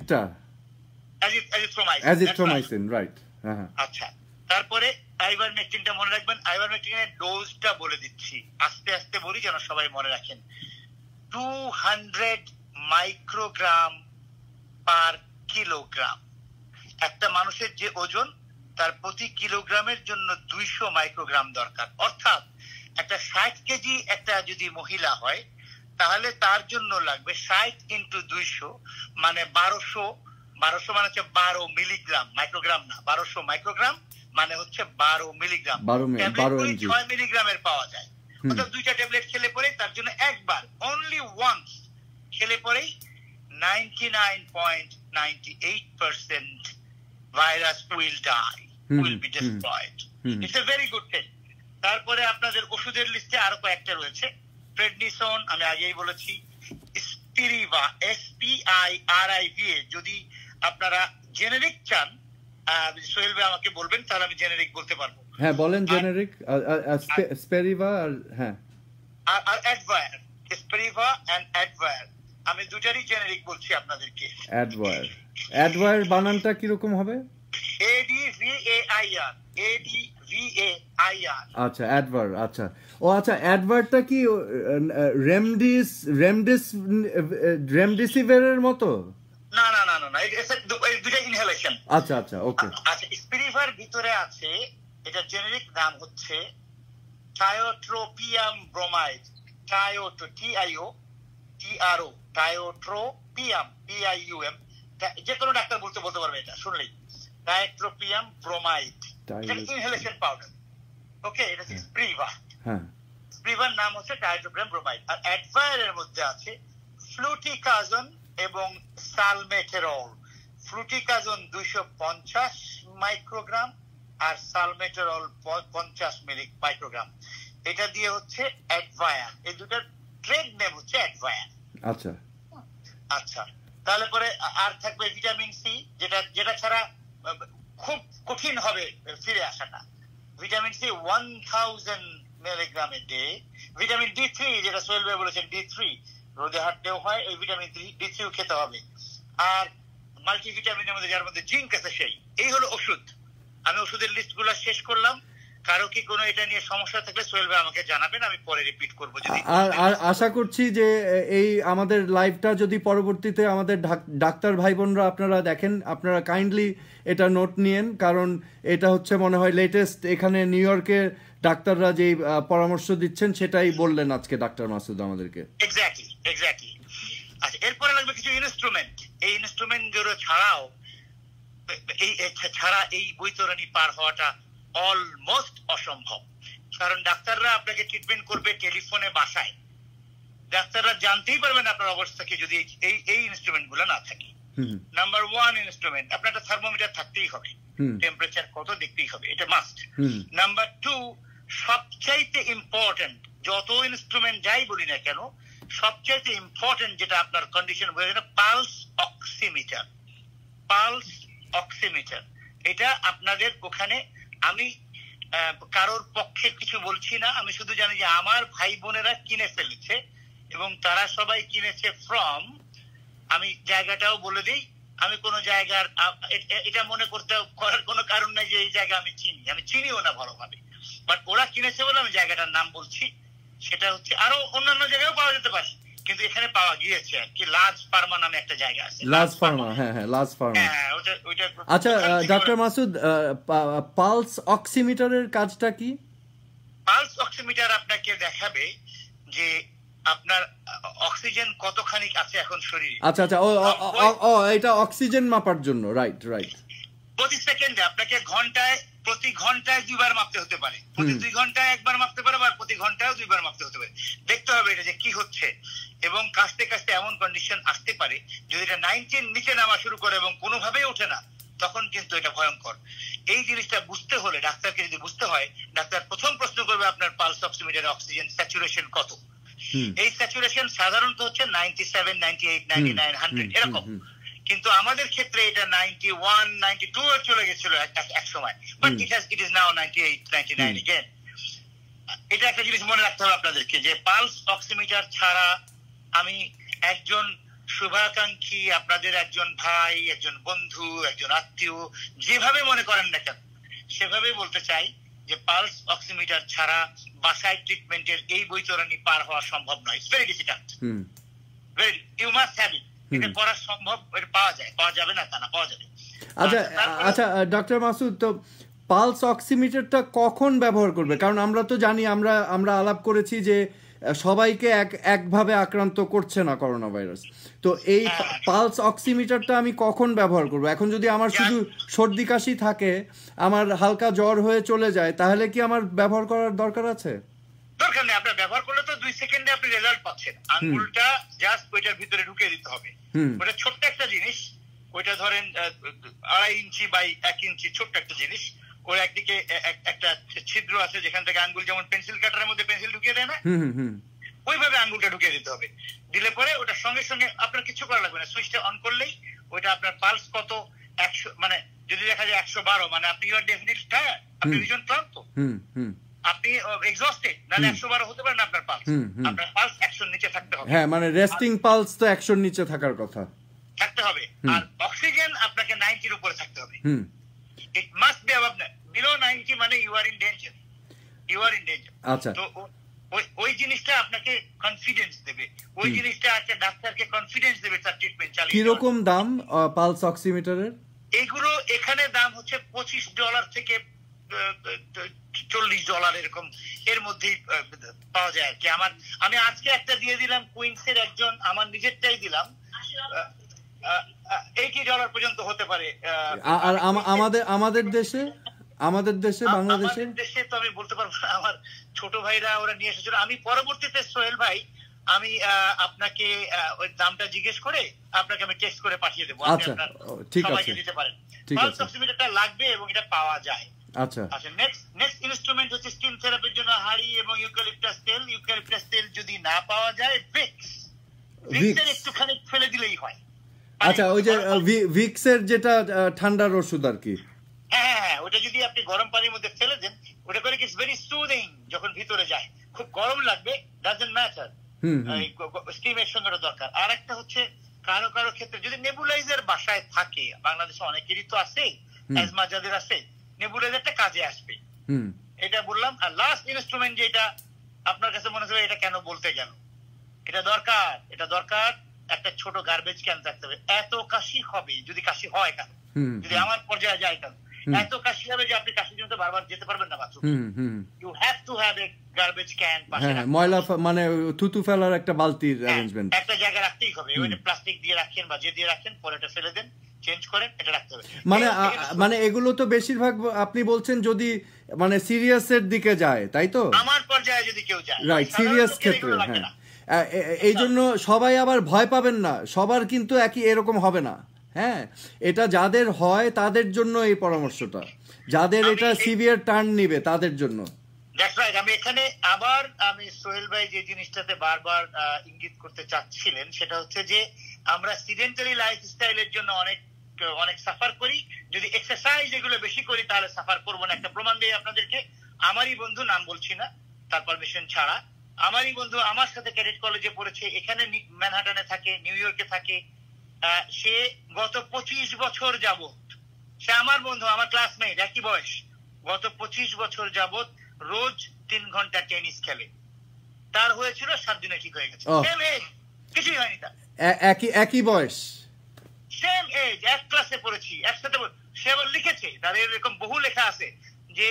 অ্যাজিথ্রোমাইসিন, রাইট। আচ্ছা, তারপরে আইভারমেকটিনটা মনে রাখবেন। আইভারমেকটিনের ডোজটা বলে দিচ্ছি, আস্তে আস্তে বলি যেন সবাই মনে রাখেন। 200 মাইক্রোগ্রাম পার কিলোগ্রাম। একটা মানুষের যে ওজন, তার প্রতি কিলোগ্রামের জন্য 200 মাইক্রোগ্রাম দরকার। অর্থাৎ একটা 60 কেজি একটা যদি মহিলা হয়, তাহলে তার জন্য লাগবে 60 × 200 মানে 1200 মানে হচ্ছে 12 মিলিগ্রাম, মাইক্রোগ্রাম না, 1200 মাইক্রোগ্রাম মানে হচ্ছে 12 মিলিগ্রাম। 6 মিলিগ্রামের পাওয়া যায়। অর্থাৎ 2টা ট্যাবলেট খেলে পরে তার জন্য একবার, অনলি ওয়ান্স খেলে পরেই 99.98% virus will die, will be destroyed. It's a very good thing. তারপরে আপনাদের ওষুধের লিস্টে আরো কয়েকটা রয়েছে। প্রেডনিসন আমি আগেই বলেছি, স্পিরিভা, SPIRIVA। যদি আপনারা জেনেরিক চান, সোহেল ভাই আমাকে বলবেন, তাহলে আমি জেনেরিক বলতে পারবো। হ্যাঁ বলেন, জেনেরিক। স্পেরিভা আর অ্যাডভায়ার, স্পেরিভা এন্ড অ্যাডভায়ার, আমি দুটারই জেনেরিক বলছি আপনাদেরকে। অ্যাডভায়ার বানানটা কি রকম হবে? ADVAIR। আচ্ছা, অ্যাডভার। আচ্ছা, ও আচ্ছা, অ্যাডভারটা কি রেমডেসিভিরের মতো? না না না না, দুটো ইনহেলেশন। আচ্ছা আচ্ছা, ওকে। আচ্ছা, স্পিরিভার ভিতরে আছে, এটা জেনেরিক নাম হচ্ছে টায়োট্রোপিয়াম ব্রোমাইড। টায়োট্রোপিয়াম, PIUM। যে কোনো ডাক্তার বলতে পারবে এটা শুনলেই। Tiotropium bromide, inhalation powder. Okay, এটা হচ্ছে স্প্রিভা। হ্যাঁ, স্প্রিভার নাম হচ্ছে ডাইড্রোগ্রাম ব্রোমাইড। আর অ্যাডভায়ারের মধ্যে আছে ফ্লুটিকাজন এবং সালমেটেরল। ফ্লুটিকাজন 250 মাইক্রোগ্রাম আর সালমেটেরল 50 মাইক্রোগ্রাম। এটা দিয়ে হচ্ছে অ্যাডভায়ার। এই দুটার ট্রেড নেম হচ্ছে অ্যাডভায়ার। আচ্ছা আচ্ছা, তাহলে পরে আর থাকবে ভিটামিন সি, যেটা ছাড়া খুব কঠিন হবে ফিরে আসাটা। Vitamin C 1000 milligram a day. Vitamin D3, যেটা সোহেল ভাই বলেছেন D3 রোদে হাঁটতেও হয়, এই ভিটামিন D3 খেতে হবে। আর মাল্টিভিটামিনের মধ্যে যার মধ্যে জিঙ্ক আছে সেই। এই হলো ওষুধ। আমি ওষুধের লিস্ট গুলা শেষ করলাম। কারো কি কোনো এটা নিয়ে সমস্যা থাকলে সোহেল ভাই আমাকে জানাবেন, আমি পরে রিপিট করবো। আর আশা করছি যে এই আমাদের লাইভটা যদি পরবর্তীতে আমাদের ডাক্তার ভাই বোনরা আপনারা দেখেন, আপনারা কাইন্ডলি এটা নোট নিয়েন, কারণ এটা হচ্ছে মনে হয় লেটেস্ট। এখানে নিউ ইয়র্কের ডাক্তাররা যে পরামর্শ দিচ্ছেন সেটাই বললেন আজকে ডাক্তার মাসুদ আমাদেরকে। এক্স্যাক্টলি। আচ্ছা, এরপরে লাগবে কিছু ইনস্ট্রুমেন্ট। এই ইনস্ট্রুমেন্ট গুলো ছাড়া এই বৈতরণী পার হওয়াটা অলমোস্ট অসম্ভব। কারণ ডাক্তাররা আপনাকে ট্রিটমেন্ট করবে টেলিফোনে, বাসায়। ডাক্তাররা জানতেই পারবেন আপনার অবস্থাকে যদি এই ইনস্ট্রুমেন্ট গুলো না থাকে। নাম্বার 1 ইনস্ট্রুমেন্ট, আপনার একটা থার্মোমিটার থাকতেই হবে, টেম্পারেচার কত দেখতেই হবে, এটা মাস্ট। নাম্বার 2, সবচাইতে ইম্পর্টেন্ট, যত ইনস্ট্রুমেন্ট যাই বলি না কেন, সবচাইতে ইম্পর্টেন্ট যেটা আপনার কন্ডিশন বোঝা যায়, পালস অক্সিমিটার। পালস অক্সিমিটার এটা আপনাদের ওখানে, আমি কারোর পক্ষে কিছু বলছি না, আমি শুধু জানি যে আমার ভাই বোনেরা কিনে ফেলেছে এবং তারা সবাই কিনেছে ফ্রম, আমি জায়গাটাও বলে দিই, আমি কোন জায়গার এটা মনে করার কোনো কারণ নাই যে এই জায়গা আমি চিনিও না ভালোভাবে, বাট ওরা কিনেছে বলে আমি জায়গাটার নাম বলছি। সেটা হচ্ছে, আরো অন্যান্য জায়গায়ও পাওয়া যেতে পারে, কিন্তু এখানে পাওয়া গিয়েছে আর কি। লাজ ফার্মা নামে একটা জায়গা আছে, লাজ ফার্মা। হ্যাঁ, লাজ ফার্মা। আচ্ছা ডক্টর মাসুদ, পালস অক্সিমিটারের কাজটা কি? পালস অক্সিমিটার আপনাকে দেখাবে যে আপনার অক্সিজেন কতখানি আছে এখন শরীরে। আচ্ছা, এটা অক্সিজেন মাপার জন্য, রাইট। প্রতি সেকেন্ডে আপনাকে প্রতি ঘন্টায় 2 বার মাপতে হতে পারে, প্রতি 2 ঘন্টায় 1 বার মাপতে পারে, বা প্রতি ঘন্টায় 2 বার মাপতে হতে পারে। দেখতে হবে এটা যে কি হচ্ছে, এবং কাছতে এমন কন্ডিশন আসতে পারে যদি এটা 90 নিচে নামা শুরু করে এবং কোনোভাবেই ওঠে না, তখন কিন্তু এটা ভয়ঙ্কর। এই জিনিসটা বুঝতে হলে, ডাক্তারকে যদি বুঝতে হয়, ডাক্তার প্রথম প্রশ্ন করবে আপনার পালস অক্সিমিটারে অক্সিজেন স্যাচুরেশন কত। এই স্যাচুরেশন সাধারণত হচ্ছে 97, 98, 99, 100 এরকম, কিন্তু আমাদের ক্ষেত্রে এটা 91, 92 চলে গেছিল এক সময়, but it is now 98, 99 again। এটা একটা জিনিস মনে রাখতে হবে আপনাদেরকে, যে পালস অক্সিমিটার ছাড়া আমি একজন শুভাকাঙ্ক্ষী, আপনাদের একজন ভাই, একজন বন্ধু, একজন আত্মীয়, যেভাবে মনে করেন না কেন, সেভাবে বলতে চাই যে পালস অক্সিমিটার ছাড়া বাসায় ট্রিটমেন্টের এই বৈতরণী পার হওয়া সম্ভব নয়। It's very difficult, you must have it. এটা করা সম্ভব, এটা পাওয়া যাবে না তা না, পাওয়া যাবে। আচ্ছা ডক্টর মাসুদ, তো পালস অক্সিমিটারটা কখন ব্যবহার করবে? কারণ আমরা তো জানি, আমরা আলাপ করেছি যে সবাইকে একভাবে আক্রান্ত করছে না করোনা ভাইরাস। তো এই পালস অক্সিমিটারটা আমি কখন ব্যবহার করব? এখন যদি আমার শুধু সর্দি কাশি থাকে, আমার হালকা জ্বর হয়ে চলে যায়, তাহলে কি আমার ব্যবহার করার দরকার আছে? দরকার নেই, আপনার ব্যবহার করলে তো 2 সেকেন্ডে আপনি রেজাল্ট পাচ্ছেন। আঙ্গুলটা জাস্ট ওইটার ভিতরে ঢুকিয়ে দিতে হবে। ওটা ছোট্ট একটা জিনিস, ওইটা ধরেন 2.5 ইঞ্চি বাই 1 ইঞ্চি, ছোট্ট একটা জিনিস। ওর একদিকে একটা ছিদ্র আছে যেখান থেকে আঙ্গুল, যেমন পেন্সিল কাটারের মধ্যে পেন্সিল ঢুকিয়ে দেয় না, ওইভাবে আঙ্গুলটা ঢুকিয়ে দিতে হবে। দিলে পরে ওটার সঙ্গে সঙ্গে আপনার কিছু করা লাগবে না, সুইচটা অন করলেই ওইটা আপনার পালস কত 100, মানে যদি দেখা যায় 112, মানে আপনি ইউ আর ডেফিনেটলি টায়ার্ড, আপনি ভীষণ ক্লান্ত, আপনি এক্সস্টেড, নাহলে 112 হতে পারে না আপনার পালস। আপনার পালস 100 নিচে থাকতে হবে। হ্যাঁ, মানে রেস্টিং পালস তো 100 নিচে থাকার কথা থাকতে হবে। আর অক্সিজেন আপনাকে 90 এর উপরে থাকতে হবে। It must be above below 90, মানে you are in danger. আচ্ছা, তো ওই জিনিসটা আপনাকে কনফিডেন্স দেবে, ওই জিনিসটা একটা ডাক্তারকে কনফিডেন্স দেবে তার ট্রিটমেন্ট চালিয়ে। কি রকম দাম পালস অক্সিমিটারের? এগুলো এখানে দাম হচ্ছে $25 থেকে $40 এরকম, এর মধ্যেই পাওয়া যায় আর কি। আমি আজকে একটা দিয়ে দিলাম কুইন্সের একজন, আমার নিজেরটাই দিলাম, $80 পর্যন্ত হতে পারে। আর আমাদের দেশে আমাদের দেশে, বাংলাদেশে? আমাদের দেশে তো আমি বলতে পারবো না, আমার ছোট ভাইরা ওরা নিয়ে এসেছিল। আমি পরবর্তীতে সোহেল ভাই আমি আপনাকে ওই দামটা জিজ্ঞেস করে আপনাকে আমি টেক্সট করে পাঠিয়ে দেবো, আপনি আচ্ছা, আপনার ঠিক সবাইকে আছে, দিতে পারেন। ঠিক পালস আছে। অক্সিমিটারটা লাগবে এবং এটা পাওয়া যায়। আচ্ছা, আচ্ছা, নেক্সট ইনস্ট্রুমেন্ট হচ্ছে স্কিন থেরাপির জন্য হাড়ি এবং ইউক্যালিপটাস তেল। ইউক্যালিপটাস তেল যদি না পাওয়া যায়, ভিক্সের একটুখানি ফেলে দিলেই হয়। আচ্ছা, ওই যে ভিক্সের যেটা ঠান্ডার ওষুধ আর কি। হ্যাঁ, ওটা যদি আপনি গরম পানির মধ্যে ফেলে দেন, ওটা করে ইটস ভেরি সুদিং। যখন ভিতরে যায় খুব গরম লাগবে, ডাজন্ট ম্যাটার, স্টিমের সঙ্গে দরকার। আর একটা হচ্ছে কারো কারো ক্ষেত্রে যদি নেবুলাইজার বাসায় থাকে, বাংলাদেশে অনেকেরই তো আছে, অ্যাজমা যাদের আছে, নেবুলাইজারটা কাজে আসবে। এটা বললাম। আর লাস্ট ইনস্ট্রুমেন্ট যেটা আপনার কাছে মনে হবে এটা কেন বলতে গেল, এটা দরকার একটা ছোট গার্বেজ ক্যান থাকতে হবে। এত কাশি হবে, যদি কাশি হয় কেন, যদি আমার পর্যায়ে যায় কেন, এত কাশি হবে যে আপনি কাশির জন্য বারবার যেতে পারবেন না বাথরুমে। You have to have a garbage can. ময়লা মানে থুতু ফেলার একটা বালতির অ্যারেঞ্জমেন্ট একটা জায়গায় রাখতেই হবে। ওই প্লাস্টিক দিয়ে রাখেন বা যে দিয়ে রাখেন, পরে এটা ফেলে দেন, চেঞ্জ করেন, এটা রাখতে হবে। মানে এগুলো তো বেশিরভাগ আপনি বলছেন যদি মানে সিরিয়াসের দিকে যায়, তাই তো? আমার পর্যায়ে যদি কেউ যায়, রাইট, সিরিয়াস ক্ষেত্রে। হ্যাঁ, এই জন্য সবাই আবার ভয় পাবেন না, সবার কিন্তু একই এরকম হবে না। হ্যাঁ, এটা যাদের হয় তাদের জন্য এই পরামর্শটা, যাদের এটা সিভিয়ার টার্ন নিবে তাদের জন্য। আমি এখানে আবার আমি সোহেল ভাই যে জিনিসটাতে বারবার ইঙ্গিত করতে চাচ্ছিলেন, সেটা হচ্ছে যে আমরা সিডেন্টারি লাইফস্টাইলের জন্য অনেক সাফার করি। যদি এক্সারসাইজ এগুলো বেশি করি তাহলে সাফার করবো না। একটা প্রমাণ দিই আপনাদেরকে। আমারই বন্ধু, নাম বলছি না তার পারমিশন ছাড়া, আমারই বন্ধু আমার সাথে ক্যাডেট কলেজে পড়েছে, এখানে ম্যানহাটনে থাকে, নিউ ইয়র্কে থাকে। সে গত 25 বছর যাবত, সে আমার বন্ধু, আমার ক্লাসমেট, একই বয়স, গত 25 বছর যাবত রোজ 3 ঘন্টা টেনিস খেলে। তার হয়েছিল 7 দিনে ঠিক হয়ে গেছে। সেম এজ, কিছুই হয়নি তার। একই বয়স, সেম এজ, এক ক্লাসে পড়েছি একসাথে। সে আবার লিখেছে, তার এরকম বহু লেখা আছে যে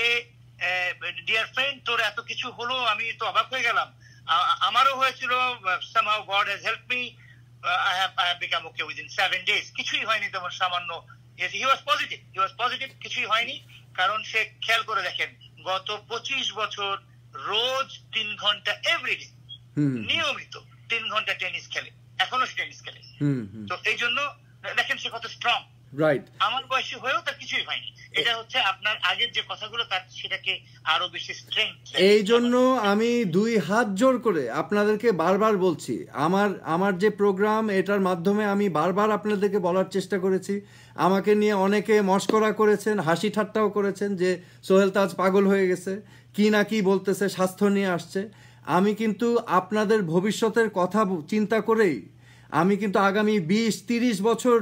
ডিয়ার ফ্রেন্ড, তোর এত কিছু হলো, আমি তো অবাক হয়ে গেলাম। আমারও হয়েছিল, somehow God has helped me, I have become okay within 7 days। কিছুই হয়নি তেমন, সামান্য। he was positive, কিছুই হয়নি। কারণ সে খেয়াল করে দেখেন, গত 25 বছর রোজ 3 ঘন্টা এভরিডে, নিয়মিত 3 ঘন্টা টেনিস খেলে, এখনো সে টেনিস খেলে। তো এই জন্য দেখেন সে কত স্ট্রং। রাইট, আমার বয়সী হয়েও তার কিছুই হয়নি। এটা হচ্ছে আপনার আগের যে কথাগুলো, তার সেটাকে আরো বেশি স্ট্রেংথ। এই জন্য আমি 2 হাত জোর করে আপনাদেরকে বারবার বলছি, আমার যে প্রোগ্রাম, এটার মাধ্যমে আমি বারবার আপনাদেরকে বলার চেষ্টা করেছি। আমাকে নিয়ে অনেকে মস্করা করেছেন, হাসি ঠাট্টাও করেছেন যে সোহেল তাজ পাগল হয়ে গেছে, কি না কি বলতেছে, স্বাস্থ্য নিয়ে আসছে। আমি কিন্তু আপনাদের ভবিষ্যতের কথা চিন্তা করেই, আমি কিন্তু আগামী 20-30 বছর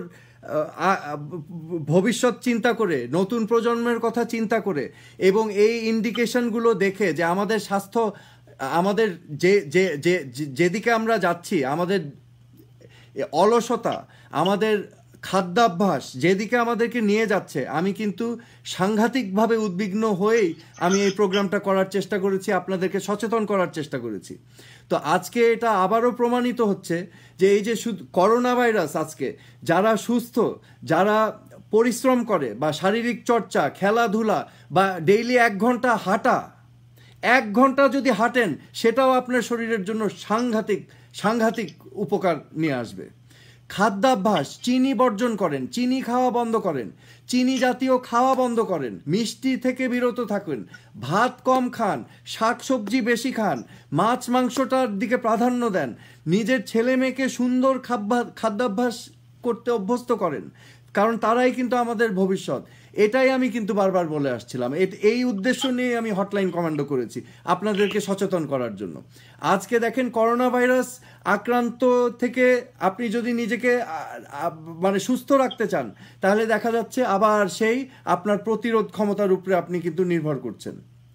ভবিষ্যৎ চিন্তা করে, নতুন প্রজন্মের কথা চিন্তা করে, এবং এই ইন্ডিকেশনগুলো দেখে যে আমাদের স্বাস্থ্য, আমাদের যেদিকে আমরা যাচ্ছি, আমাদের অলসতা, আমাদের খাদ্যাভ্যাস যেদিকে আমাদেরকে নিয়ে যাচ্ছে, আমি কিন্তু সাংঘাতিকভাবে উদ্বিগ্ন হয়েই আমি এই প্রোগ্রামটা করার চেষ্টা করেছি, আপনাদেরকে সচেতন করার চেষ্টা করেছি। তো আজকে এটা আবারও প্রমাণিত হচ্ছে যে এই যে করোনা ভাইরাস, আজকে যারা সুস্থ, যারা পরিশ্রম করে বা শারীরিক চর্চা, খেলাধুলা বা ডেইলি 1 ঘন্টা হাঁটা, 1 ঘন্টা যদি হাঁটেন, সেটাও আপনার শরীরের জন্য সাংঘাতিক উপকার নিয়ে আসবে। খাদ্যাভ্যাস, চিনি বর্জন করেন, চিনি খাওয়া বন্ধ করেন, চিনি জাতীয় খাওয়া বন্ধ করেন, মিষ্টি থেকে বিরত থাকুন, ভাত কম খান, শাকসবজি বেশি খান, মাছ মাংসটার দিকে প্রাধান্য দেন, নিজের ছেলে মেয়েকে সুন্দর খাদ্যাভ্যাস করতে অভ্যস্ত করেন, কারণ তারাই কিন্তু আমাদের ভবিষ্যৎ। এটাই আমি কিন্তু বারবার বলে আসছিলাম। এই উদ্দেশ্য নিয়ে আমি হটলাইন কমান্ডো করেছি, আপনাদেরকে সচেতন করার জন্য। আজকে দেখেন, করোনা ভাইরাস আক্রান্ত থেকে আপনি যদি নিজেকে মানে সুস্থ রাখতে চান, তাহলে দেখা যাচ্ছে আবার সেই আপনার প্রতিরোধ ক্ষমতার উপরে আপনি কিন্তু নির্ভর করছেন।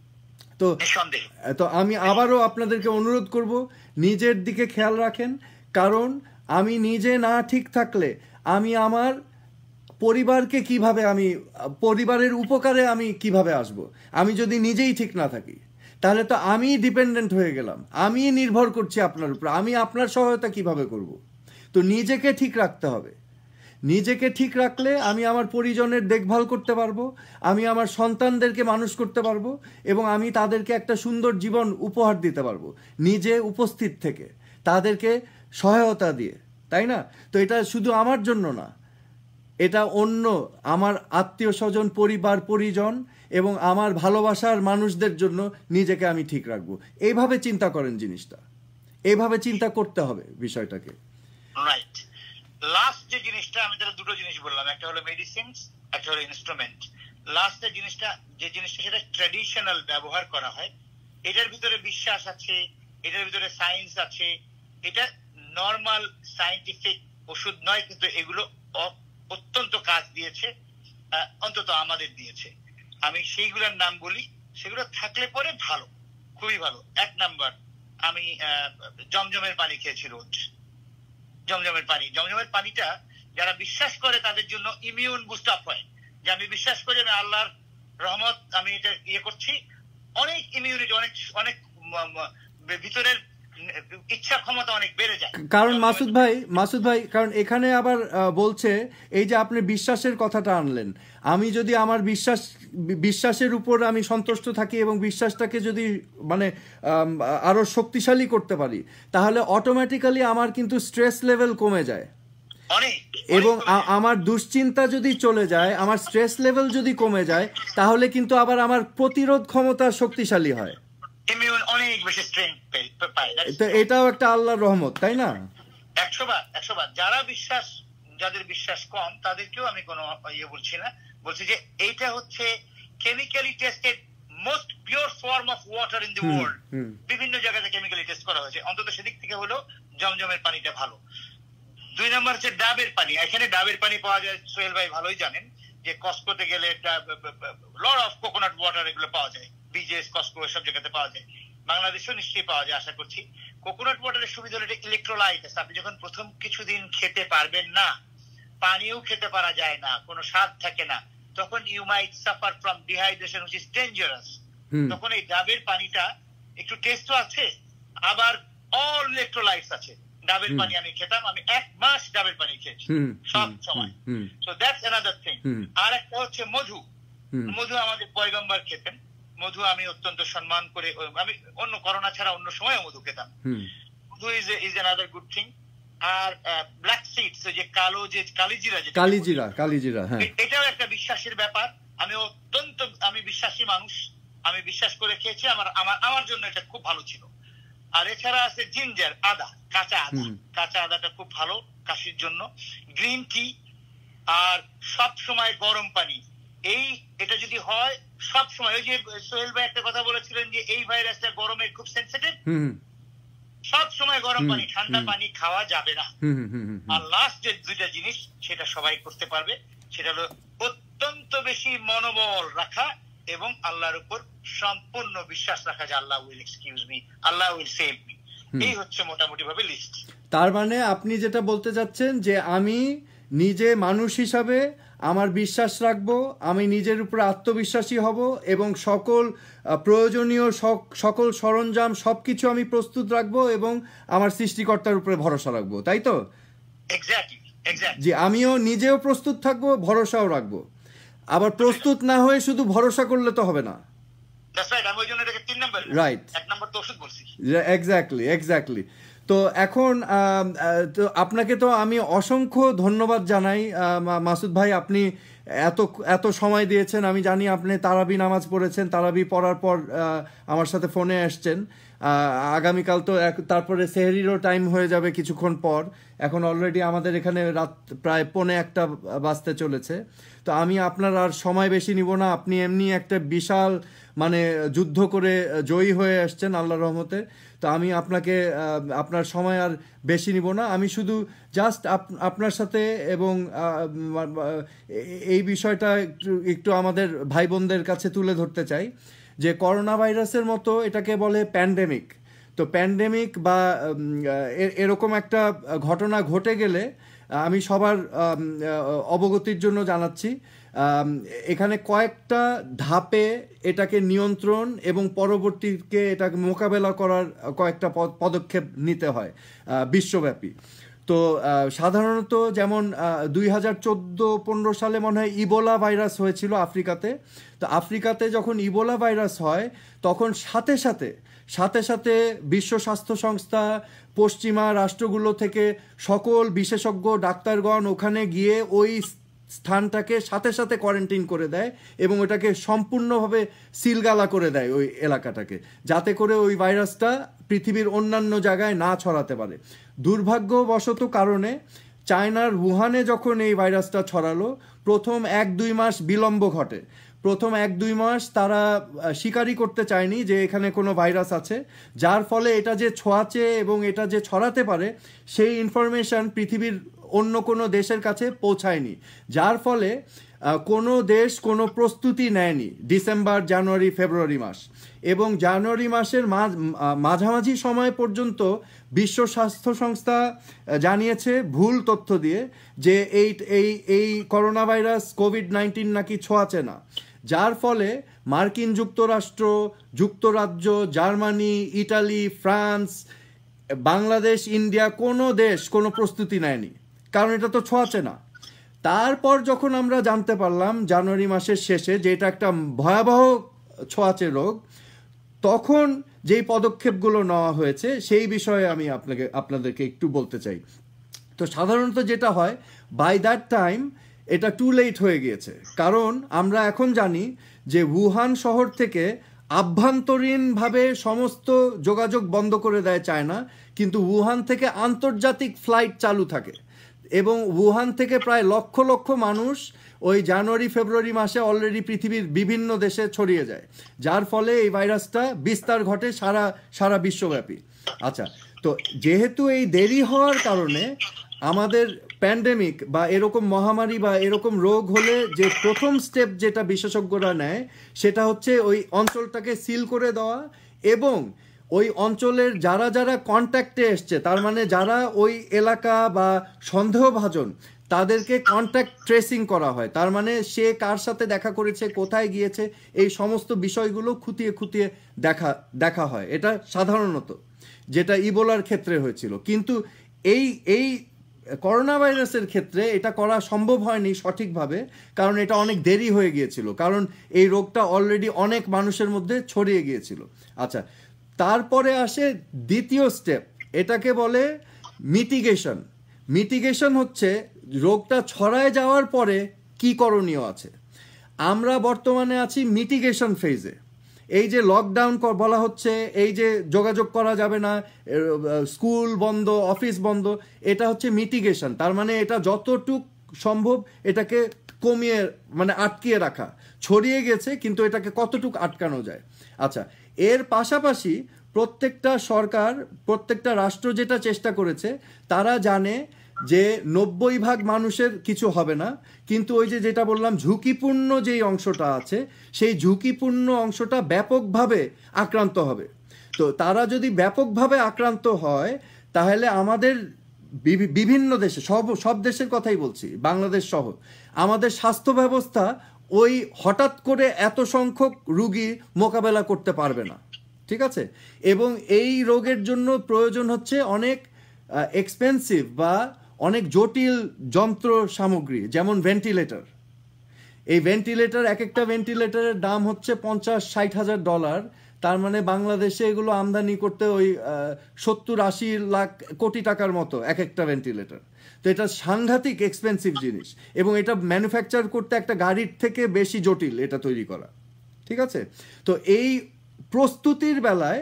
তো আমি আবারও আপনাদেরকে অনুরোধ করব, নিজের দিকে খেয়াল রাখেন, কারণ আমি নিজে না ঠিক থাকলে আমি আমার পরিবারকে কিভাবে, আমি পরিবারের উপকারে আমি কিভাবে আসব? আমি যদি নিজেই ঠিক না থাকি, তাহলে তো আমি ডিপেন্ডেন্ট হয়ে গেলাম, আমি নির্ভর করছি আপনার উপর, আমি আপনার সহায়তা কিভাবে করব? তো নিজেকে ঠিক রাখতে হবে। নিজেকে ঠিক রাখলে আমি আমার পরিজনের দেখভাল করতে পারবো, আমি আমার সন্তানদেরকে মানুষ করতে পারবো, এবং আমি তাদেরকে একটা সুন্দর জীবন উপহার দিতে পারবো নিজে উপস্থিত থেকে, তাদেরকে সহায়তা দিয়ে, তাই না? তো এটা শুধু আমার জন্য না, এটা অন্য আমার আত্মীয় স্বজন, পরিবার পরিজন এবং আমার ভালোবাসার মানুষদের জন্য নিজেকে আমি ঠিক রাখবো। এইভাবে চিন্তা করেন জিনিসটা, এইভাবে চিন্তা করতে হবে বিষয়টাকে। রাইট। লাস্ট যে জিনিসটা আমি তাহলে দুটো জিনিস বললাম, একটা হলো মেডিসিনস, একটা হলো ইনস্ট্রুমেন্ট। লাস্টের জিনিসটা যে জিনিসটা সেটা ট্র্যাডিশনাল ব্যবহার করা হয়, এটার ভিতরে বিশ্বাস আছে, এটার ভিতরে সায়েন্স আছে, এটা নর্মাল সায়েন্টিফিক ওষুধ নয়, কিন্তু এগুলো অত্যন্ত কাজ দিয়েছে, অন্তত আমাদের দিয়েছে। আমি সেইগুলোর নাম বলি, সেগুলো থাকলে পরে ভালো, খুবই ভালো। 1 নাম্বার, আমি জমজমের পানি খেয়েছি রোজ। জমজমের পানিটা যারা বিশ্বাস করে তাদের জন্য ইমিউন বুস্ট আপ হয়, যে আমি বিশ্বাস করি আমি আল্লাহর রহমত, আমি এটা করছি, অনেক ইমিউনিটি, অনেক ভিতরের ইচ্ছা ক্ষমতা অনেক বেড়ে যায়। কারণ মাসুদ ভাই কারণ এখানে আবার বলছে, এই যে আপনি বিশ্বাসের কথাটা আনলেন, আমি যদি আমার বিশ্বাসের উপর আমি সন্তুষ্ট থাকি এবং বিশ্বাসটাকে যদি মানে আরো শক্তিশালী করতে পারি, তাহলে অটোমেটিক্যালি আমার কিন্তু স্ট্রেস লেভেল কমে যায়, এবং আমার দুশ্চিন্তা যদি চলে যায়, আমার স্ট্রেস লেভেল যদি কমে যায়, তাহলে কিন্তু আবার আমার প্রতিরোধ ক্ষমতা শক্তিশালী হয়, অনেক বেশি স্ট্রেংথ পায়। তো এটাও একটা আল্লাহর রহমত, তাই না? 100 বার। যাদের বিশ্বাস কম তাদেরকেও আমি কোনো বলছি না, বলছি যে এইটা হচ্ছে chemically tested most pure form of water in the world. বিভিন্ন জায়গাতে কেমিক্যালি টেস্ট করা হয়েছে, অন্তত সেদিক থেকে হলো জমজমের পানিটা ভালো। 2 নম্বর হচ্ছে ডাবের পানি। এখানে ডাবের পানি পাওয়া যায়, সোহেল ভাই ভালোই জানেন যে কস্কোতে গেলে লট অফ কোকোনাট ওয়াটার এগুলো পাওয়া যায়, বিজেএস, কস্কো, সব জায়গাতে পাওয়া যায়। বাংলাদেশেও নিশ্চয়ই পাওয়া যায় আশা করছি। কোকোনাট ওয়াটারের সুবিধা হলো এটা ইলেকট্রোলাইট আছে। আপনি যখন প্রথম কিছুদিন খেতে পারবেন না, পানিও খেতে পারা যায় না, কোনো স্বাদ থাকে না, তখন you might suffer from dehydration which is dangerous. তখন এই ডাবের পানিটা একটু টেস্টও আছে, আবার অল ইলেকট্রোলাইটস আছে। ডাবের পানি আমি খেতাম, আমি 1 মাস ডাবের পানি খেয়েছি সব সময়। So that's another thing. আর একটা হচ্ছে মধু। মধু আমাদের পয়গম্বর খেতেন, মধু আমি অত্যন্ত সম্মান করে, আমি অন্য করোনা ছাড়া অন্য সময় মধু খেতাম। মধু ইজ অ্যানাদার গুড থিং। আর ব্ল্যাক সিডস, যে কালো, যে কালিজিরা, হ্যাঁ, এটাও একটা বিশ্বাসের ব্যাপার। আমি বিশ্বাসী মানুষ, আমি বিশ্বাস করে খেয়েছি, আমার জন্য এটা খুব ভালো ছিল। আর এছাড়া আছে জিঞ্জার, আদা, কাঁচা আদাটা খুব ভালো কাশির জন্য। গ্রিন টি, আর সব সময় গরম পানি। এটা যদি হয় সব সময়, ওই যে সোহেল ভাই একটা কথা বলেছিলেন যে এই ভাইরাসটা গরমে খুব সেনসিটিভ, সব সময় গরম পানি, ঠান্ডা পানি খাওয়া যাবে না। আর লাস্ট যে 2টা জিনিস সেটা সবাই করতে পারবে, সেটা হলো অত্যন্ত বেশি মনোবল রাখা এবং আল্লাহর উপর সম্পূর্ণ বিশ্বাস রাখা যে আল্লাহ উইল এক্সকিউজ মি, আল্লাহ উইল সেভ মি। এই হচ্ছে মোটামুটি ভাবে লিস্ট। তার মানে আপনি যেটা বলতে যাচ্ছেন যে আমি নিজে মানুষ হিসাবে আমার বিশ্বাস রাখবো, আমি নিজের উপর আত্মবিশ্বাসী হব এবং সকল প্রয়োজনীয় সকল সরঞ্জাম সবকিছু আমি প্রস্তুত রাখবো এবং আমার সৃষ্টিকর্তার উপরে ভরসা রাখবো, তাই তো? জি, আমিও নিজেও প্রস্তুত থাকবো, ভরসাও রাখবো। আবার প্রস্তুত না হয়ে শুধু ভরসা করলে তো হবে না। Right, exactly. তো এখন তো আপনাকে তো আমি অসংখ্য ধন্যবাদ জানাই মাসুদ ভাই, আপনি এত সময় দিয়েছেন। আমি জানি আপনি তারাবি নামাজ পড়েছেন, তারাবি পড়ার পর আমার সাথে ফোনে আসছেন। আগামীকাল তো তারপরে সেহরিরও টাইম হয়ে যাবে কিছুক্ষণ পর। এখন অলরেডি আমাদের এখানে রাত প্রায় 1:45 বাজতে চলেছে। তো আমি আপনার আর সময় বেশি নিব না। আপনি এমনি একটা বিশাল মানে যুদ্ধ করে জয়ী হয়ে আসছেন আল্লাহর রহমতে। তো আমি আপনার সময় আর বেশি নিব না। আমি শুধু জাস্ট আপনার সাথে এবং এই বিষয়টা একটু আমাদের ভাই বোনদের কাছে তুলে ধরতে চাই যে করোনা ভাইরাসের মতো এটাকে বলে প্যান্ডেমিক। তো প্যান্ডেমিক বা এরকম একটা ঘটনা ঘটে গেলে আমি সবার অবগতির জন্য জানাচ্ছি, এখানে কয়েকটা ধাপে এটাকে নিয়ন্ত্রণ এবং পরবর্তীকে এটাকে মোকাবেলা করার কয়েকটা পদক্ষেপ নিতে হয় বিশ্বব্যাপী। তো সাধারণত যেমন 2014-15 সালে মনে হয় ইবোলা ভাইরাস হয়েছিল আফ্রিকাতে। তো আফ্রিকাতে যখন ইবোলা ভাইরাস হয় তখন সাথে সাথে বিশ্ব স্বাস্থ্য সংস্থা, পশ্চিমা রাষ্ট্রগুলো থেকে সকল বিশেষজ্ঞ ডাক্তারগণ ওখানে গিয়ে ওই স্থানটাকে সাথে কোয়ারেন্টাইন করে দেয় এবং ওটাকে সম্পূর্ণভাবে সিলগালা করে দেয় ওই এলাকাটাকে, যাতে করে ওই ভাইরাসটা পৃথিবীর অন্যান্য জায়গায় না ছড়াতে পারে। দুর্ভাগ্যবশত কারণে চায়নার উহানে যখন এই ভাইরাসটা ছড়ালো, প্রথম 1-2 মাস বিলম্ব ঘটে। প্রথম 1-2 মাস তারা স্বীকারই করতে চায়নি যে এখানে কোনো ভাইরাস আছে, যার ফলে এটা যে ছোঁয়াচে এবং এটা যে ছড়াতে পারে সেই ইনফরমেশন পৃথিবীর অন্য কোনো দেশের কাছে পৌঁছায়নি, যার ফলে কোনো দেশ কোনো প্রস্তুতি নেয়নি ডিসেম্বর, জানুয়ারি, ফেব্রুয়ারি মাস। এবং জানুয়ারি মাসের মাঝামাঝি সময় পর্যন্ত বিশ্ব স্বাস্থ্য সংস্থা জানিয়েছে ভুল তথ্য দিয়ে যে এই করোনা ভাইরাস কোভিড-19 নাকি ছোঁয়াচে না, যার ফলে মার্কিন যুক্তরাষ্ট্র, যুক্তরাজ্য, Germany, Italy, France, Bangladesh, India কোনো দেশ কোনো প্রস্তুতি নেয়নি, কারণ এটা তো ছোঁয়াচে না। তারপর যখন আমরা জানতে পারলাম জানুয়ারি মাসের শেষে যে এটা একটা ভয়াবহ ছোঁয়াচে রোগ, তখন যেই পদক্ষেপগুলো নেওয়া হয়েছে সেই বিষয়ে আমি আপনাদেরকে একটু বলতে চাই। তো সাধারণত যেটা হয়, বাই দ্যাট টাইম এটা টু লেট হয়ে গিয়েছে, কারণ আমরা এখন জানি যে উহান শহর থেকে আভ্যন্তরীণভাবে সমস্ত যোগাযোগ বন্ধ করে দেয় চায়না, কিন্তু উহান থেকে আন্তর্জাতিক ফ্লাইট চালু থাকে এবং উহান থেকে প্রায় লক্ষ লক্ষ মানুষ ওই জানুয়ারি ফেব্রুয়ারি মাসে অলরেডি পৃথিবীর বিভিন্ন দেশে ছড়িয়ে যায়, যার ফলে এই ভাইরাসটা বিস্তার ঘটে সারা বিশ্বব্যাপী। আচ্ছা, তো যেহেতু এই দেরি হওয়ার কারণে আমাদের প্যান্ডেমিক বা এরকম মহামারী বা এরকম রোগ হলে যে প্রথম স্টেপ যেটা বিশেষজ্ঞরা নেয় সেটা হচ্ছে ওই অঞ্চলটাকে সিল করে দেওয়া এবং ওই অঞ্চলের যারা কন্ট্যাক্টে এসছে, তার মানে যারা ওই এলাকা বা সন্দেহভাজন, তাদেরকে কন্ট্যাক্ট ট্রেসিং করা হয়। তার মানে সে কার সাথে দেখা করেছে, কোথায় গিয়েছে, এই সমস্ত বিষয়গুলো খুঁটিয়ে দেখা হয়। এটা সাধারণত যেটা ইবোলার ক্ষেত্রে হয়েছিল, কিন্তু এই করোনা ভাইরাসের ক্ষেত্রে এটা করা সম্ভব হয়নি সঠিকভাবে, কারণ এটা অনেক দেরি হয়ে গিয়েছিল, কারণ এই রোগটা অলরেডি অনেক মানুষের মধ্যে ছড়িয়ে গিয়েছিল। আচ্ছা, তারপরে আসে দ্বিতীয় স্টেপ, এটাকে বলে মিটিগেশন। মিটিগেশন হচ্ছে রোগটা ছড়ায় যাওয়ার পরে কি করণীয় আছে। আমরা বর্তমানে আছি মিটিগেশন ফেজে। এই যে লকডাউন বলা হচ্ছে, এই যে যোগাযোগ করা যাবে না, স্কুল বন্ধ, অফিস বন্ধ, এটা হচ্ছে মিটিগেশন। তার মানে এটা যতটুক সম্ভব এটাকে কমিয়ে মানে আটকিয়ে রাখা। ছড়িয়ে গেছে কিন্তু এটাকে কতটুক আটকানো যায়। আচ্ছা, এর পাশাপাশি প্রত্যেকটা সরকার, প্রত্যেকটা রাষ্ট্র যেটা চেষ্টা করেছে, তারা জানে যে 90% মানুষের কিছু হবে না, কিন্তু ওই যেটা বললাম ঝুঁকিপূর্ণ যেই অংশটা আছে, সেই ঝুঁকিপূর্ণ অংশটা ব্যাপকভাবে আক্রান্ত হবে। তো তারা যদি ব্যাপকভাবে আক্রান্ত হয়, তাহলে আমাদের বিভিন্ন দেশে, সব দেশের কথাই বলছি, বাংলাদেশ সহ, আমাদের স্বাস্থ্য ব্যবস্থা ওই হঠাৎ করে এত সংখ্যক রুগী মোকাবেলা করতে পারবে না, ঠিক আছে? এবং এই রোগের জন্য প্রয়োজন হচ্ছে অনেক এক্সপেন্সিভ বা অনেক জটিল যন্ত্র সামগ্রী, যেমন ভেন্টিলেটর। এই ভেন্টিলেটর, এক একটা ভেন্টিলেটরের দাম হচ্ছে $50,000-60,000। তার মানে বাংলাদেশে এগুলো আমদানি করতে ওই 70-80 লাখ কোটি টাকার মতো এক একটা ভেন্টিলেটর। তো এটা সাংঘাতিক এক্সপেন্সিভ জিনিস এবং এটা ম্যানুফ্যাকচার করতে একটা গাড়ির থেকে বেশি জটিল এটা তৈরি করা, ঠিক আছে? তো এই প্রস্তুতির বেলায়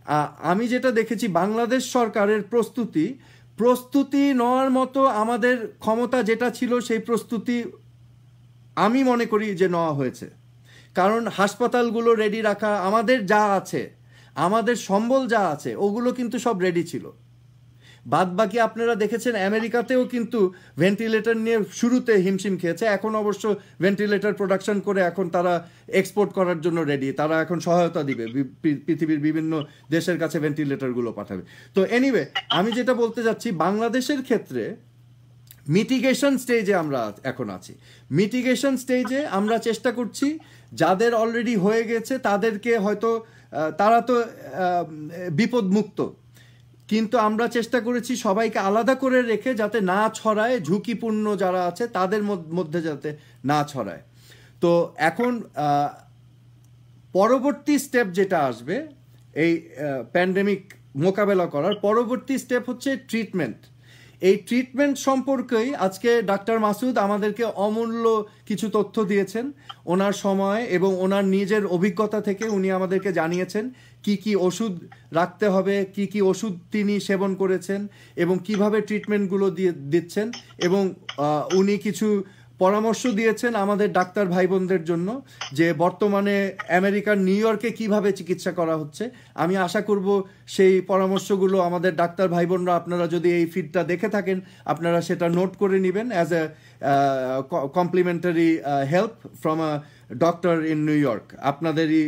আমি যেটা দেখেছি, বাংলাদেশ সরকারের প্রস্তুতি নেওয়ার মতো আমাদের ক্ষমতা যেটা ছিল, সেই প্রস্তুতি আমি মনে করি যে নেওয়া হয়েছে। কারণ হাসপাতালগুলো রেডি রাখা, আমাদের যা আছে, আমাদের সম্বল যা আছে, ওগুলো কিন্তু সব রেডি ছিল। বাদ বাকি আপনারা দেখেছেন আমেরিকাতেও কিন্তু ভেন্টিলেটর নিয়ে শুরুতে হিমশিম খেয়েছে, এখন অবশ্য ভেন্টিলেটর প্রোডাকশন করে এখন তারা এক্সপোর্ট করার জন্য রেডি, তারা এখন সহায়তা দিবে, পৃথিবীর বিভিন্ন দেশের কাছে ভেন্টিলেটরগুলো পাঠাবে। তো এনিওয়ে, আমি যেটা বলতে যাচ্ছি, বাংলাদেশের ক্ষেত্রে মিটিগেশন স্টেজে আমরা এখন আছি। মিটিগেশন স্টেজে আমরা চেষ্টা করছি যাদের অলরেডি হয়ে গেছে তাদেরকে, হয়তো তারা তো বিপদমুক্ত, কিন্তু আমরা চেষ্টা করেছি সবাইকে আলাদা করে রেখে যাতে না ছড়ায়, ঝুঁকিপূর্ণ যারা আছে তাদের মধ্যে যাতে না ছড়ায়। তো এখন পরবর্তী স্টেপ যেটা আসবে এই প্যান্ডেমিক মোকাবেলা করার পরবর্তী স্টেপ হচ্ছে ট্রিটমেন্ট। এই ট্রিটমেন্ট সম্পর্কেই আজকে ডাক্তার মাসুদ আমাদেরকে অমূল্য কিছু তথ্য দিয়েছেন ওনার সময় এবং ওনার নিজের অভিজ্ঞতা থেকে। উনি আমাদেরকে জানিয়েছেন কি কি ওষুধ রাখতে হবে, কি কি ওষুধ তিনি সেবন করেছেন এবং কিভাবে ট্রিটমেন্টগুলো দিচ্ছেন, এবং উনি কিছু পরামর্শ দিয়েছেন আমাদের ডাক্তার ভাই বোনদের জন্য যে বর্তমানে আমেরিকার নিউ ইয়র্কে কীভাবে চিকিৎসা করা হচ্ছে। আমি আশা করব সেই পরামর্শগুলো আমাদের ডাক্তার ভাই বোনরা, আপনারা যদি এই ফিডটা দেখে থাকেন, আপনারা সেটা নোট করে নেবেন as a complimentary help from a doctor in New York. আপনাদেরই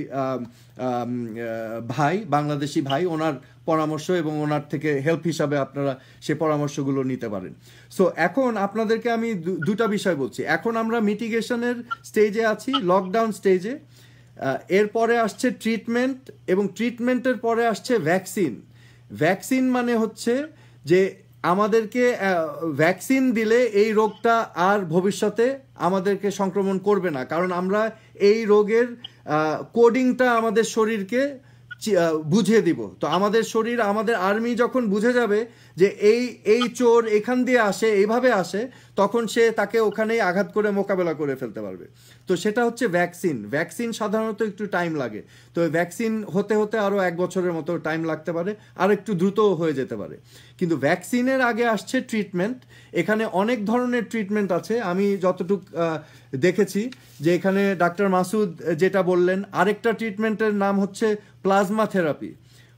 ভাই, বাংলাদেশি ভাই, ওনার পরামর্শ এবং ওনার থেকে হেল্প হিসাবে আপনারা সে পরামর্শগুলো নিতে পারেন। সো এখন আপনাদেরকে আমি দুটা বিষয় বলছি। এখন আমরা মিটিগেশনের স্টেজে আছি, লকডাউন স্টেজে। এরপরে আসছে ট্রিটমেন্ট এবং ট্রিটমেন্টের পরে আসছে ভ্যাকসিন। ভ্যাকসিন মানে হচ্ছে যে আমাদেরকে ভ্যাকসিন দিলে এই রোগটা আর ভবিষ্যতে আমাদেরকে সংক্রমণ করবে না, কারণ আমরা এই রোগের কোডিংটা আমাদের শরীরকে বুঝিয়ে দিব। তো আমাদের শরীর, আমাদের আর্মি যখন বুঝে যাবে যে এই চোর এখান দিয়ে আসে, এইভাবে আসে, তখন সে তাকে ওখানেই আঘাত করে মোকাবেলা করে ফেলতে পারবে। তো সেটা হচ্ছে ভ্যাকসিন। ভ্যাকসিন সাধারণত একটু টাইম লাগে, তো ভ্যাকসিন হতে হতে আরও 1 বছরের মতো টাইম লাগতে পারে, আর একটু দ্রুতও হয়ে যেতে পারে। কিন্তু ভ্যাকসিনের আগে আসছে ট্রিটমেন্ট। এখানে অনেক ধরনের ট্রিটমেন্ট আছে। আমি যতটুক দেখেছি যে এখানে ডাক্তার মাসুদ যেটা বললেন, আরেকটা ট্রিটমেন্টের নাম হচ্ছে প্লাজমা থেরাপি।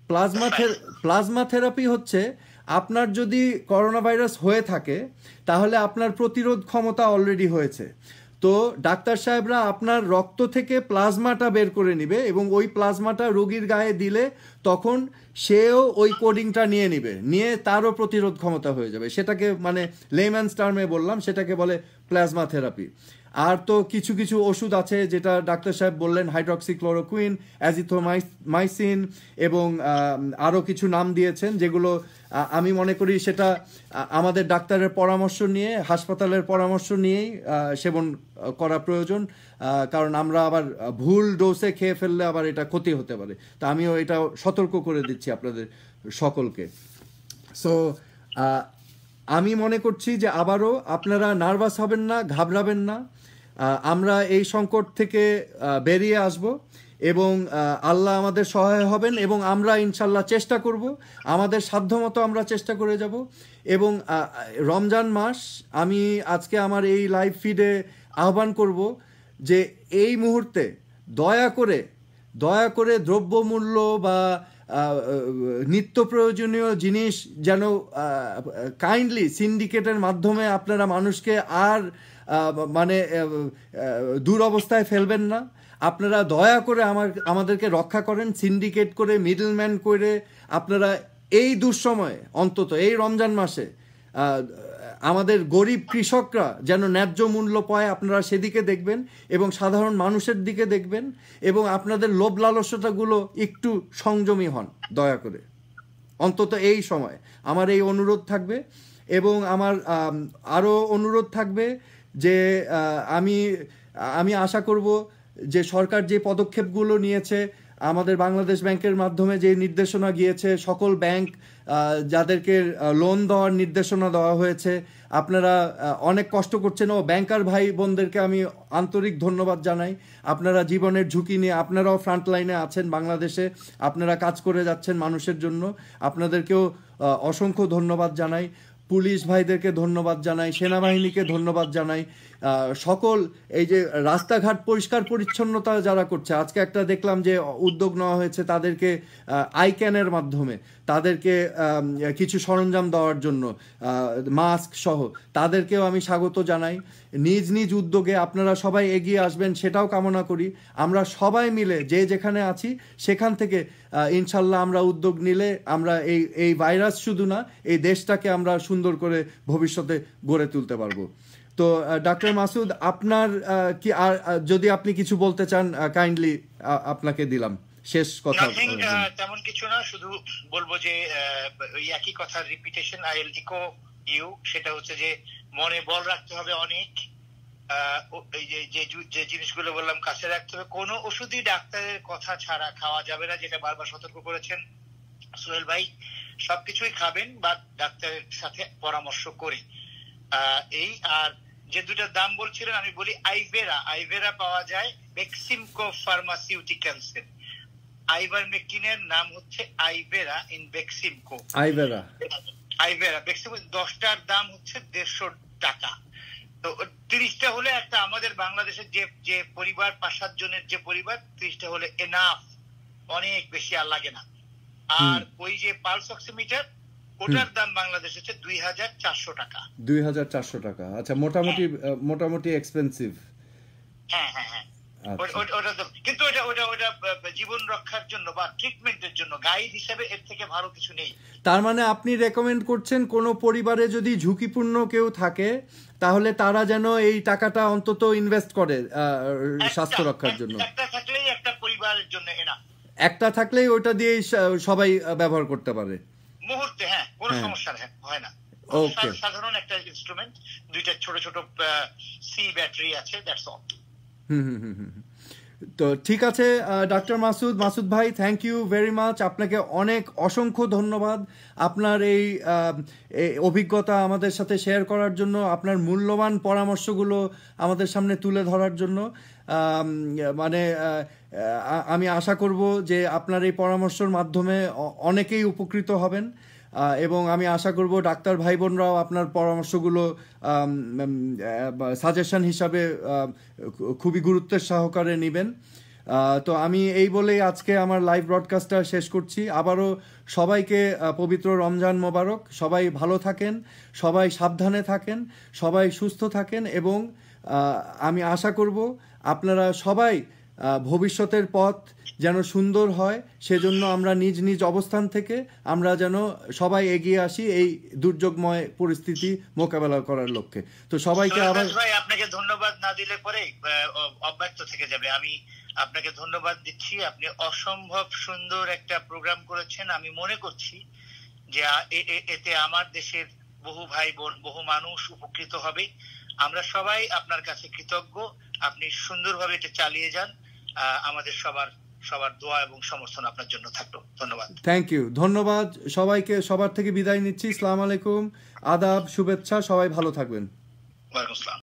প্লাজমা থেরাপি হচ্ছে আপনার যদি করোনা ভাইরাস হয়ে থাকে তাহলে আপনার প্রতিরোধ ক্ষমতা অলরেডি হয়েছে, তো ডাক্তার সাহেবরা আপনার রক্ত থেকে প্লাজমাটা বের করে নিবে এবং ওই প্লাজমাটা রোগীর গায়ে দিলে তখন সেও ওই কোডিংটা নিয়ে তারও প্রতিরোধ ক্ষমতা হয়ে যাবে। সেটাকে মানে লেম্যানস টার্মে বললাম, সেটাকে বলে প্লাজমা থেরাপি। আর তো কিছু কিছু ওষুধ আছে যেটা ডাক্তার সাহেব বললেন, হাইড্রক্সিক্লোরোকুইন, অ্যাজিথ্রোমাইসিন এবং আরও কিছু নাম দিয়েছেন, যেগুলো আমি মনে করি সেটা আমাদের ডাক্তারের পরামর্শ নিয়ে, হাসপাতালের পরামর্শ নিয়েই সেবন করা প্রয়োজন, কারণ আমরা আবার ভুল ডোজে খেয়ে ফেললে আবার এটা ক্ষতি হতে পারে। তা আমিও এটা সতর্ক করে দিচ্ছি আপনাদের সকলকে। সো আমি মনে করছি যে আবারও আপনারা নার্ভাস হবেন না, ঘাবড়াবেন না। আমরা এই সংকট থেকে বেরিয়ে আসব এবং আল্লাহ আমাদের সহায় হবেন এবং আমরা ইনশাল্লাহ চেষ্টা করব, আমাদের সাধ্যমতো আমরা চেষ্টা করে যাব। এবং রমজান মাস, আমি আজকে আমার এই লাইভ ফিডে আহ্বান করব যে এই মুহূর্তে দয়া করে দ্রব্যমূল্য বা নিত্য প্রয়োজনীয় জিনিস যেন কাইন্ডলি সিন্ডিকেটের মাধ্যমে আপনারা মানুষকে আর মানে দুরবস্থায় ফেলবেন না। আপনারা দয়া করে আমাদেরকে রক্ষা করেন। সিন্ডিকেট করে, মিডলম্যান করে আপনারা এই দুঃসময়ে, অন্তত এই রমজান মাসে আমাদের গরিব কৃষকরা যেন ন্যায্য মূল্য পায়, আপনারা সেদিকে দেখবেন এবং সাধারণ মানুষের দিকে দেখবেন এবং আপনাদের লোভ লালসতাগুলো একটু সংযমী হন দয়া করে। অন্তত এই সময় আমার এই অনুরোধ থাকবে। এবং আমার আরও অনুরোধ থাকবে যে আমি আশা করব যে সরকার যে পদক্ষেপগুলো নিয়েছে, আমাদের বাংলাদেশ ব্যাংকের মাধ্যমে যে নির্দেশনা গিয়েছে, সকল ব্যাংক যাদেরকে লোন দেওয়ার নির্দেশনা দেওয়া হয়েছে, আপনারা অনেক কষ্ট করছেন ও ব্যাংকার ভাই বোনদেরকে আমি আন্তরিক ধন্যবাদ জানাই। আপনারা জীবনের ঝুঁকি নিয়ে আপনারাও ফ্রন্ট লাইনে আছেন বাংলাদেশে, আপনারা কাজ করে যাচ্ছেন মানুষের জন্য, আপনাদেরকেও অসংখ্য ধন্যবাদ জানাই। পুলিশ ভাইদেরকে ধন্যবাদ জানাই, সেনাবাহিনীকে ধন্যবাদ জানাই, সকল এই যে রাস্তাঘাট পরিষ্কার পরিচ্ছন্নতা যারা করছে, আজকে একটা দেখলাম যে উদ্যোগ নেওয়া হয়েছে তাদেরকে আইক্যানের মাধ্যমে তাদেরকে কিছু সরঞ্জাম দেওয়ার জন্য, মাস্ক সহ, তাদেরকেও আমি স্বাগত জানাই। নিজ নিজ উদ্যোগে আপনারা সবাই এগিয়ে আসবেন সেটাও কামনা করি। আমরা সবাই মিলে যে যেখানে আছি সেখান থেকে ইনশাল্লাহ আমরা উদ্যোগ নিলে আমরা এই ভাইরাস শুধু না, এই দেশটাকে আমরা সুন্দর করে ভবিষ্যতে গড়ে তুলতে পারবো। তো ডক্টর মাসুদ, আপনার কি আর যদি আপনি কিছু বলতে চান কাইন্ডলি আপনাকে দিলাম শেষ কথা তেমন কিছু না, শুধু বলবো যে ওই একই কথার repetition, I will echo you, সেটা হচ্ছে যে মনে বল রাখতে হবে অনেক, এই যে জিনিসগুলো বললাম কাছে রাখতে হবে, কোনো ওষুধই ডাক্তারের কথা ছাড়া খাওয়া যাবে না, যেটা বারবার সতর্ক করেছেন সোহেল ভাই। সবকিছুই খাবেন বা ডাক্তারের সাথে পরামর্শ করে। এই আর যে দুটার দাম বলছিলেন আমি বলি আইভেরা পাওয়া যায় বেক্সিমকো ফার্মাসিউটিক্যালসের। আইভারমেকটিনের নাম হচ্ছে আইভেরা ইন বেক্সিমকো। আইভেরা বেক্সিমকো 10টার দাম হচ্ছে 150 টাকা। তো 30টা হলে একটা আমাদের বাংলাদেশের যে পরিবার 5-7 জনের যে পরিবার, 30টা হলে এনাফ, অনেক বেশি আর লাগে না। আর ওই যে পালস অক্সিমিটার, ওটার দাম বাংলাদেশ হচ্ছে 2400 টাকা। 2400 টাকা, আচ্ছা, মোটামুটি এক্সপেন্সিভ। হ্যাঁ, কিন্তু ওটা জীবন রক্ষার জন্য বা ট্রিটমেন্টের জন্য গাইড হিসেবে এর থেকে ভালো কিছু নেই। তার মানে আপনি রেকমেন্ড করছেন কোন পরিবারে যদি ঝুঁকিপূর্ণ কেউ থাকে তাহলে তারা যেন এই টাকাটা অন্তত ইনভেস্ট করে স্বাস্থ্য রক্ষার জন্য। একটা থাকলেই একটা পরিবারের জন্য এনা, একটা থাকলেই ওটা দিয়ে সবাই ব্যবহার করতে পারে মুহূর্তে। হ্যাঁ, কোনো সমস্যা হয় না। ওকে, সাধারণ একটা ইনস্ট্রুমেন্ট, দুইটা ছোট ছোট সি ব্যাটারি আছে, দ্যাটস অল। তো ঠিক আছে ডক্টর মাসুদ ভাই, থ্যাংক ইউ ভেরি মাচ। আপনাকে অসংখ্য ধন্যবাদ আপনার এই অভিজ্ঞতা আমাদের সাথে শেয়ার করার জন্য, আপনার মূল্যবান পরামর্শগুলো আমাদের সামনে তুলে ধরার জন্য। মানে আমি আশা করব যে আপনার এই পরামর্শের মাধ্যমে অনেকেই উপকৃত হবেন, এবং আমি আশা করব ডাক্তার ভাই বোনরাও আপনার পরামর্শগুলো সাজেশন হিসাবে খুবই গুরুত্বের সহকারে নেবেন। তো আমি এই বলেই আজকে আমার লাইভ ব্রডকাস্টটা শেষ করছি। আবারও সবাইকে পবিত্র রমজান মোবারক। সবাই ভালো থাকেন, সবাই সাবধানে থাকেন, সবাই সুস্থ থাকেন, এবং আমি আশা করব আপনারা সবাই ভবিষ্যতের পথ যেন সুন্দর হয়, সেজন্য আমরা নিজ নিজ অবস্থান থেকে আমরা যেন সবাই এগিয়ে আসি এই দুর্যোগময় পরিস্থিতি মোকাবেলা করার লক্ষ্যে। তো সবাইকে আবার আপনাকে ধন্যবাদ না দিলে পরে অব্যর্থ থেকে যাবে। আমি আপনাকে ধন্যবাদ দিচ্ছি। আপনি অসম্ভব সুন্দর একটা প্রোগ্রাম করেছেন। আমি মনে করছি যে এতে আমার দেশের বহু ভাই বোন, বহু মানুষ উপকৃত হবে। আমরা সবাই আপনার কাছে কৃতজ্ঞ। আপনি সুন্দরভাবে এটা চালিয়ে যান। আমাদের সবার দোয়া এবং সমর্থন আপনার জন্য থাকলো। ধন্যবাদ। থ্যাংক ইউ, ধন্যবাদ সবাইকে। সবার থেকে বিদায় নিচ্ছি। আসসালামু আলাইকুম, আদাব, শুভেচ্ছা, সবাই ভালো থাকবেন। ওয়ালাইকুম আসসালাম।